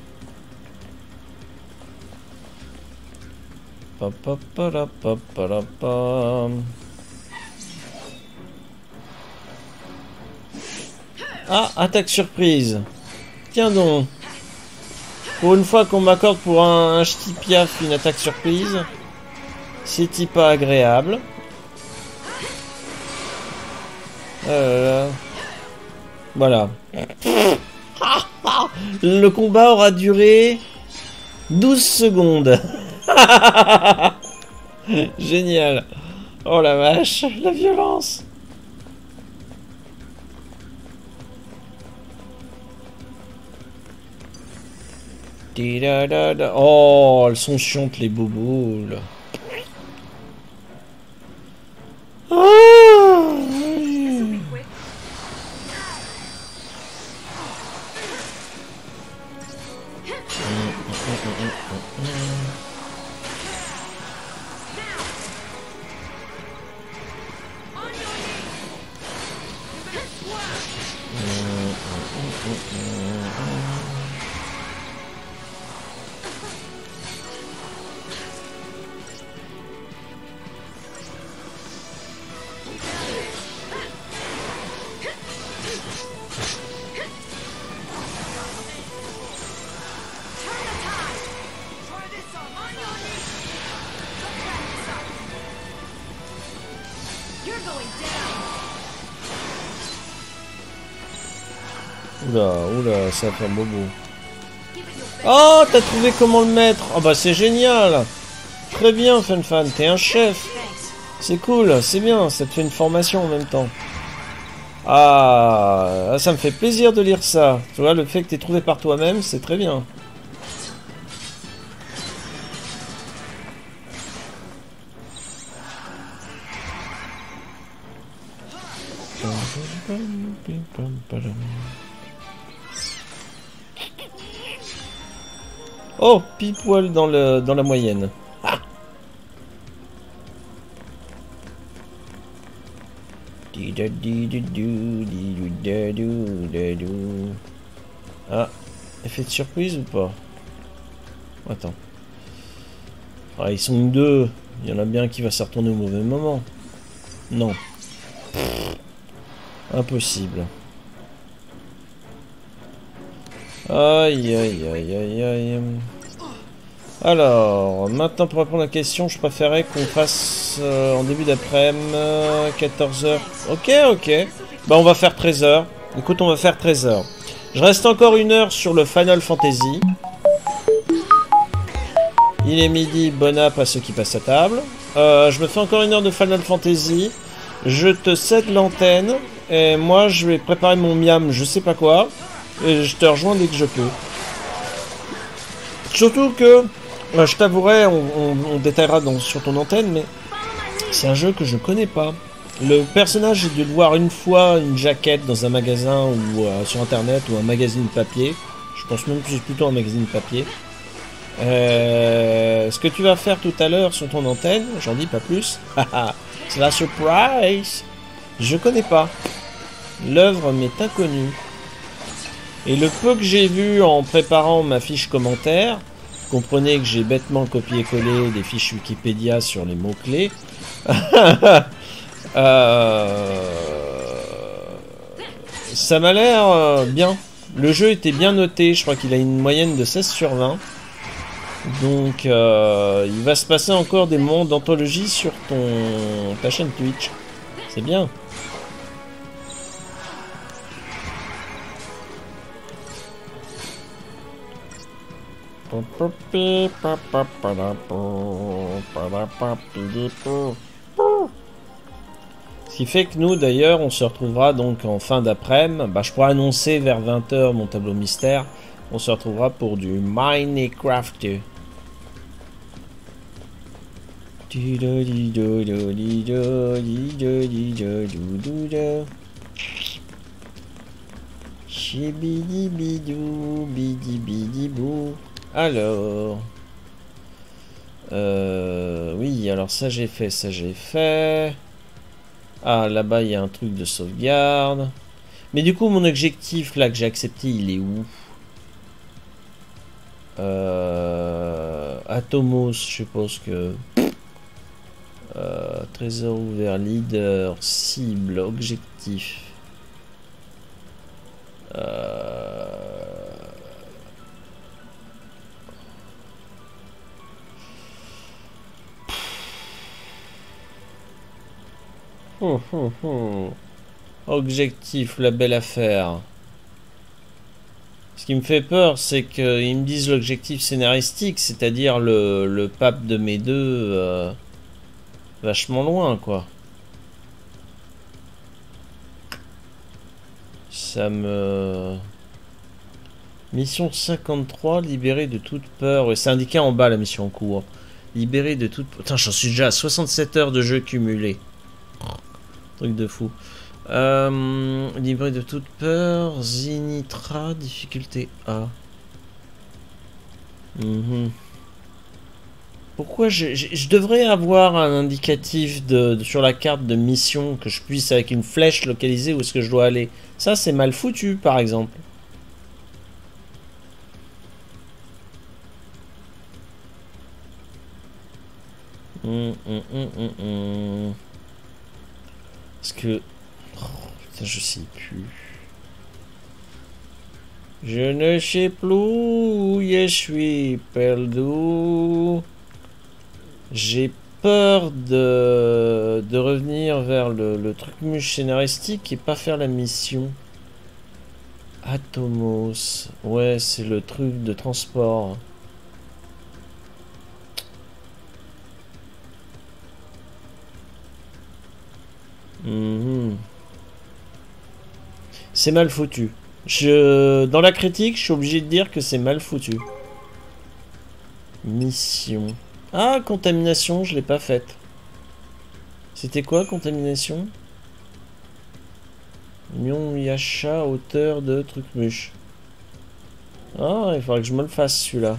A: Ah, attaque surprise. Tiens donc. Pour une fois qu'on m'accorde pour un ch'ti piaf une attaque surprise, c'est pas agréable. Voilà. Le combat aura duré 12 secondes. Génial. Oh la vache, la violence. Oh, elles sont chiantes les bobos. Oula, ça va faire bobo. Oh, t'as trouvé comment le mettre? Oh bah c'est génial. Très bien, Funfan, t'es un chef. C'est cool, c'est bien, ça te fait une formation en même temps. Ah, ça me fait plaisir de lire ça. Tu vois, le fait que t'aies trouvé par toi-même, c'est très bien. Oh, pile poil dans la moyenne. Ah. Ah, effet de surprise ou pas? Attends. Ah, ils sont deux. Il y en a bien qui va se retourner au mauvais moment. Non. Impossible. Aïe aïe aïe aïe aïe. Alors, maintenant pour répondre à la question, je préférais qu'on fasse en début d'après-midi, 14h. Ok, ok. Bah on va faire 13h. Écoute, on va faire 13h. Je reste encore 1 heure sur le Final Fantasy. Il est midi, bon app à ceux qui passent à table. Je me fais encore 1 heure de Final Fantasy. Je te cède l'antenne. Et moi, je vais préparer mon miam, je sais pas quoi. Et je te rejoins dès que je peux. Surtout que, je t'avouerai, on détaillera sur ton antenne, mais c'est un jeu que je connais pas. Le personnage, j'ai dû le voir une fois, une jaquette dans un magasin ou sur internet ou un magazine papier. Je pense même que c'est plutôt un magazine papier. Ce que tu vas faire tout à l'heure sur ton antenne, j'en dis pas plus. C'est la surprise. Je connais pas. L'œuvre m'est inconnue. Et le peu que j'ai vu en préparant ma fiche commentaire, comprenez que j'ai bêtement copié-collé des fiches Wikipédia sur les mots-clés. Ça m'a l'air bien. Le jeu était bien noté, je crois qu'il a une moyenne de 16 sur 20. Donc il va se passer encore des moments d'anthologie sur ta chaîne Twitch. C'est bien. Ce qui fait que nous d'ailleurs on se retrouvera donc en fin d'après-midi. Bah, je pourrais annoncer vers 20h mon tableau mystère. On se retrouvera pour du Minecraft. Alors, oui, alors ça j'ai fait, ça j'ai fait. Ah, là-bas il y a un truc de sauvegarde. Mais du coup, mon objectif là que j'ai accepté, il est où? Atomos, je suppose que. Trésor ouvert, leader, cible, objectif. Objectif, la belle affaire. Ce qui me fait peur, c'est qu'ils me disent l'objectif scénaristique, c'est-à-dire le pape de mes deux, vachement loin, quoi. Ça me... Mission 53, libéré de toute peur. Ouais, c'est indiqué en bas la mission en cours. Libéré de toute... Putain, j'en suis déjà à 67 heures de jeu cumulé. Truc de fou. Libéré de toute peur. Zinitra, difficulté A. Pourquoi je devrais avoir un indicatif sur la carte de mission que je puisse avec une flèche localiser où est-ce que je dois aller. Ça c'est mal foutu par exemple. Parce que... Oh, putain, je sais plus. Je ne sais plus où je suis perdu. J'ai peur de revenir vers le truc muche scénaristique et pas faire la mission. Atomos. Ouais, c'est le truc de transport. C'est mal foutu. Dans la critique, je suis obligé de dire que c'est mal foutu. Mission. Ah, contamination, je l'ai pas faite. C'était quoi, contamination? Mion Yacha, auteur de truc muche. Ah, il faudrait que je me le fasse celui-là.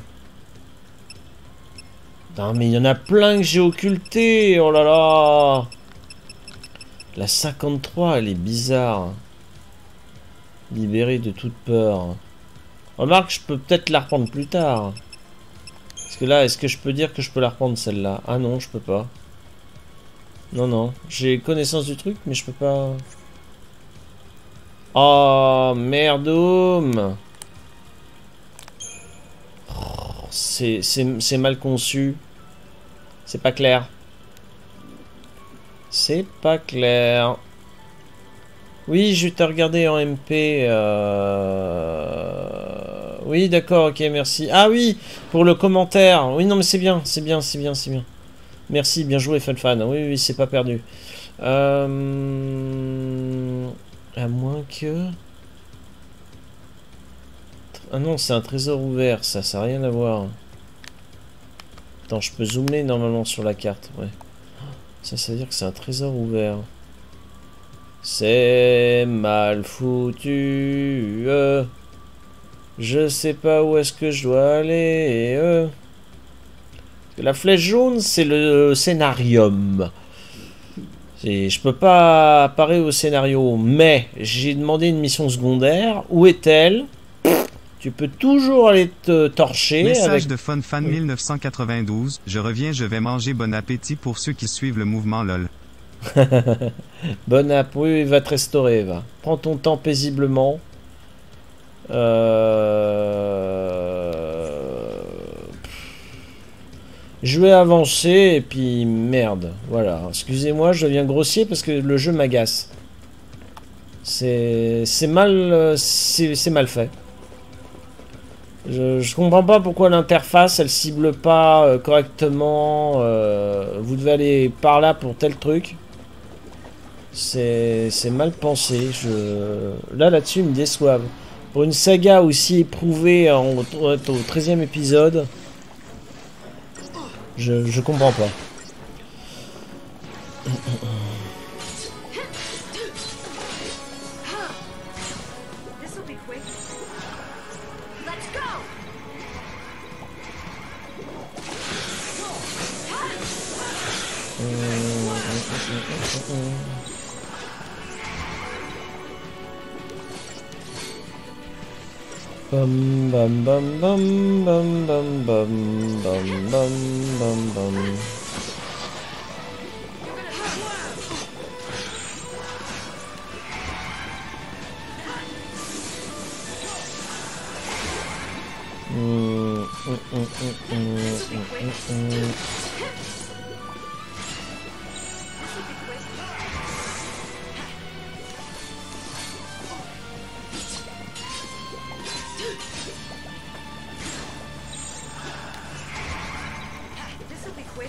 A: Non, mais il y en a plein que j'ai occulté. Oh là là. La 53, elle est bizarre. Libérée de toute peur. Remarque, je peux peut-être la reprendre plus tard. Parce que là, est-ce que je peux dire que je peux la reprendre celle-là? Ah non, je peux pas. Non, non. J'ai connaissance du truc, mais je peux pas... Oh, merdoum. Oh, c'est mal conçu. C'est pas clair. C'est pas clair. Oui, je t'ai regardé en MP. Oui, d'accord, ok, merci. Ah oui, pour le commentaire. Oui, non, mais c'est bien, c'est bien, c'est bien, c'est bien. Merci, bien joué, Funfan. Oui, oui, c'est pas perdu. À moins que... Ah non, c'est un trésor ouvert, ça n'a rien à voir. Attends, je peux zoomer normalement sur la carte, ouais. Ça veut dire que c'est un trésor ouvert. C'est mal foutu. Je sais pas où est-ce que je dois aller. La flèche jaune, c'est le scénarium. Je peux pas apparaître au scénario, mais j'ai demandé une mission secondaire. Où est-elle? Tu peux toujours aller te torcher.
C: Message
A: avec...
C: de FunFan 1992. Je reviens, je vais manger. Bon appétit pour ceux qui suivent le mouvement LOL.
A: Bonne app, oui, il va te restaurer, va. Prends ton temps paisiblement. Je vais avancer et puis merde, voilà. Excusez-moi, je deviens grossier parce que le jeu m'agace. C'est mal, c'est mal fait. Je comprends pas pourquoi l'interface elle cible pas correctement. Vous devez aller par là pour tel truc. C'est mal pensé. Là-dessus, ils me déçoivent. Pour une saga aussi éprouvée au 13e épisode, je comprends pas.
B: This'll be quick. Let's go.
A: Bam bam bam bam bam bam bam bam bam bam bam.
B: This'll be quick.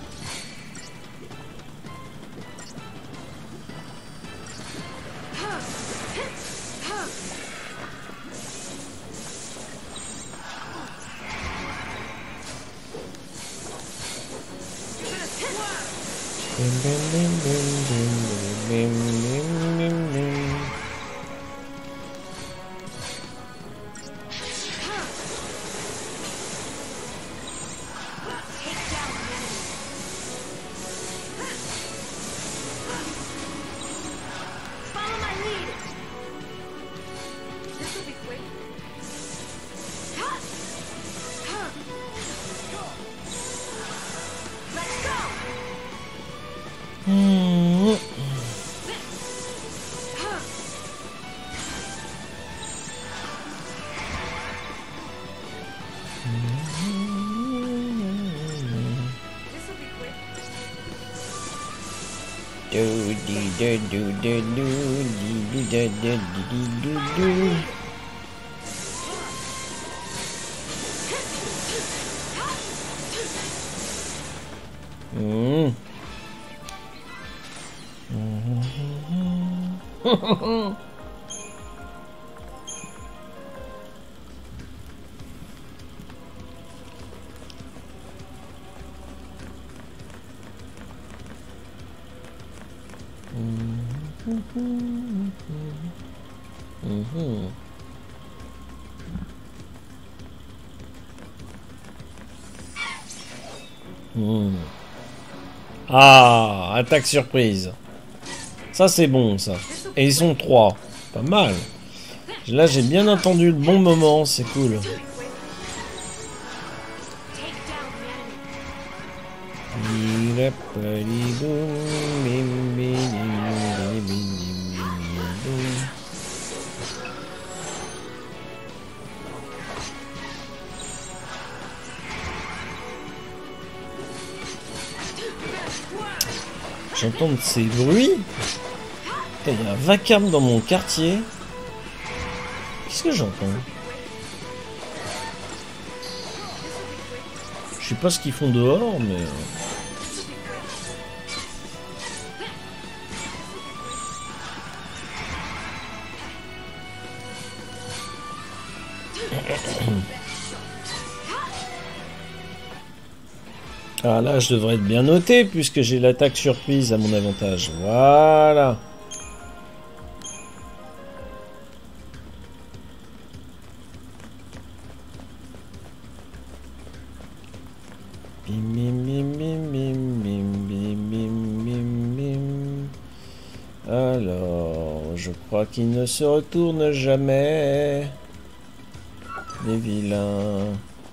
B: Follow my lead. This'll be quick. Let's go. This'll be quick.
A: Do do do do do do do do do do do. Ah, attaque surprise. Ça c'est bon ça. Et ils sont 3. Pas mal. Là j'ai bien entendu le bon moment, c'est cool.
B: This'll be quick. Take down the enemy.
A: J'entends ces bruits. Il y a un vacarme dans mon quartier. Qu'est-ce que j'entends? Je sais pas ce qu'ils font dehors, mais... Ah là, je devrais être bien noté puisque j'ai l'attaque surprise à mon avantage. Voilà. Bim bim bim bim bim bim bim bim bim bim. Alors, je crois qu'ils ne se retournent jamais. Les vilains.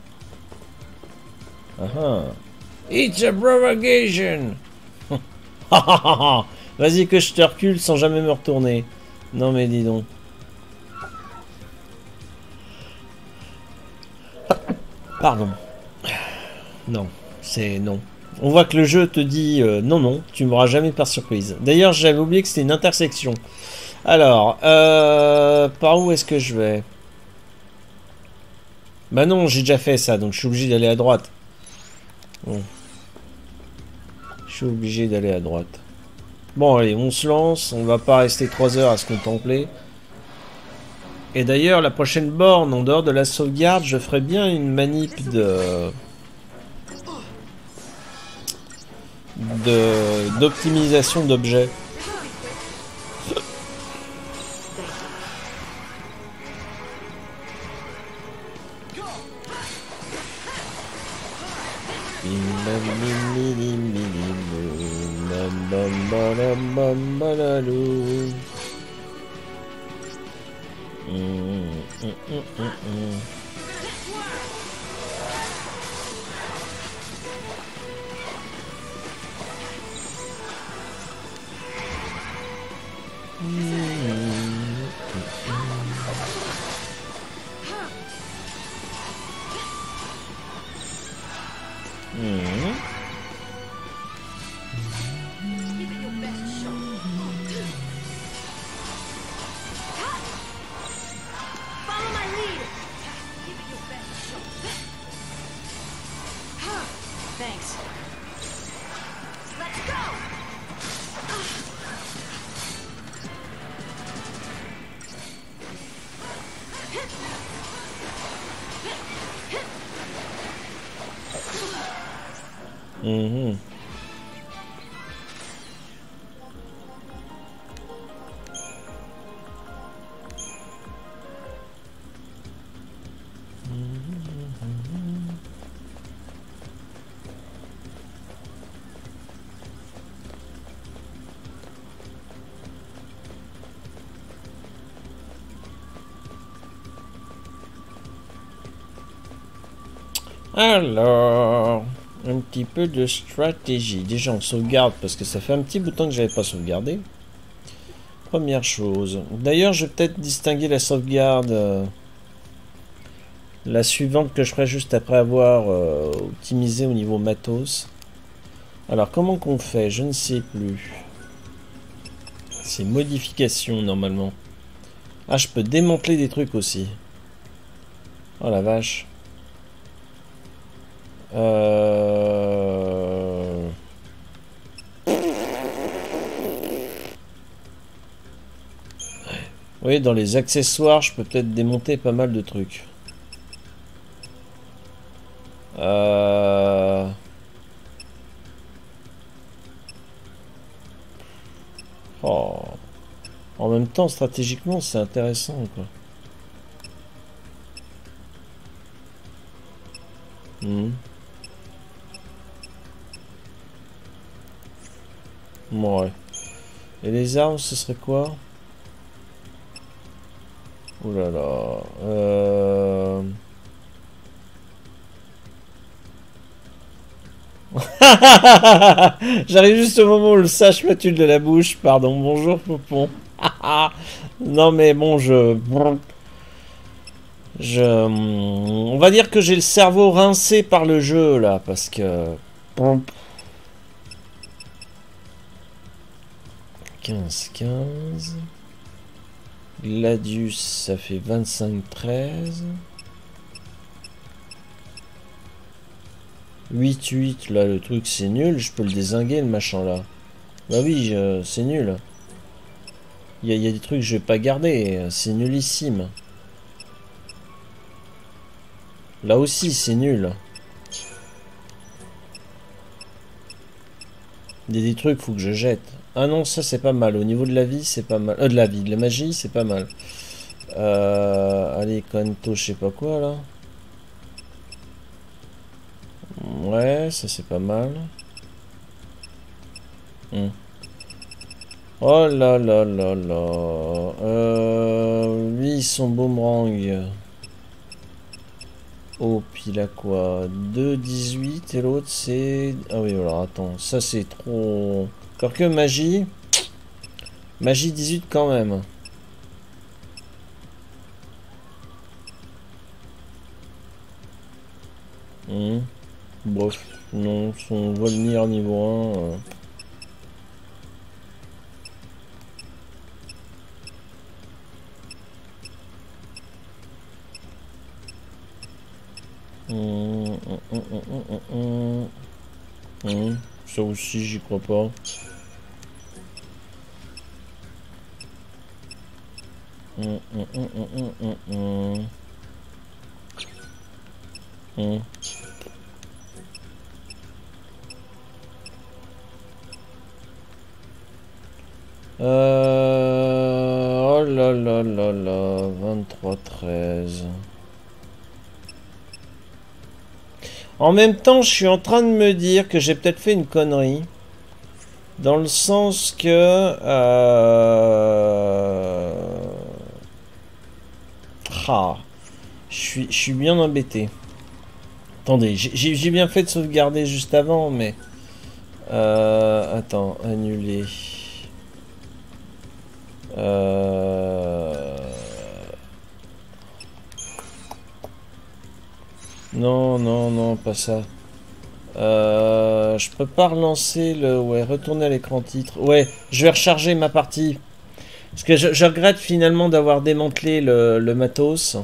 A: Ah ah. It's a provocation. Vas-y que je te recule sans jamais me retourner. Non mais dis donc. Pardon. Non, c'est non. On voit que le jeu te dit non, non, tu m'auras jamais par surprise. D'ailleurs, j'avais oublié que c'était une intersection. Alors, par où est-ce que je vais? Bah non, j'ai déjà fait ça, donc je suis obligé d'aller à droite. Bon. Je suis obligé d'aller à droite. Bon, allez, on se lance. On va pas rester 3 heures à se contempler. Et d'ailleurs, la prochaine borne, en dehors de la sauvegarde, je ferai bien une manip d'optimisation d'objets.
B: Follow my lead. Give it your best shot. Thanks. Let's go.
A: Mhm. Alors, un petit peu de stratégie. Déjà, on sauvegarde parce que ça fait un petit bout de temps que j'avais pas sauvegardé. Première chose. D'ailleurs, je vais peut-être distinguer la sauvegarde. La suivante que je ferai juste après avoir optimisé au niveau matos. Alors, comment qu'on fait? Je ne sais plus. C'est modification normalement. Ah, je peux démanteler des trucs aussi. Oh la vache. Oui, dans les accessoires, je peux peut-être démonter pas mal de trucs. Oh. En même temps, stratégiquement, c'est intéressant, quoi. Ouais. Et les armes, ce serait quoi? Oh là là. J'arrive juste au moment où le sage m'attule de la bouche. Pardon, bonjour Poupon. Non mais bon, on va dire que j'ai le cerveau rincé par le jeu là, parce que... 15, 15. Gladius, ça fait 25, 13. 8, 8, là, le truc, c'est nul. Je peux le dézinguer, le machin, là. Bah oui, c'est nul. Il y a des trucs que je vais pas garder. C'est nullissime. Là aussi, c'est nul. Il y a des trucs, faut que je jette. Ah non, ça, c'est pas mal. Au niveau de la vie, c'est pas mal. De la vie, de la magie, c'est pas mal. Allez, Kanto, je sais pas quoi, là. Ouais, ça, c'est pas mal. Oh là là là là. Lui, son boomerang. Oh, puis il a quoi? 2, 18 et l'autre c'est... Ah oui, alors attends, ça c'est trop... Encore que magie. Magie 18 quand même. Bof, non, son Volnir niveau 1... Ça aussi, j'y crois pas. Oh là là là là, 23, 13. En même temps, je suis en train de me dire que j'ai peut-être fait une connerie. Dans le sens que... je suis bien embêté. Attendez, j'ai bien fait de sauvegarder juste avant, mais... attends, annuler. Non, non, non, pas ça. Je peux pas relancer le... Ouais, retourner à l'écran titre. Ouais, je vais recharger ma partie. Parce que je regrette finalement d'avoir démantelé le matos.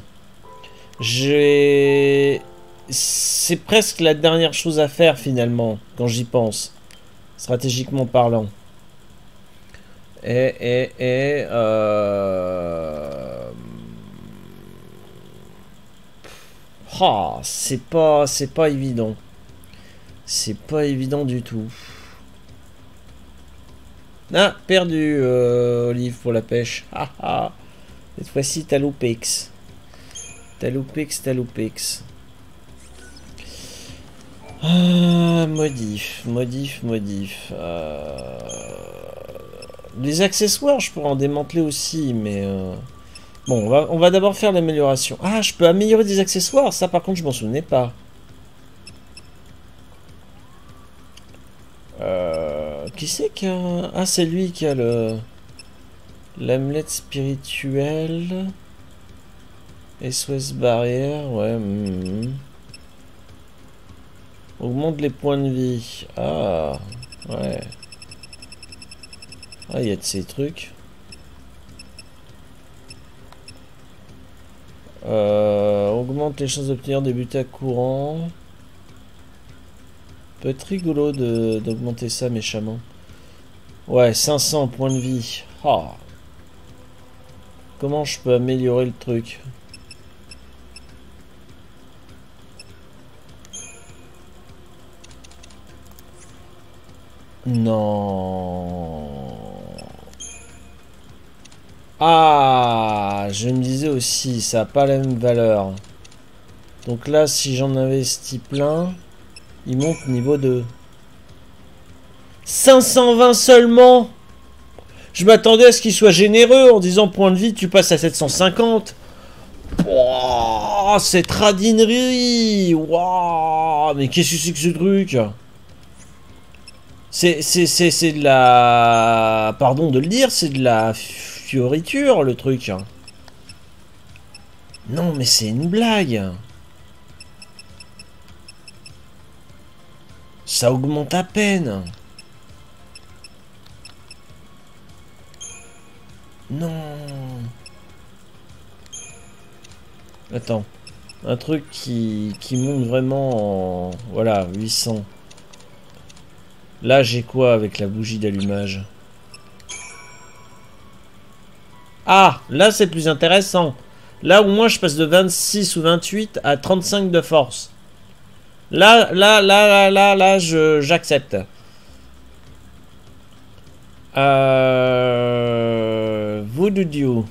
A: C'est presque la dernière chose à faire finalement, quand j'y pense. Stratégiquement parlant. C'est pas évident. C'est pas évident du tout. Ah, perdu, Olive, pour la pêche. Cette fois-ci, t'as loupéx. T'as loupéx. Modif. Les accessoires, je pourrais en démanteler aussi, mais... Bon, on va d'abord faire l'amélioration. Ah, je peux améliorer des accessoires. Ça, par contre, je m'en souvenais pas. Qui c'est qui a... Ah, c'est lui qui a le... L'amulette spirituelle. SOS barrière, ouais. Augmente les points de vie. Ah, ouais. Ah, il y a de ces trucs. Augmente les chances d'obtenir des buts à courant. Peut être rigolo d'augmenter ça méchamment. Ouais, 500 points de vie. Comment je peux améliorer le truc? Non. Ah, je me disais aussi, ça n'a pas la même valeur. Donc là, si j'en investis plein, il monte niveau 2. 520 seulement. Je m'attendais à ce qu'il soit généreux en disant point de vie, tu passes à 750. Oh, cette radinerie. Wow, mais qu'est-ce que c'est que ce truc? C'est de la... Pardon de le dire, c'est de la fioriture, le truc. Non, mais c'est une blague. Ça augmente à peine. Non. Attends. Un truc qui monte vraiment en... Voilà, 800. Là, j'ai quoi avec la bougie d'allumage? Ah, là, c'est plus intéressant. Là, au moins, je passe de 26 ou 28 à 35 de force. Là, j'accepte. Voodoo.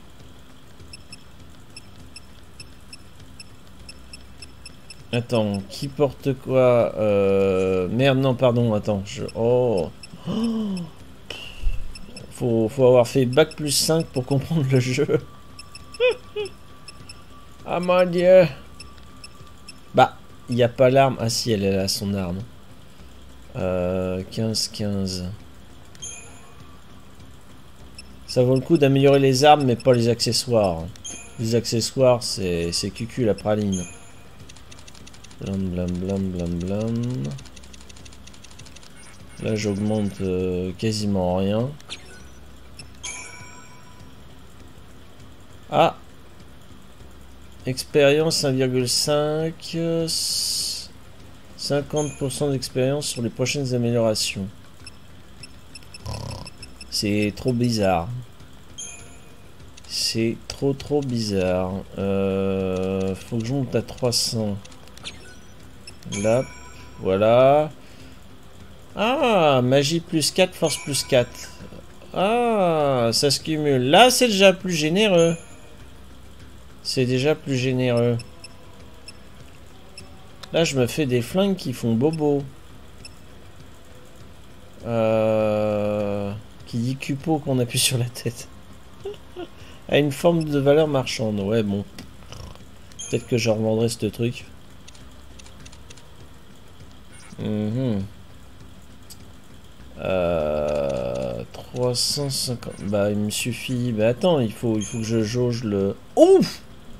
A: Attends, qui porte quoi? Merde, non, pardon, attends. Oh. Faut avoir fait bac plus 5 pour comprendre le jeu. Ah mon dieu. Bah, il n'y a pas l'arme. Ah si, elle a son arme. 15. Ça vaut le coup d'améliorer les armes, mais pas les accessoires. Les accessoires, c'est cucu la praline. Blam blam blam blam blam. Là, j'augmente quasiment rien. Ah! Expérience 1,5. 50% d'expérience sur les prochaines améliorations. C'est trop bizarre. C'est trop bizarre. Faut que je monte à 300. Là, voilà. Ah, magie plus 4, force plus 4. Ah, ça se cumule. Là, c'est déjà plus généreux. C'est déjà plus généreux. Là, je me fais des flingues qui font bobo. Qui dit cupo qu'on appuie sur la tête. A une forme de valeur marchande. Ouais, bon. Peut-être que je revendrai ce truc. 350. Bah, il me suffit. Bah, attends, il faut que je jauge le. Ouf!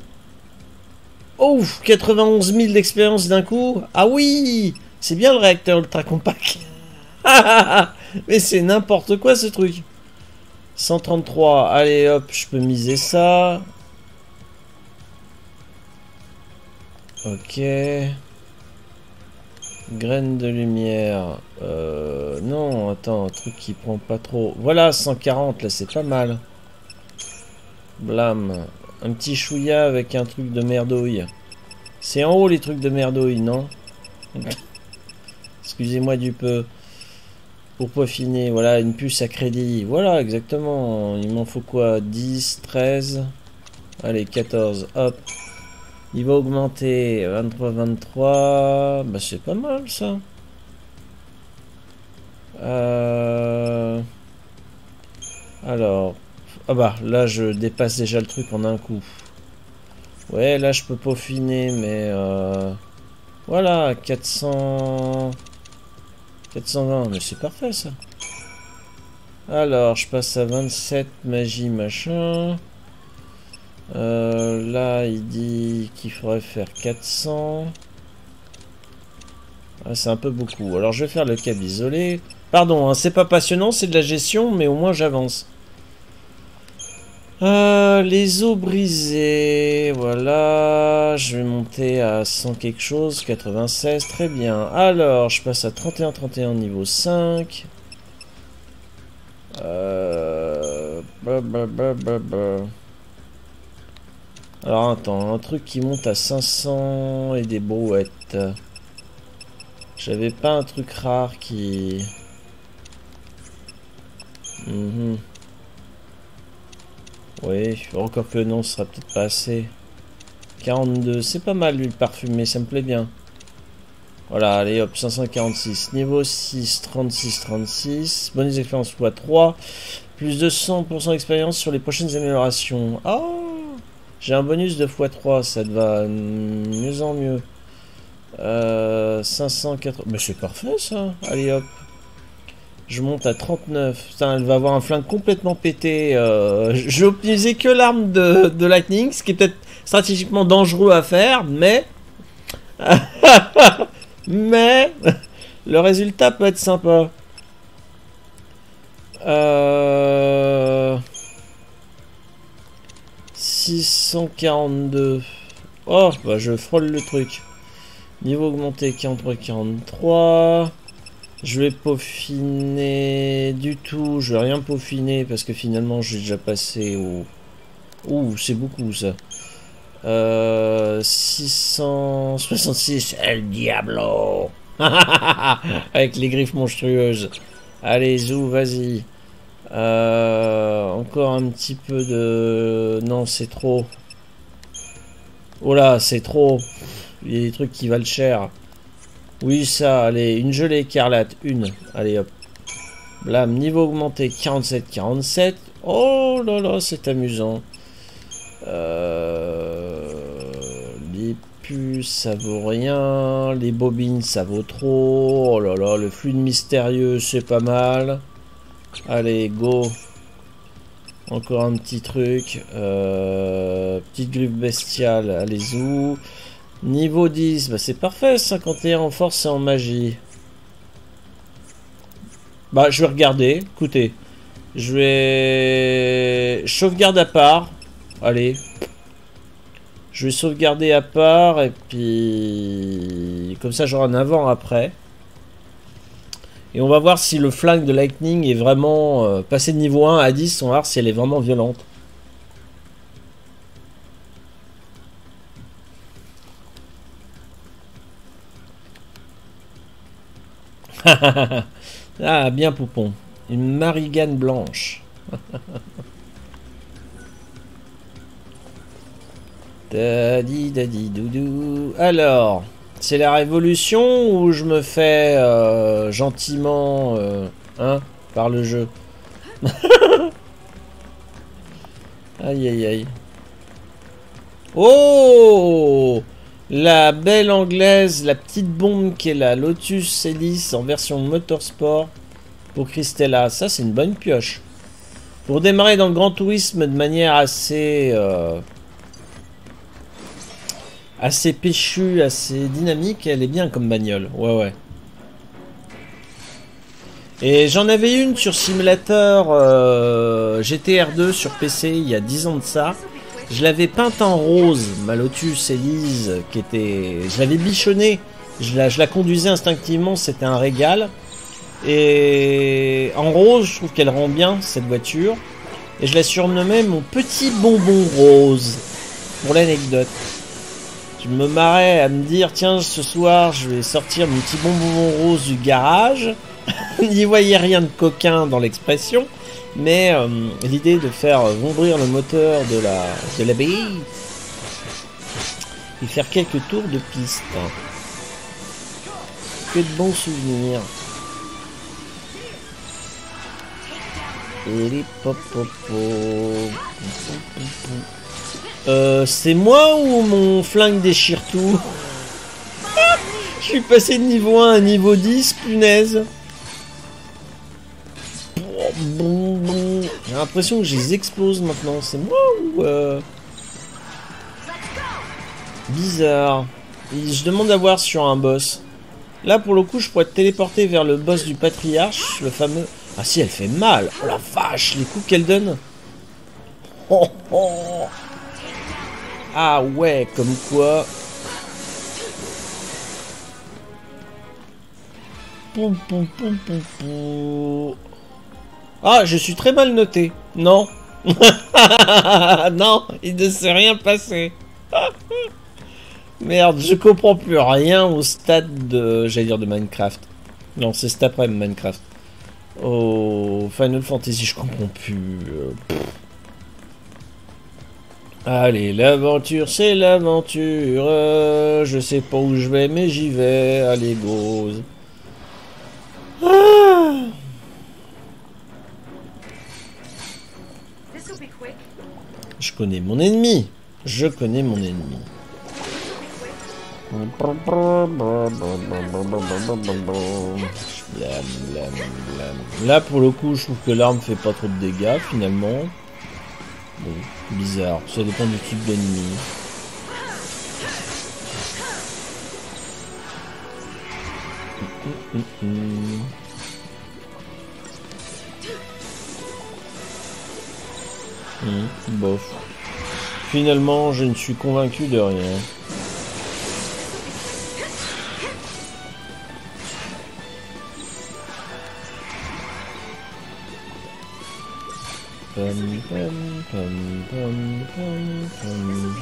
A: Ouf! 91 000 d'expérience d'un coup. Ah oui! C'est bien le réacteur ultra compact. Mais c'est n'importe quoi ce truc. 133. Allez hop, je peux miser ça. Ok. Graines de lumière. Non, attends, un truc qui prend pas trop. Voilà, 140, là, c'est pas mal. Blam. Un petit chouïa avec un truc de merdouille. C'est en haut les trucs de merdouille, non? Excusez-moi du peu. Pour peaufiner, voilà, une puce à crédit. Voilà, exactement. Il m'en faut quoi? 10, 13. Allez, 14, hop. Il va augmenter 23, 23. Bah, c'est pas mal ça. Alors. Ah bah, là, je dépasse déjà le truc en un coup. Ouais, là, je peux peaufiner, mais. Voilà, 400. 420, mais c'est parfait ça. Alors, je passe à 27, magie, machin. Là, il dit qu'il faudrait faire 400. Ah, c'est un peu beaucoup. Alors, je vais faire le câble isolé. Pardon, hein, c'est pas passionnant, c'est de la gestion, mais au moins j'avance. Les os brisés. Voilà. Je vais monter à 100 quelque chose. 96, très bien. Alors, je passe à 31, 31 niveau 5. Alors attends, un truc qui monte à 500 et des brouettes. J'avais pas un truc rare qui... Oui, encore que non, ce sera peut-être pas assez. 42, c'est pas mal lui le parfumé, ça me plaît bien. Voilà, allez hop, 546. Niveau 6, 36, 36. Bonus d'expérience x3. Plus de 100% d'expérience sur les prochaines améliorations. Oh! J'ai un bonus de x3, ça te va mieux en mieux. 580. Mais c'est parfait ça. Allez hop. Je monte à 39. Putain, elle va avoir un flingue complètement pété. Je vais optimiser que l'arme de Lightning, ce qui est peut-être stratégiquement dangereux à faire, mais. Mais. Le résultat peut être sympa. 642. Oh, bah je frôle le truc. Niveau augmenté 43-43. Je vais peaufiner du tout. Je vais rien peaufiner parce que finalement j'ai déjà passé au... Ouh, c'est beaucoup ça. 666. El Diablo. Avec les griffes monstrueuses. Allez, Zou, vas-y. Encore un petit peu de... Non, c'est trop. Oh là, c'est trop. Il y a des trucs qui valent cher. Oui, ça, allez, une gelée écarlate, une. Allez, hop. Blam, niveau augmenté, 47-47. Oh là là, c'est amusant. Les puces, ça vaut rien. Les bobines, ça vaut trop. Oh là là, le fluide mystérieux, c'est pas mal. Allez, go. Encore un petit truc. Petite griffe bestiale, allez, où. Niveau 10, bah c'est parfait, 51 en force et en magie. Bah je vais regarder, écoutez. Je vais... Sauvegarde à part. Allez. Je vais sauvegarder à part et puis... Comme ça j'aurai un avant-après. Et on va voir si le flingue de Lightning est vraiment... passé de niveau 1 à 10, on va voir si elle est vraiment violente. Ah, bien Poupon. Une marigane blanche. Dadi dadi doudou. Alors, c'est la révolution ou je me fais gentiment hein, par le jeu. Aïe aïe aïe. Oh, la belle anglaise, la petite bombe qui est la Lotus Elise en version motorsport pour Christella. Ça, c'est une bonne pioche. Pour démarrer dans le Grand Tourisme de manière assez... assez péchue, assez dynamique, elle est bien comme bagnole. Ouais, ouais. Et j'en avais une sur simulateur GTR2 sur PC il y a 10 ans de ça. Je l'avais peinte en rose, ma Lotus Elise, qui était... Je l'avais bichonnée, je la conduisais instinctivement, c'était un régal. Et en rose, je trouve qu'elle rend bien, cette voiture. Et je la surnommais mon petit bonbon rose, pour l'anecdote. Je me marrais à me dire, tiens, ce soir, je vais sortir mon petit bonbon rose du garage. N'y voyez rien de coquin dans l'expression. Mais l'idée de faire ouvrir le moteur de la BI et faire quelques tours de piste. Que de bons souvenirs. Et les c'est moi ou mon flingue déchire tout? Je suis passé de niveau 1 à niveau 10, punaise. J'ai l'impression que je les explose maintenant. C'est moi ou bizarre. Et je demande à voir sur un boss. Là pour le coup je pourrais te téléporter vers le boss du patriarche, le fameux... Ah si, elle fait mal. Oh la vache, les coups qu'elle donne. Oh, oh. Ah ouais, comme quoi. Poum, poum, poum, poum, poum. Ah, je suis très mal noté. Non. Non, il ne s'est rien passé. Merde, je comprends plus rien au stade de... J'allais dire de Minecraft. Non, c'est cet après Minecraft. Oh, Final Fantasy, je comprends plus. Allez, l'aventure, c'est l'aventure. Je sais pas où je vais, mais j'y vais. Allez, go. Ah. Je connais mon ennemi. Je connais mon ennemi. Blam, blam, blam. Là pour le coup je trouve que l'arme fait pas trop de dégâts finalement. Bon, bizarre, ça dépend du type d'ennemi. Bof. Finalement, je ne suis convaincu de rien. Pom, pom, pom, pom, pom, pom.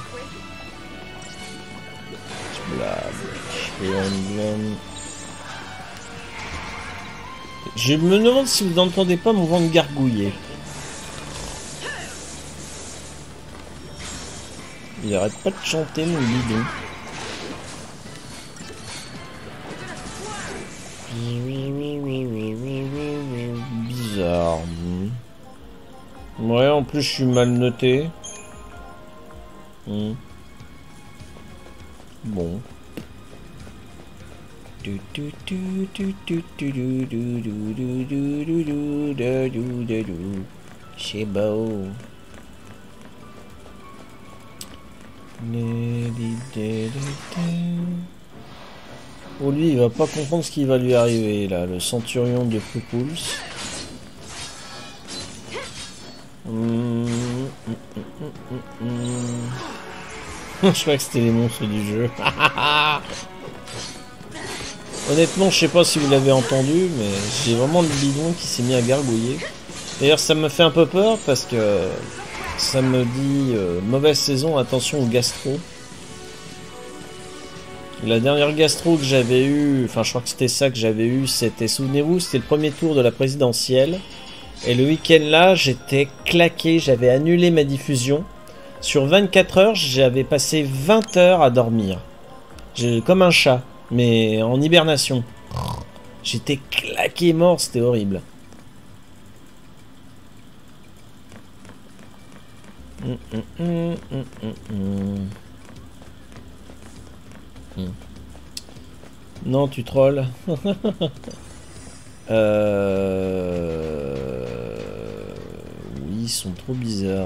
A: Je me demande si vous n'entendez pas mon ventre gargouiller. Il arrête pas de chanter mon bidon. Bizarre. Ouais, en plus je suis mal noté. Bon. C'est beau. Oh, lui, il va pas comprendre ce qui va lui arriver là, le centurion de Pupouls. Je crois que c'était les monstres du jeu. Honnêtement, je sais pas si vous l'avez entendu, mais j'ai vraiment le bidon qui s'est mis à gargouiller. D'ailleurs, ça me fait un peu peur parce que ça me dit mauvaise saison, attention au gastro. La dernière gastro que j'avais eue, enfin je crois que c'était ça que j'avais eu, c'était, souvenez-vous, c'était le premier tour de la présidentielle. Et le week-end là, j'étais claqué, j'avais annulé ma diffusion. Sur 24 heures, j'avais passé 20 heures à dormir. Comme un chat, mais en hibernation. J'étais claqué mort, c'était horrible. Non, tu trolls. Oui, ils sont trop bizarres.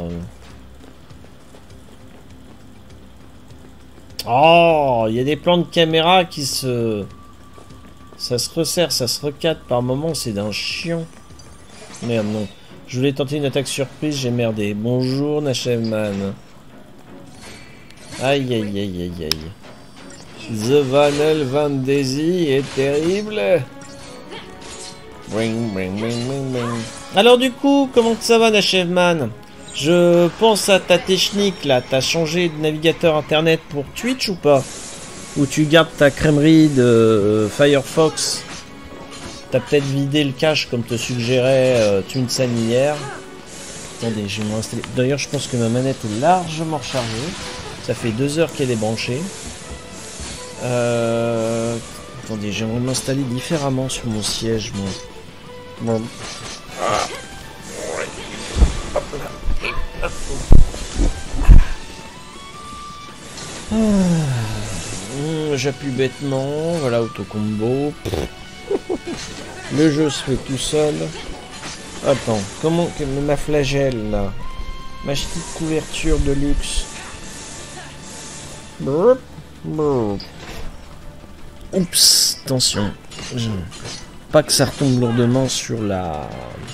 A: Oh, il y a des plans de caméra qui se... Ça se resserre, ça se recadre par moments, c'est d'un chiant. Merde, non. Je voulais tenter une attaque surprise, j'ai merdé. Bonjour, Nachevman. Aïe, aïe, aïe, aïe, aïe. The Vanel Van Daisy est terrible. Bring, bring, bring, bring, bring. Alors du coup, comment ça va, Nachevman? Je pense à ta technique là. T'as changé de navigateur internet pour Twitch ou pas? Ou tu gardes ta crèmerie de Firefox? T'as peut-être vidé le cache comme te suggérait Twinsan hier. Attendez, je vais me installer. D'ailleurs, je pense que ma manette est largement rechargée. Ça fait 2 heures qu'elle est branchée. Attendez, j'aimerais m'installer différemment sur mon siège, moi. Bon. Ah. Ouais. Hop là. J'appuie bêtement. Voilà, autocombo. Le jeu se fait tout seul. Attends, comment que ma flagelle là? Ma petite couverture de luxe. Oups, attention. Pas que ça retombe lourdement sur la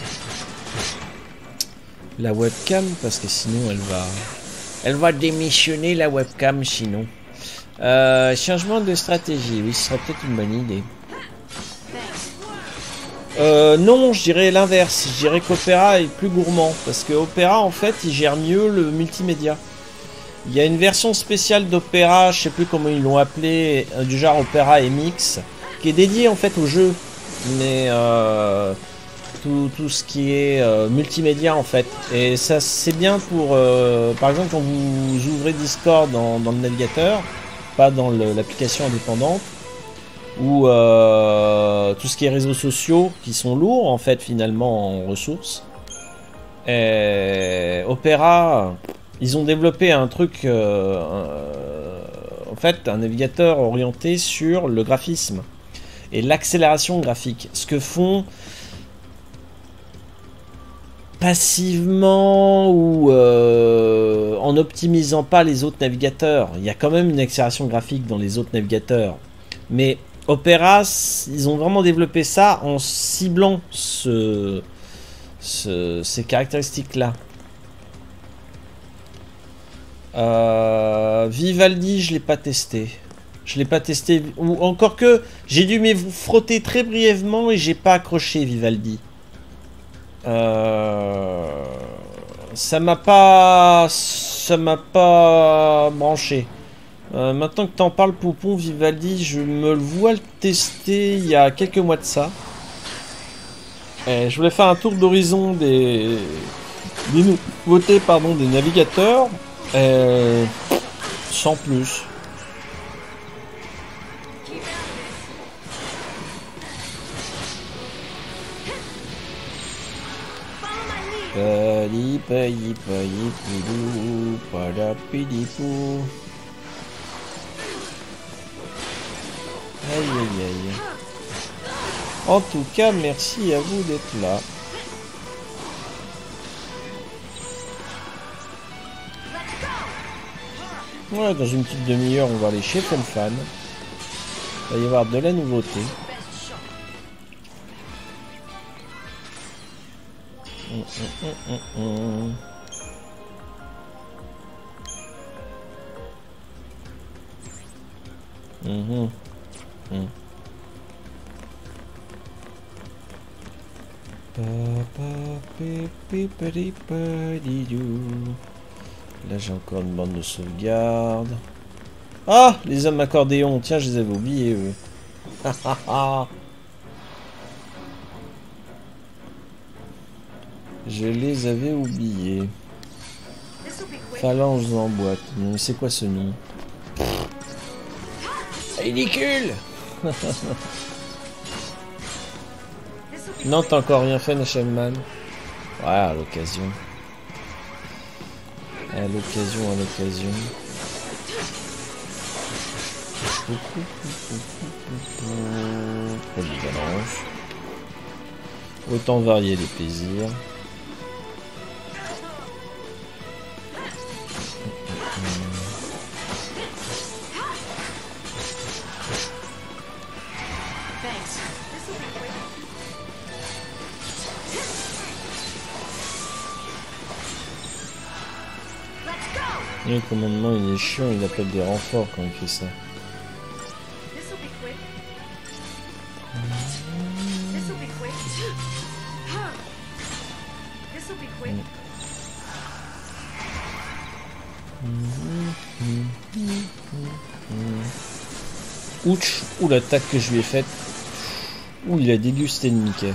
A: webcam parce que sinon elle va démissionner la webcam sinon. Changement de stratégie, oui, ce serait peut-être une bonne idée. Non, je dirais l'inverse. Je dirais qu'Opera est plus gourmand parce que Opera en fait il gère mieux le multimédia. Il y a une version spéciale d'Opera, je sais plus comment ils l'ont appelé, du genre Opera MX, qui est dédiée en fait au jeu, mais tout ce qui est multimédia en fait. Et ça c'est bien pour, par exemple quand vous ouvrez Discord dans le navigateur, pas dans l'application indépendante, ou tout ce qui est réseaux sociaux qui sont lourds en fait finalement en ressources. Et Opera... Ils ont développé un truc, en fait, un navigateur orienté sur le graphisme et l'accélération graphique. Ce que font passivement ou en n'optimisant pas les autres navigateurs. Il y a quand même une accélération graphique dans les autres navigateurs. Mais Opera, ils ont vraiment développé ça en ciblant ces caractéristiques-là. Vivaldi, je l'ai pas testé. Je l'ai pas testé. Ou encore que j'ai dû m'y frotter très brièvement et j'ai pas accroché Vivaldi. Ça m'a pas branché. Maintenant que t'en parles, Poupon, Vivaldi, je me le vois le tester il y a quelques mois de ça. Et je voulais faire un tour d'horizon des nouveautés, pardon, des navigateurs. Sans plus. Padi padi padi poudou, pada pidi pou. Aïe aïe aïe. En tout cas, merci à vous d'être là. Ouais, dans une petite demi-heure, on va aller chez FunFan. Il va y avoir de la nouveauté. Là j'ai encore une bande de sauvegarde. Ah, les hommes accordéons, tiens, je les avais oubliés eux. Je les avais oubliés. Phalanges en boîte. Mais c'est quoi ce nom? Ridicule. Non, t'as encore rien fait, Nashelman. Ouais, à l'occasion. À l'occasion, à l'occasion. Polyvalence. Autant varier les plaisirs. Le commandement il est chiant, il appelle des renforts quand il fait ça. Ouch, ou l'attaque que je lui ai faite. Ouh, il a dégusté le Mickey.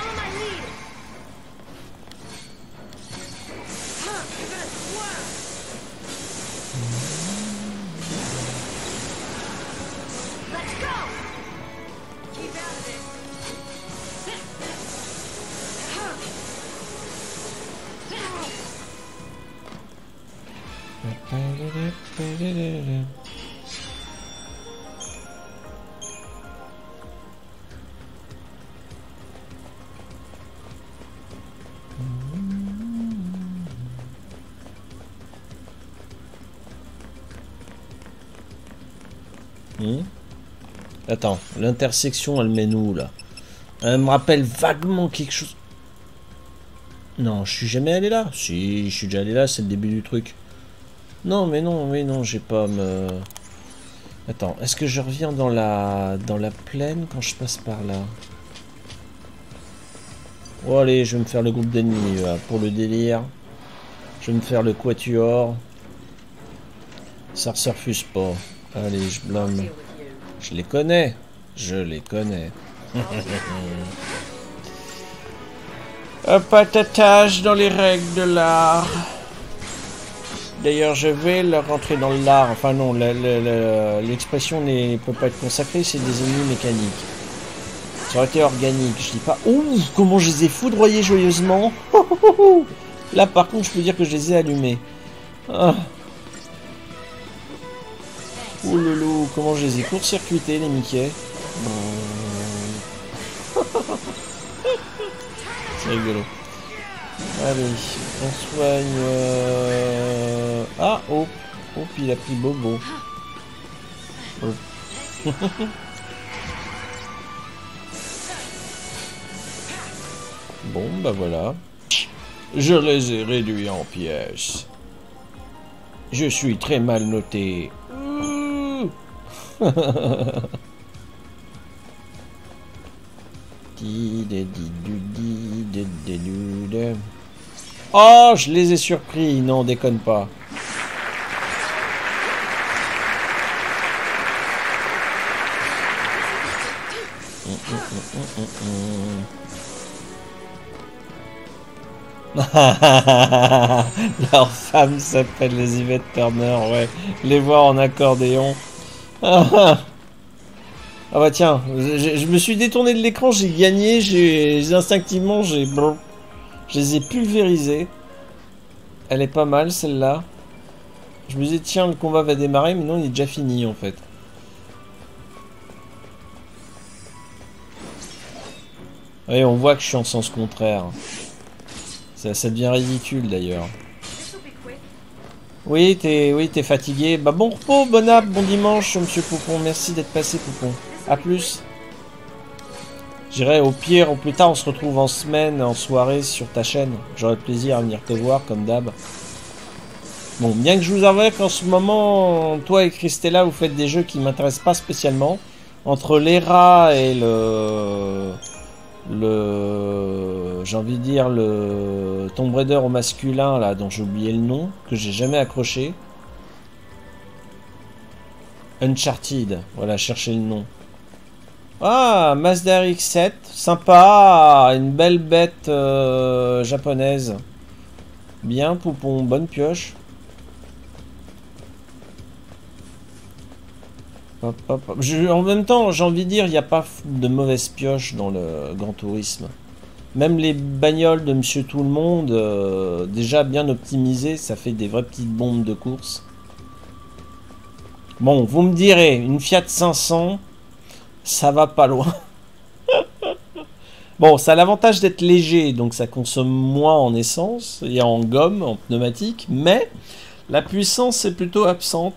A: Attends, l'intersection, elle mène où, là? Elle me rappelle vaguement quelque chose. Non, je suis jamais allé là. Si, je suis déjà allé là, c'est le début du truc. Non, mais non, j'ai pas me... Attends, est-ce que je reviens dans la plaine quand je passe par là? Oh, allez, je vais me faire le groupe d'ennemis, là, pour le délire. Je vais me faire le quatuor. Ça se refuse pas. Allez, je blâme. Je les connais. Je les connais. Un patatage dans les règles de l'art. D'ailleurs, je vais leur rentrer dans l'art. Enfin non, l'expression ne peut pas être consacrée, c'est des ennemis mécaniques. Ça aurait été organique, je dis pas... Ouh, comment je les ai foudroyés joyeusement. Là, par contre, je peux dire que je les ai allumés. Ah. Ouh loulou, comment je les ai court-circuités, les Mickey. C'est rigolo. Allez, on soigne... Ah, oh, oh, puis il a pris Bobo. Oh. Bon, bah voilà. Je les ai réduits en pièces. Je suis très mal noté. Oh, je les ai surpris. Non, déconne pas. Leur femme s'appelle les Yvette Turner, ouais. Les voir en accordéon. Ah bah tiens, je me suis détourné de l'écran, j'ai gagné, instinctivement, je les ai pulvérisés. Elle est pas mal celle-là. Je me disais tiens, le combat va démarrer, mais non, il est déjà fini en fait. Oui, on voit que je suis en sens contraire. Ça devient ridicule d'ailleurs. Oui, t'es fatigué. Bah bon repos, bon app, bon dimanche, monsieur Poupon. Merci d'être passé, Poupon. A plus. J'irai au pire, au plus tard, on se retrouve en semaine, en soirée sur ta chaîne. J'aurai plaisir à venir te voir, comme d'hab. Bon, bien que je vous avoue qu'en ce moment, toi et Christella, vous faites des jeux qui m'intéressent pas spécialement. Entre les rats et j'ai envie de dire le Tomb Raider au masculin là dont j'ai oublié le nom, que j'ai jamais accroché. Uncharted, voilà, cherchez le nom. Ah, Mazda RX-7, sympa, une belle bête japonaise. Bien, Poupon, bonne pioche. Hop, hop, hop. En même temps, j'ai envie de dire, il n'y a pas de mauvaise pioche dans le Grand Tourisme. Même les bagnoles de Monsieur Tout-le-Monde, déjà bien optimisées, ça fait des vraies petites bombes de course. Bon, vous me direz, une Fiat 500, ça va pas loin. Bon, ça a l'avantage d'être léger, donc ça consomme moins en essence et en gomme, en pneumatique, mais la puissance est plutôt absente.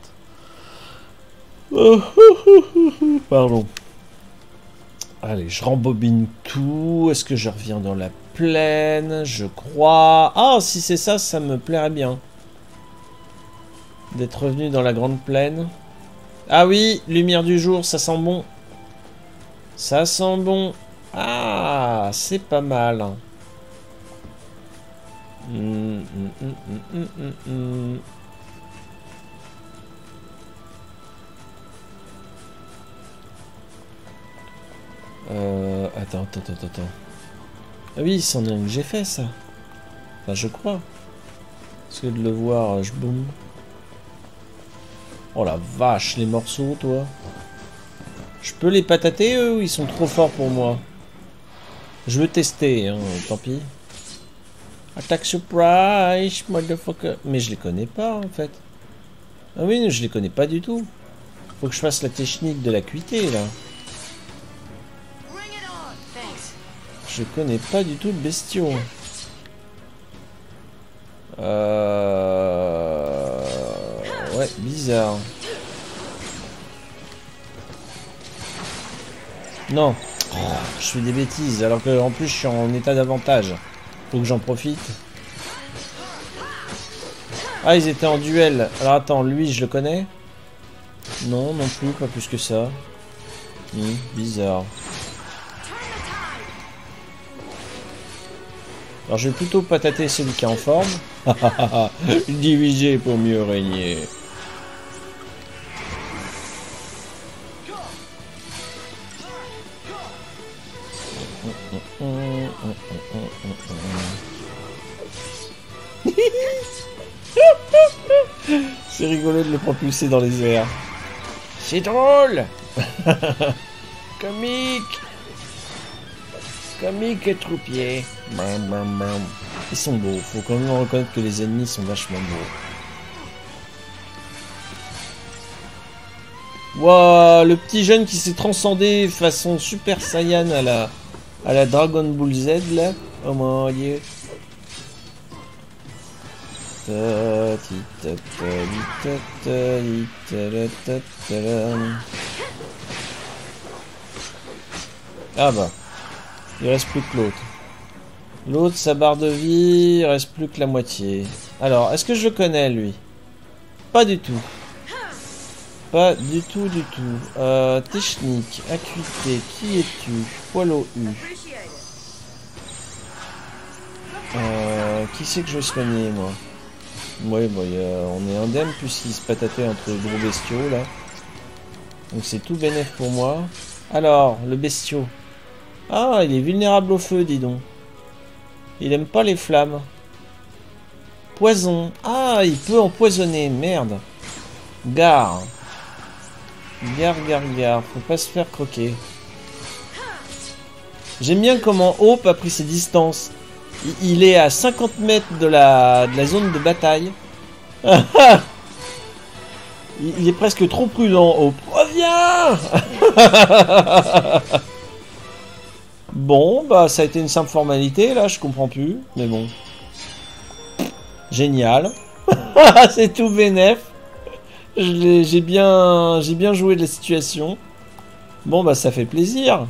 A: Pardon. Allez, je rembobine tout. Est-ce que je reviens dans la plaine? Je crois. Ah, si c'est ça, ça me plairait bien. D'être revenu dans la grande plaine. Ah oui, lumière du jour, ça sent bon. Ça sent bon. Ah, c'est pas mal. Attends. Ah oui, c'en est un que j'ai fait, ça. Enfin, je crois. Parce que de le voir, je boum. Oh la vache, les morceaux, toi. Je peux les patater, eux, ou ils sont trop forts pour moi? Je veux tester, hein, tant pis. Attack surprise, motherfucker. Mais je les connais pas, en fait. Ah oui, je les connais pas du tout. Faut que je fasse la technique de l'acuité, là. Je connais pas du tout le bestiau. Ouais, bizarre. Non. Oh, je fais des bêtises, alors que en plus je suis en état d'avantage. Faut que j'en profite. Ah, ils étaient en duel. Alors attends, lui je le connais? Non, non plus, pas plus que ça. Bizarre. Alors je vais plutôt patater celui qui est en forme. Diviser pour mieux régner. C'est rigolo de le propulser dans les airs. C'est drôle. Comique. Comique et troupier. Ils sont beaux. Faut quand même reconnaître que les ennemis sont vachement beaux. Waouh, le petit jeune qui s'est transcendé façon Super Saiyan à la Dragon Ball Z là. Oh mon dieu. Ah bah. Il reste plus que l'autre. L'autre, sa barre de vie, il reste plus que la moitié. Alors, est-ce que je le connais, lui? Pas du tout. Pas du tout, du tout. Technique, acuité, qui es-tu? Poil au U. Qui c'est que je vais soigner, moi? Ouais, bon, on est indemne puisqu'il se patatait entre gros bestiaux, là. Donc c'est tout bénef pour moi. Alors, le bestiau. Ah, il est vulnérable au feu, dis donc. Il aime pas les flammes. Poison. Ah, il peut empoisonner, merde. Gare. Gare, gare, gare. Faut pas se faire croquer. J'aime bien comment Hope a pris ses distances. Il est à 50 mètres de la zone de bataille. Il est presque trop prudent, Hope. Reviens. Bon, bah ça a été une simple formalité, là, je comprends plus. Mais bon. Génial. C'est tout vénef. J'ai bien joué de la situation. Bon, bah ça fait plaisir.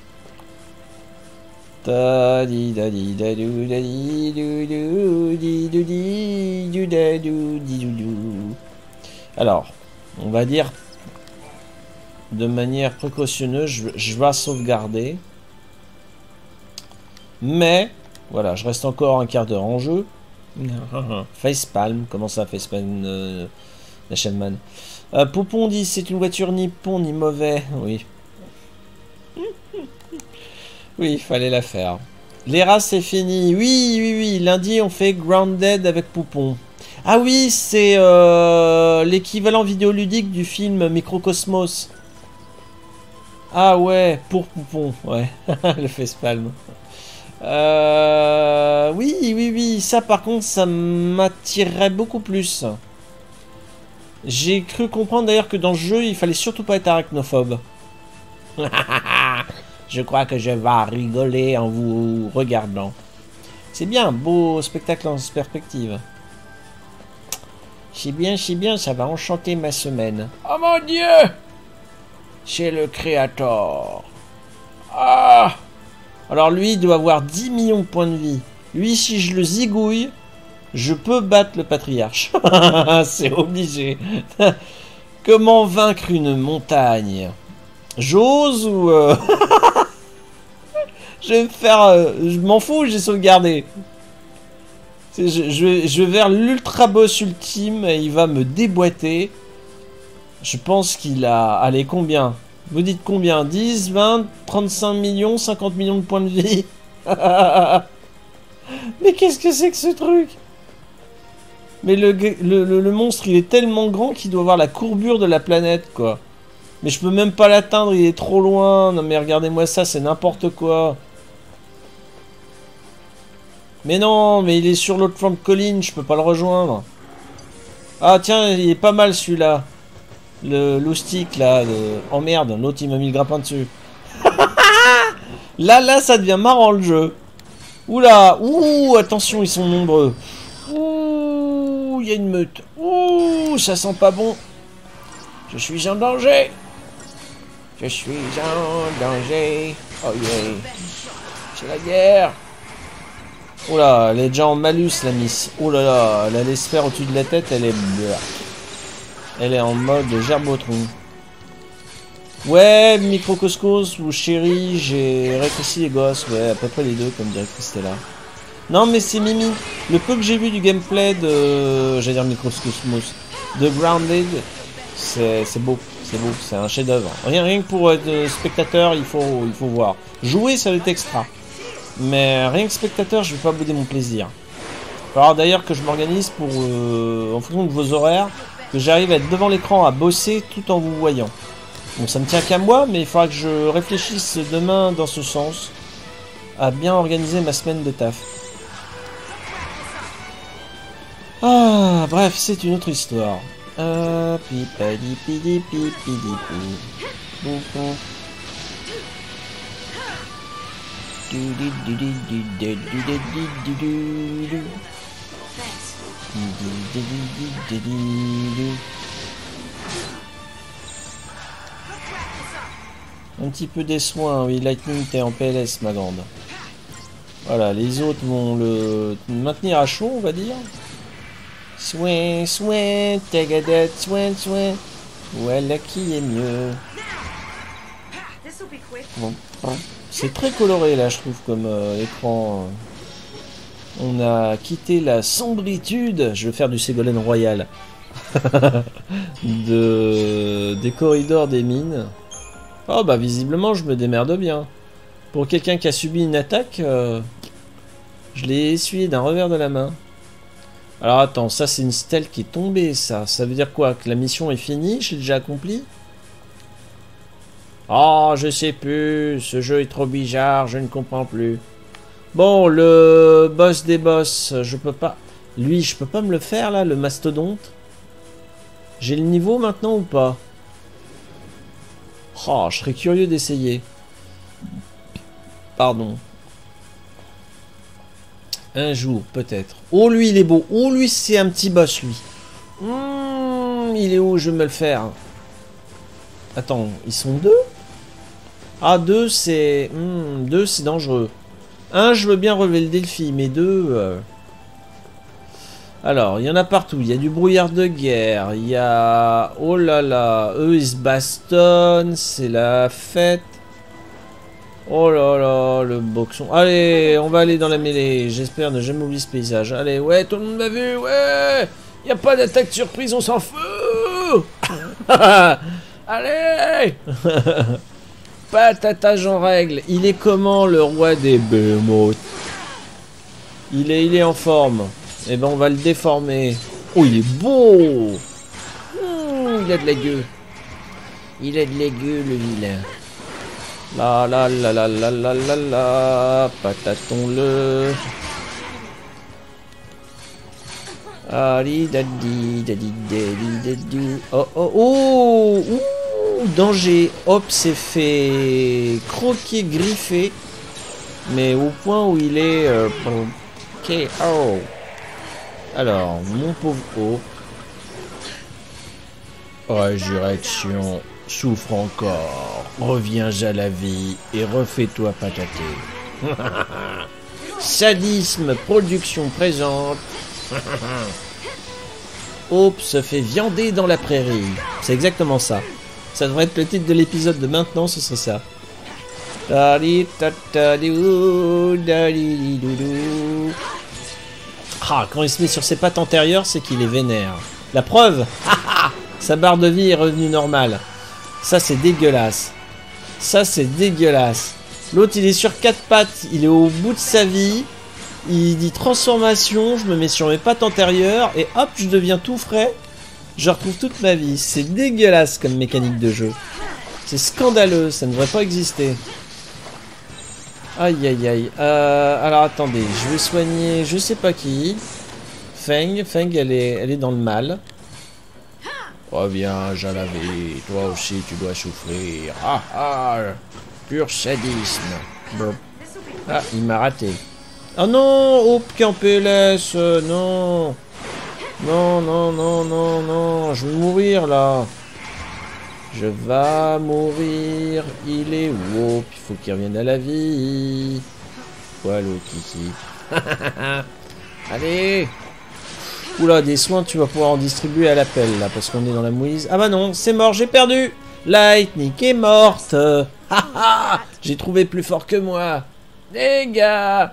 A: Alors, on va dire de manière précautionneuse, je vais sauvegarder. Mais, voilà, je reste encore un quart d'heure en jeu. Facepalm, comment ça, Facepalm, la chaîne. Poupon dit, c'est une voiture ni bon ni mauvais. Oui. Oui, il fallait la faire. Les races, c'est fini. Oui, oui, oui. Lundi, on fait Grounded avec Poupon. Ah oui, c'est l'équivalent vidéoludique du film Microcosmos. Ah ouais, pour Poupon. Ouais, le Facepalm. Oui, oui, oui. Ça, par contre, ça m'attirerait beaucoup plus. J'ai cru comprendre d'ailleurs que dans le jeu, il fallait surtout pas être arachnophobe. Je crois que je vais rigoler en vous regardant. C'est bien, beau spectacle en perspective. C'est bien, ça va enchanter ma semaine. Oh mon Dieu! C'est le créateur. Ah! Alors lui, il doit avoir 10 millions de points de vie. Lui, si je le zigouille, je peux battre le patriarche. C'est obligé. Comment vaincre une montagne? J'ose ou... Je vais me faire... je m'en fous, j'ai sauvegardé. Je vais vers l'ultra boss ultime et il va me déboîter. Je pense qu'il a... Allez, combien? Vous dites combien? 10, 20, 35 millions, 50 millions de points de vie. Mais qu'est-ce que c'est que ce truc? Mais le monstre, il est tellement grand qu'il doit avoir la courbure de la planète, quoi. Mais je peux même pas l'atteindre, il est trop loin. Non mais regardez-moi ça, c'est n'importe quoi. Mais non, mais il est sur l'autre flanc de colline, je peux pas le rejoindre. Ah tiens, il est pas mal celui-là. Le loustic là. Oh merde, l'autre il m'a mis le grappin dessus. Là, ça devient marrant le jeu. Oula, ouh, attention, ils sont nombreux. Ouh, il y a une meute. Ouh, ça sent pas bon. Je suis en danger. Je suis en danger. Oh yeah. C'est la guerre. Oula, elle est déjà en malus la miss. Oh là là, elle a les sphères au-dessus de la tête, elle est... Elle est en mode gerbotron. Ouais, Microcosmos ou Chéri, j'ai rétréci les gosses. Ouais, à peu près les deux, comme dirait Christella. Non, mais c'est Mimi. Le peu que j'ai vu du gameplay de... J'allais dire Microcosmos. De Grounded, c'est beau. C'est beau, c'est un chef-d'œuvre. Rien que pour être spectateur, il faut voir. Jouer, ça va être extra. Mais rien que spectateur, je vais pas bouder mon plaisir. Il va falloir d'ailleurs que je m'organise pour, en fonction de vos horaires, que j'arrive à être devant l'écran à bosser tout en vous voyant. Bon, ça ne tient qu'à moi, mais il faudra que je réfléchisse demain dans ce sens, à bien organiser ma semaine de taf. Ah, bref, c'est une autre histoire. Un petit peu des soins, oui, Lightning, t'es en PLS, ma grande. Voilà, les autres vont le maintenir à chaud, on va dire. Soin, soin, tagadette, soin, soin. Voilà qui est mieux.
B: This'll be quick.
A: Bon. C'est très coloré là, je trouve, comme écran. On a quitté la sombritude. Je vais faire du Ségolène Royal. Des corridors des mines. Oh bah visiblement je me démerde bien. Pour quelqu'un qui a subi une attaque, je l'ai essuyé d'un revers de la main. Alors attends, ça c'est une stèle qui est tombée, ça. Ça veut dire quoi? Que la mission est finie? J'ai déjà accompli? Oh, je sais plus. Ce jeu est trop bizarre, je ne comprends plus. Bon, le boss des boss, je peux pas... Lui, je peux pas me le faire là, le mastodonte? J'ai le niveau maintenant ou pas? Oh, je serais curieux d'essayer. Pardon. Un jour, peut-être. Oh, lui, il est beau. Oh, lui, c'est un petit boss, lui. Il est où? Je vais me le faire. Attends, ils sont deux? Ah, deux, c'est... deux, c'est dangereux. Un, je veux bien relever le défi, mais deux... Alors, il y en a partout. Il y a du brouillard de guerre. Il y a... Oh là là. Eux, ils se bastonnent. C'est la fête. Oh là là, le boxon. Allez, on va aller dans la mêlée. J'espère ne jamais oublier ce paysage. Allez, ouais, tout le monde m'a vu. Ouais. Il n'y a pas d'attaque surprise, on s'en fout. Allez. Patatage en règle. Il est comment, le roi des behemoths? Il est en forme. Eh ben on va le déformer. Oh, il est beau. Il a de la gueule. Il a de la gueule, le vilain. La la la la la la la la. Pataton-le. Ali dadi dadi dadi dadi. Oh oh oh. Ouh, danger. Hop, c'est fait croquer, griffer. Mais au point où il est... KO. Alors, mon pauvre Hope. Résurrection, souffre encore. Reviens à la vie et refais-toi patater. Sadisme, production présente. Hope se fait viander dans la prairie. C'est exactement ça. Ça devrait être le titre de l'épisode de maintenant, ce serait ça. Ah, quand il se met sur ses pattes antérieures, c'est qu'il est vénère. La preuve, sa barre de vie est revenue normale. Ça, c'est dégueulasse. Ça, c'est dégueulasse. L'autre, il est sur 4 pattes. Il est au bout de sa vie. Il dit transformation. Je me mets sur mes pattes antérieures. Et hop, je deviens tout frais. Je retrouve toute ma vie. C'est dégueulasse comme mécanique de jeu. C'est scandaleux. Ça ne devrait pas exister. Aïe aïe aïe. Alors attendez, je vais soigner je sais pas qui. Feng, elle est dans le mal. Reviens, Jalavé. Toi aussi tu dois souffrir. Ah ah. Pur sadisme. Bon. Ah, il m'a raté. Oh non, oh PLS, non. Non, non, non, non, non. Je vais mourir là. Je vais mourir, il est whoop, il faut qu'il revienne à la vie. Voilà, Kiki. Allez. Oula, des soins, tu vas pouvoir en distribuer à l'appel, là, parce qu'on est dans la mouise. Ah bah non, c'est mort, j'ai perdu. Lightning est morte. J'ai trouvé plus fort que moi. Les gars.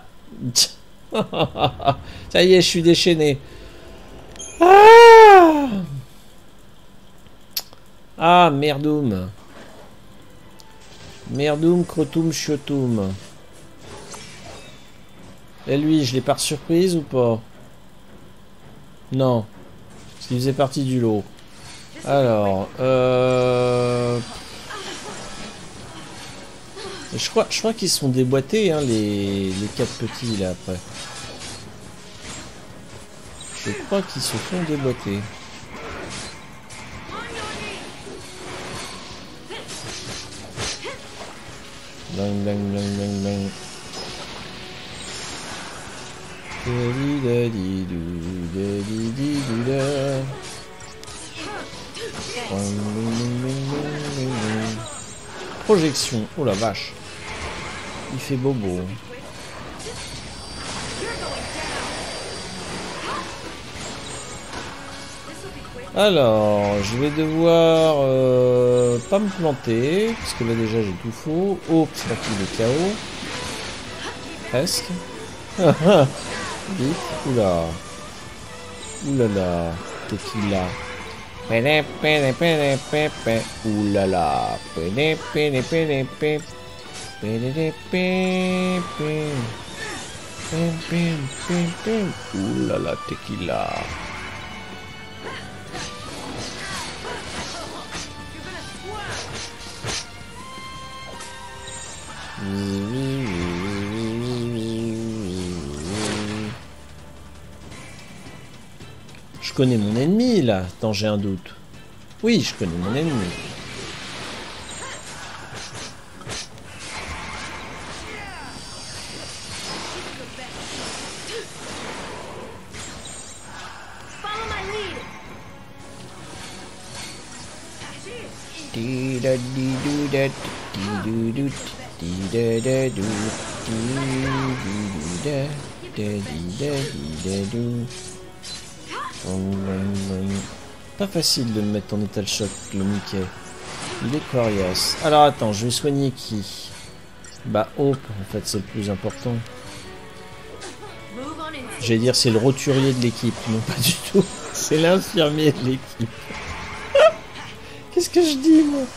A: Ça y est, je suis déchaîné. Ah, merdoum. Merdoum, crotum, chiotum. Et lui, je l'ai par surprise ou pas? Non. Parce qu'il faisait partie du lot. Alors, je crois qu'ils sont déboîtés, hein, les 4 petits, là, après. Je crois qu'ils se font déboîter. Bang, bang, bang, bang, bang. Projection. Oh la vache. Il fait bobo. Alors, je vais devoir pas me planter, parce que là déjà j'ai tout faux. Oh, c'est parti de KO. Presque. Vite. Oula. Oulala. Tequila. Pene, pene, pene, pepe. Oulala. Pene, pene, pene, pepe. Pene, pepe. Pem, pem, pem, pem. Oulala, tequila. Je connais mon ennemi là, tant j'ai un doute. Oui, je connais mon ennemi. Pas facile de me mettre en état de choc, le Mickey. Il est coriace. Alors attends, je vais soigner qui? Bah Hope, en fait, c'est le plus important. J'allais dire c'est le roturier de l'équipe. Non, pas du tout. C'est l'infirmier de l'équipe. Qu'est-ce que je dis, moi?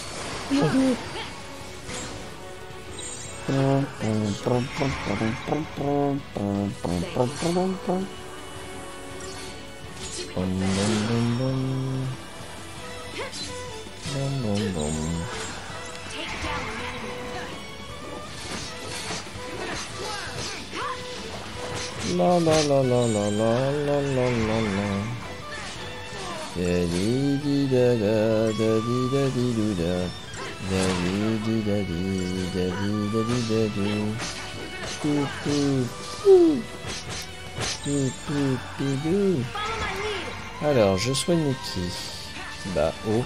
A: La la la la la la la la la la. Da di di da da da di da di do da. Da di da di da di da di da di. Pou pou pou. Pou pou pou pou. Alors, je soigne qui? Bah, oh.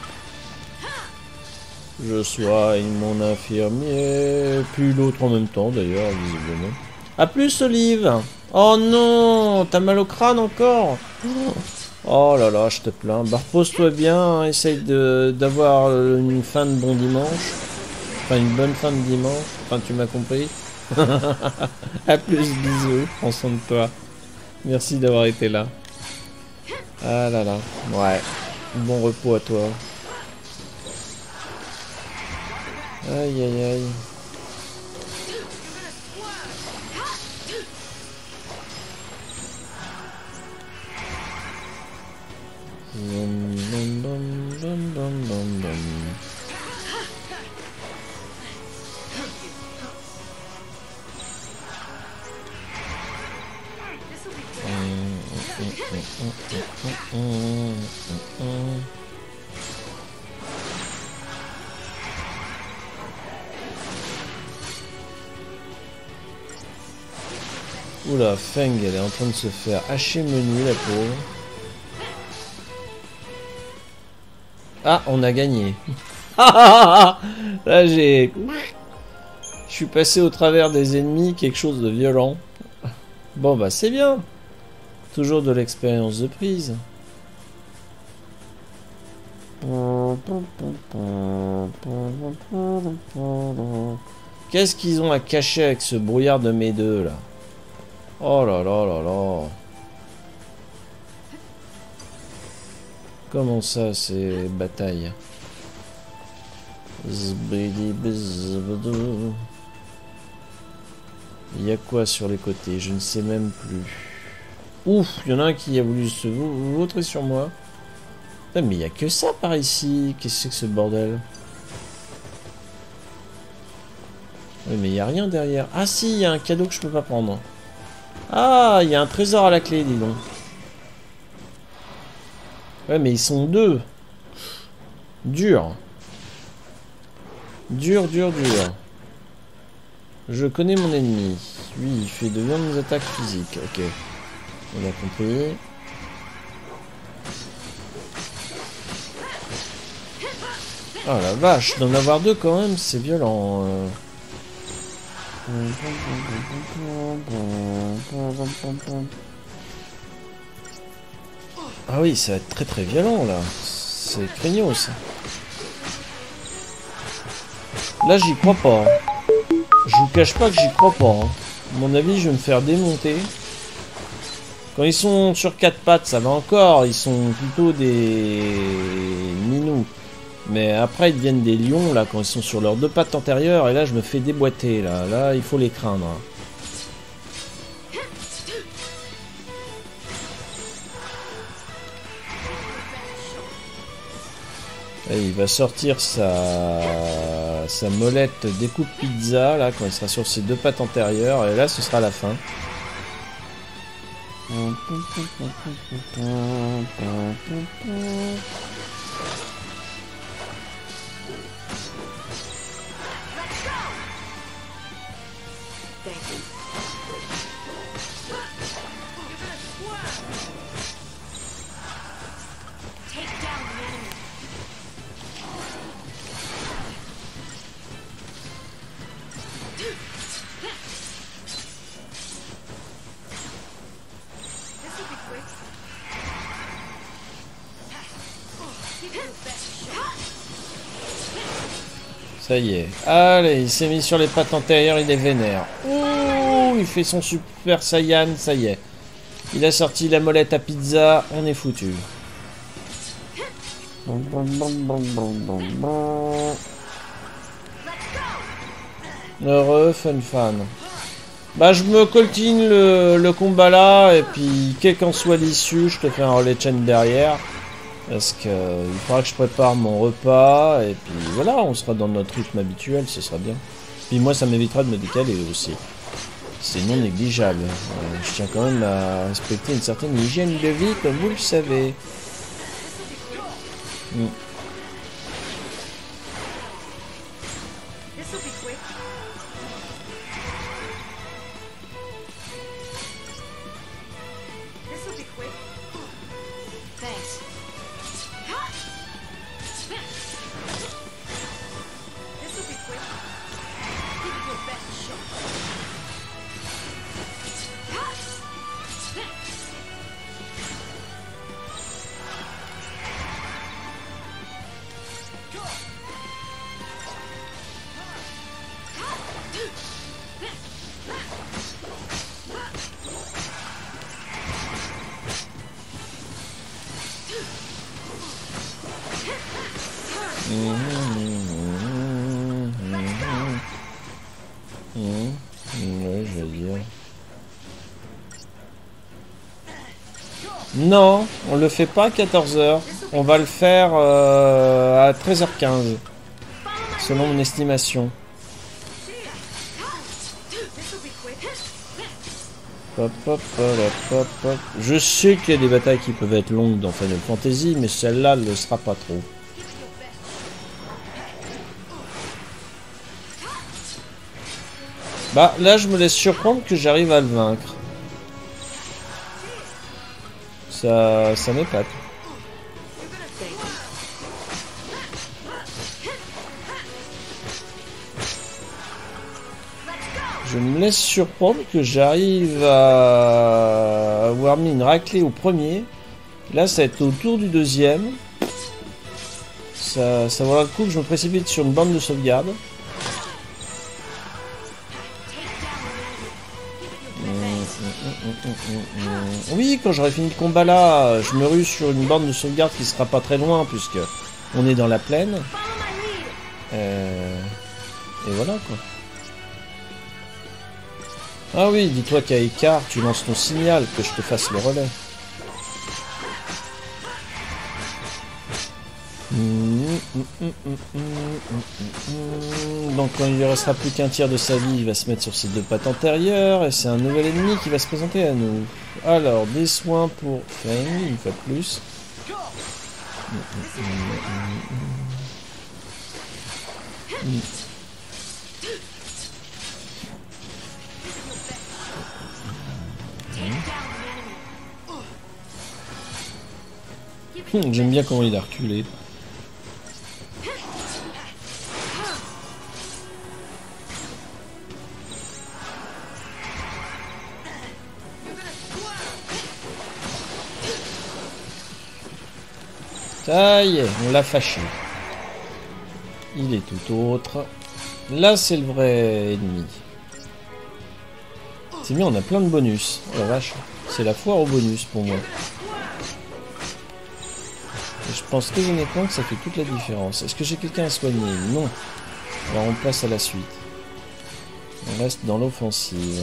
A: Je soigne mon infirmier. Puis l'autre en même temps, d'ailleurs, visiblement. A plus, Olive! Oh non! T'as mal au crâne encore? Oh là là, je te plains. Bah, repose-toi bien. Hein, essaye d'avoir une fin de bon dimanche. Enfin, une bonne fin de dimanche. Enfin, tu m'as compris. A plus, bisous. Prends soin de toi. Merci d'avoir été là. Ah là là, ouais. Bon repos à toi. Aïe aïe aïe. Oula, Feng, elle est en train de se faire hacher menu, la pauvre. Ah, on a gagné. Là, j'ai... Je suis passé au travers des ennemis, quelque chose de violent. Bon, bah, c'est bien. Toujours de l'expérience de prise. Qu'est-ce qu'ils ont à cacher avec ce brouillard de mes deux, là? Oh là là là là. Comment ça, c'est bataille? Il y a quoi sur les côtés? Je ne sais même plus. Ouf, il y en a un qui a voulu se vautrer sur moi. Putain, mais il n'y a que ça par ici. Qu'est-ce que c'est que ce bordel? Oui, mais il n'y a rien derrière. Ah si, il y a un cadeau que je peux pas prendre. Ah, il y a un trésor à la clé, dis donc. Ouais, mais ils sont deux. Dur. Dur, dur, dur. Je connais mon ennemi. Lui, il fait de violentes attaques physiques. Ok. On a compris. Ah la vache, d'en avoir deux quand même, c'est violent. Ah oui, ça va être très très violent là. C'est craignos. Là, j'y crois pas. Je vous cache pas que j'y crois pas. Hein. À mon avis, je vais me faire démonter. Quand ils sont sur quatre pattes, ça va encore. Ils sont plutôt des minous. Mais après, ils deviennent des lions là quand ils sont sur leurs deux pattes antérieures. Et là, je me fais déboîter là. Là, il faut les craindre. Et il va sortir sa molette découpe pizza là quand il sera sur ses deux pattes antérieures et là ce sera la fin. Ça y est. Allez, il s'est mis sur les pattes antérieures, il est vénère. Ouh, il fait son super Saiyan, ça y est. Il a sorti la molette à pizza, on est foutu. Heureux, fun. Bah, je me coltine le combat là, et puis, quelle qu'en soit l'issue, je te fais un relais de chaîne derrière. Parce que il faudra que je prépare mon repas, et puis voilà, on sera dans notre rythme habituel, ce sera bien. Puis moi, ça m'évitera de me décaler aussi. C'est non négligeable. Je tiens quand même à respecter une certaine hygiène de vie, comme vous le savez.
B: This'll be quick. This'll be quick. Thanks. This'll be quick. Give it your best shot.
A: Ouais, je vais dire. Non, on le fait pas à 14h. On va le faire à 13h15. Selon mon estimation.
B: This'll be quick.
A: Hop, hop, hop, hop, hop. Je sais qu'il y a des batailles qui peuvent être longues dans Final Fantasy, mais celle-là ne le sera pas trop. Bah, là, je me laisse surprendre que j'arrive à le vaincre. Ça m'épate. Je me laisse surprendre que j'arrive à avoir mis une raclée au premier. Là, ça va être au tour du deuxième. Ça vaudra le coup que je me précipite sur une bande de sauvegarde. Oui, quand j'aurai fini le combat là, je me rue sur une borne de sauvegarde qui sera pas très loin puisque on est dans la plaine. Et voilà quoi. Ah oui, dis-toi qu'à écart, tu lances ton signal que je te fasse le relais. Donc quand il ne restera plus qu'un tiers de sa vie, il va se mettre sur ses deux pattes antérieures et c'est un nouvel ennemi qui va se présenter à nous. Alors, des soins pour Feng, une fois de plus. J'aime bien comment il a reculé. Ça y est, on l'a fâché. Il est tout autre. Là, c'est le vrai ennemi. C'est bien, on a plein de bonus. Oh la vache, c'est la foire au bonus pour moi. Et je pense très honnêtement que ça fait toute la différence. Est-ce que j'ai quelqu'un à soigner? Non. Alors on passe à la suite. On reste dans l'offensive.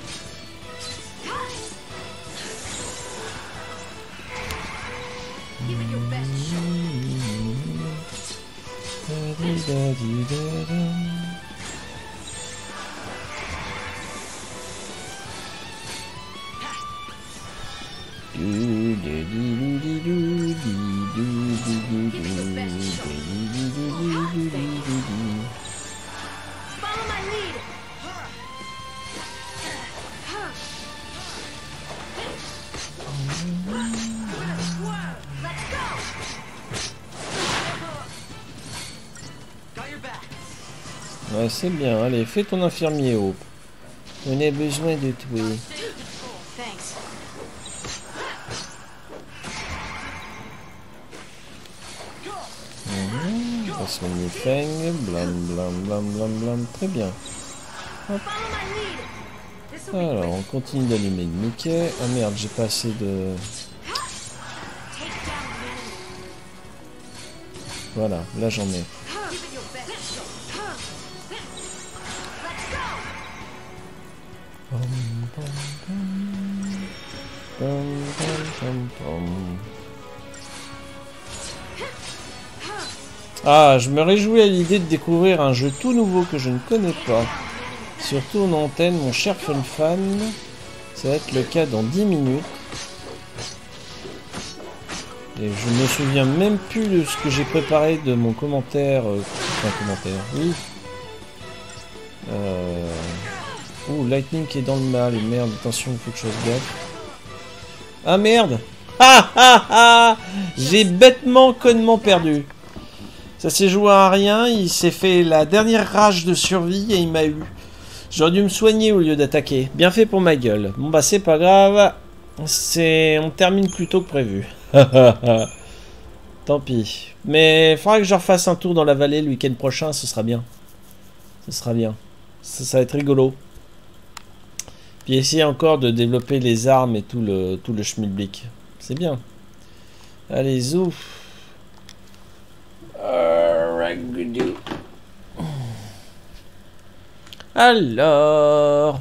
B: Follow my lead. Let's go.
D: Got your back.
A: Ouais, c'est bien. Allez, fais ton infirmier, Hope. On a besoin de toi.
B: Thanks.
A: On va soigner Feng. Blam, blam, blam, blam, blam. Très bien.
B: Follow my lead. This'll be
A: Alors,
B: quick.
A: on continue d'allumer le Mickey. Ah merde, j'ai pas assez de...
B: Take down the enemy.
A: Voilà, là j'en ai.
B: Give it your best. Let's go.
A: Pom, pom, pom, pom. Ah, je me réjouis à l'idée de découvrir un jeu tout nouveau que je ne connais pas. Surtout en antenne, mon cher Fun. Ça va être le cas dans 10 minutes. Et je me souviens même plus de ce que j'ai préparé de mon commentaire. Enfin, commentaire, oui. Oh, Lightning qui est dans le mal. Merde, attention, il faut que je fasse gaffe. Ah merde! Ah ah ah! J'ai bêtement, connement perdu. Ça s'est joué à rien, il s'est fait la dernière rage de survie et il m'a eu. J'aurais dû me soigner au lieu d'attaquer. Bien fait pour ma gueule. Bon bah c'est pas grave. On termine plus tôt que prévu. Tant pis. Mais il faudra que je refasse un tour dans la vallée le week-end prochain, ce sera bien. Ce sera bien. Ça va être rigolo. Puis essayer encore de développer les armes et tout le schmilblick. C'est bien. Allez, zouf. Alors,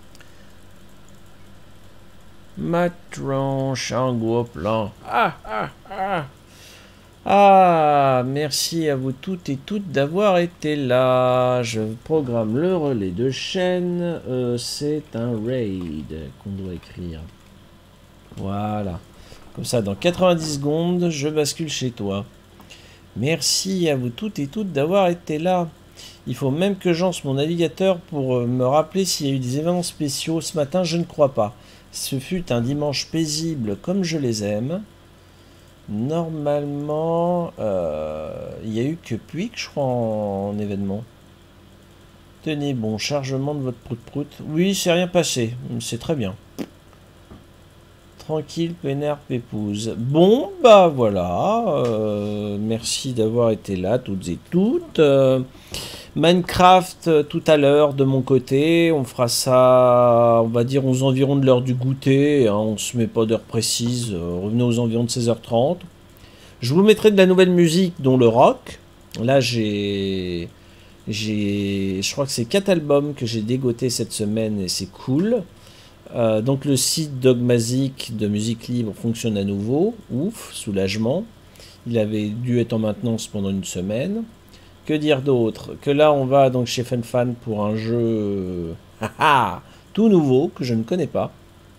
A: ma tronche en gros plan. Ah, merci à vous toutes et toutes d'avoir été là. Je programme le relais de chaîne. C'est un raid qu'on doit écrire. Voilà. Comme ça, dans 90 secondes, je bascule chez toi. Merci à vous toutes et toutes d'avoir été là. Il faut même que j'ance mon navigateur pour me rappeler s'il y a eu des événements spéciaux. Ce matin, je ne crois pas. Ce fut un dimanche paisible comme je les aime. Normalement, il n'y a eu que Puig, je crois, en événement. Tenez bon, chargement de votre prout-prout. Oui, c'est rien passé. C'est très bien. Tranquille, peinard, pépouse. Bon, bah voilà. Merci d'avoir été là, toutes et toutes. Minecraft, tout à l'heure, de mon côté. On fera ça, on va dire, aux environs de l'heure du goûter. Hein, on se met pas d'heure précise. Revenez aux environs de 16h30. Je vous mettrai de la nouvelle musique, dont le rock. Là, je crois que c'est 4 albums que j'ai dégotés cette semaine et c'est cool. Donc le site Dogmazic de musique libre fonctionne à nouveau. Ouf, soulagement. Il avait dû être en maintenance pendant une semaine. Que dire d'autre? Que là on va donc chez FunFan pour un jeu tout nouveau que je ne connais pas.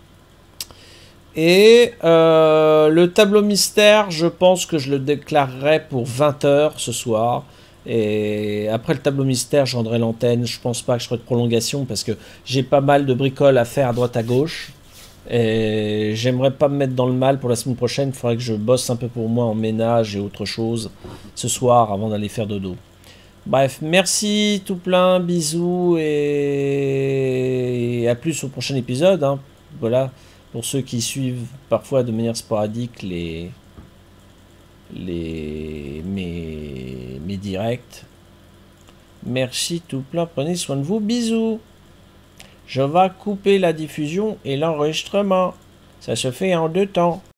A: Et le tableau mystère, je pense que je le déclarerai pour 20h ce soir. Et après le tableau mystère, je rendrai l'antenne. Je pense pas que je ferai de prolongation parce que j'ai pas mal de bricoles à faire à droite à gauche. Et j'aimerais pas me mettre dans le mal pour la semaine prochaine. Il faudrait que je bosse un peu pour moi en ménage et autre chose ce soir avant d'aller faire dodo. Bref, merci tout plein, bisous et à plus au prochain épisode. Hein. Voilà, pour ceux qui suivent parfois de manière sporadique mes directs. Merci tout plein, prenez soin de vous, bisous. Je vais couper la diffusion et l'enregistrement. Ça se fait en 2 temps.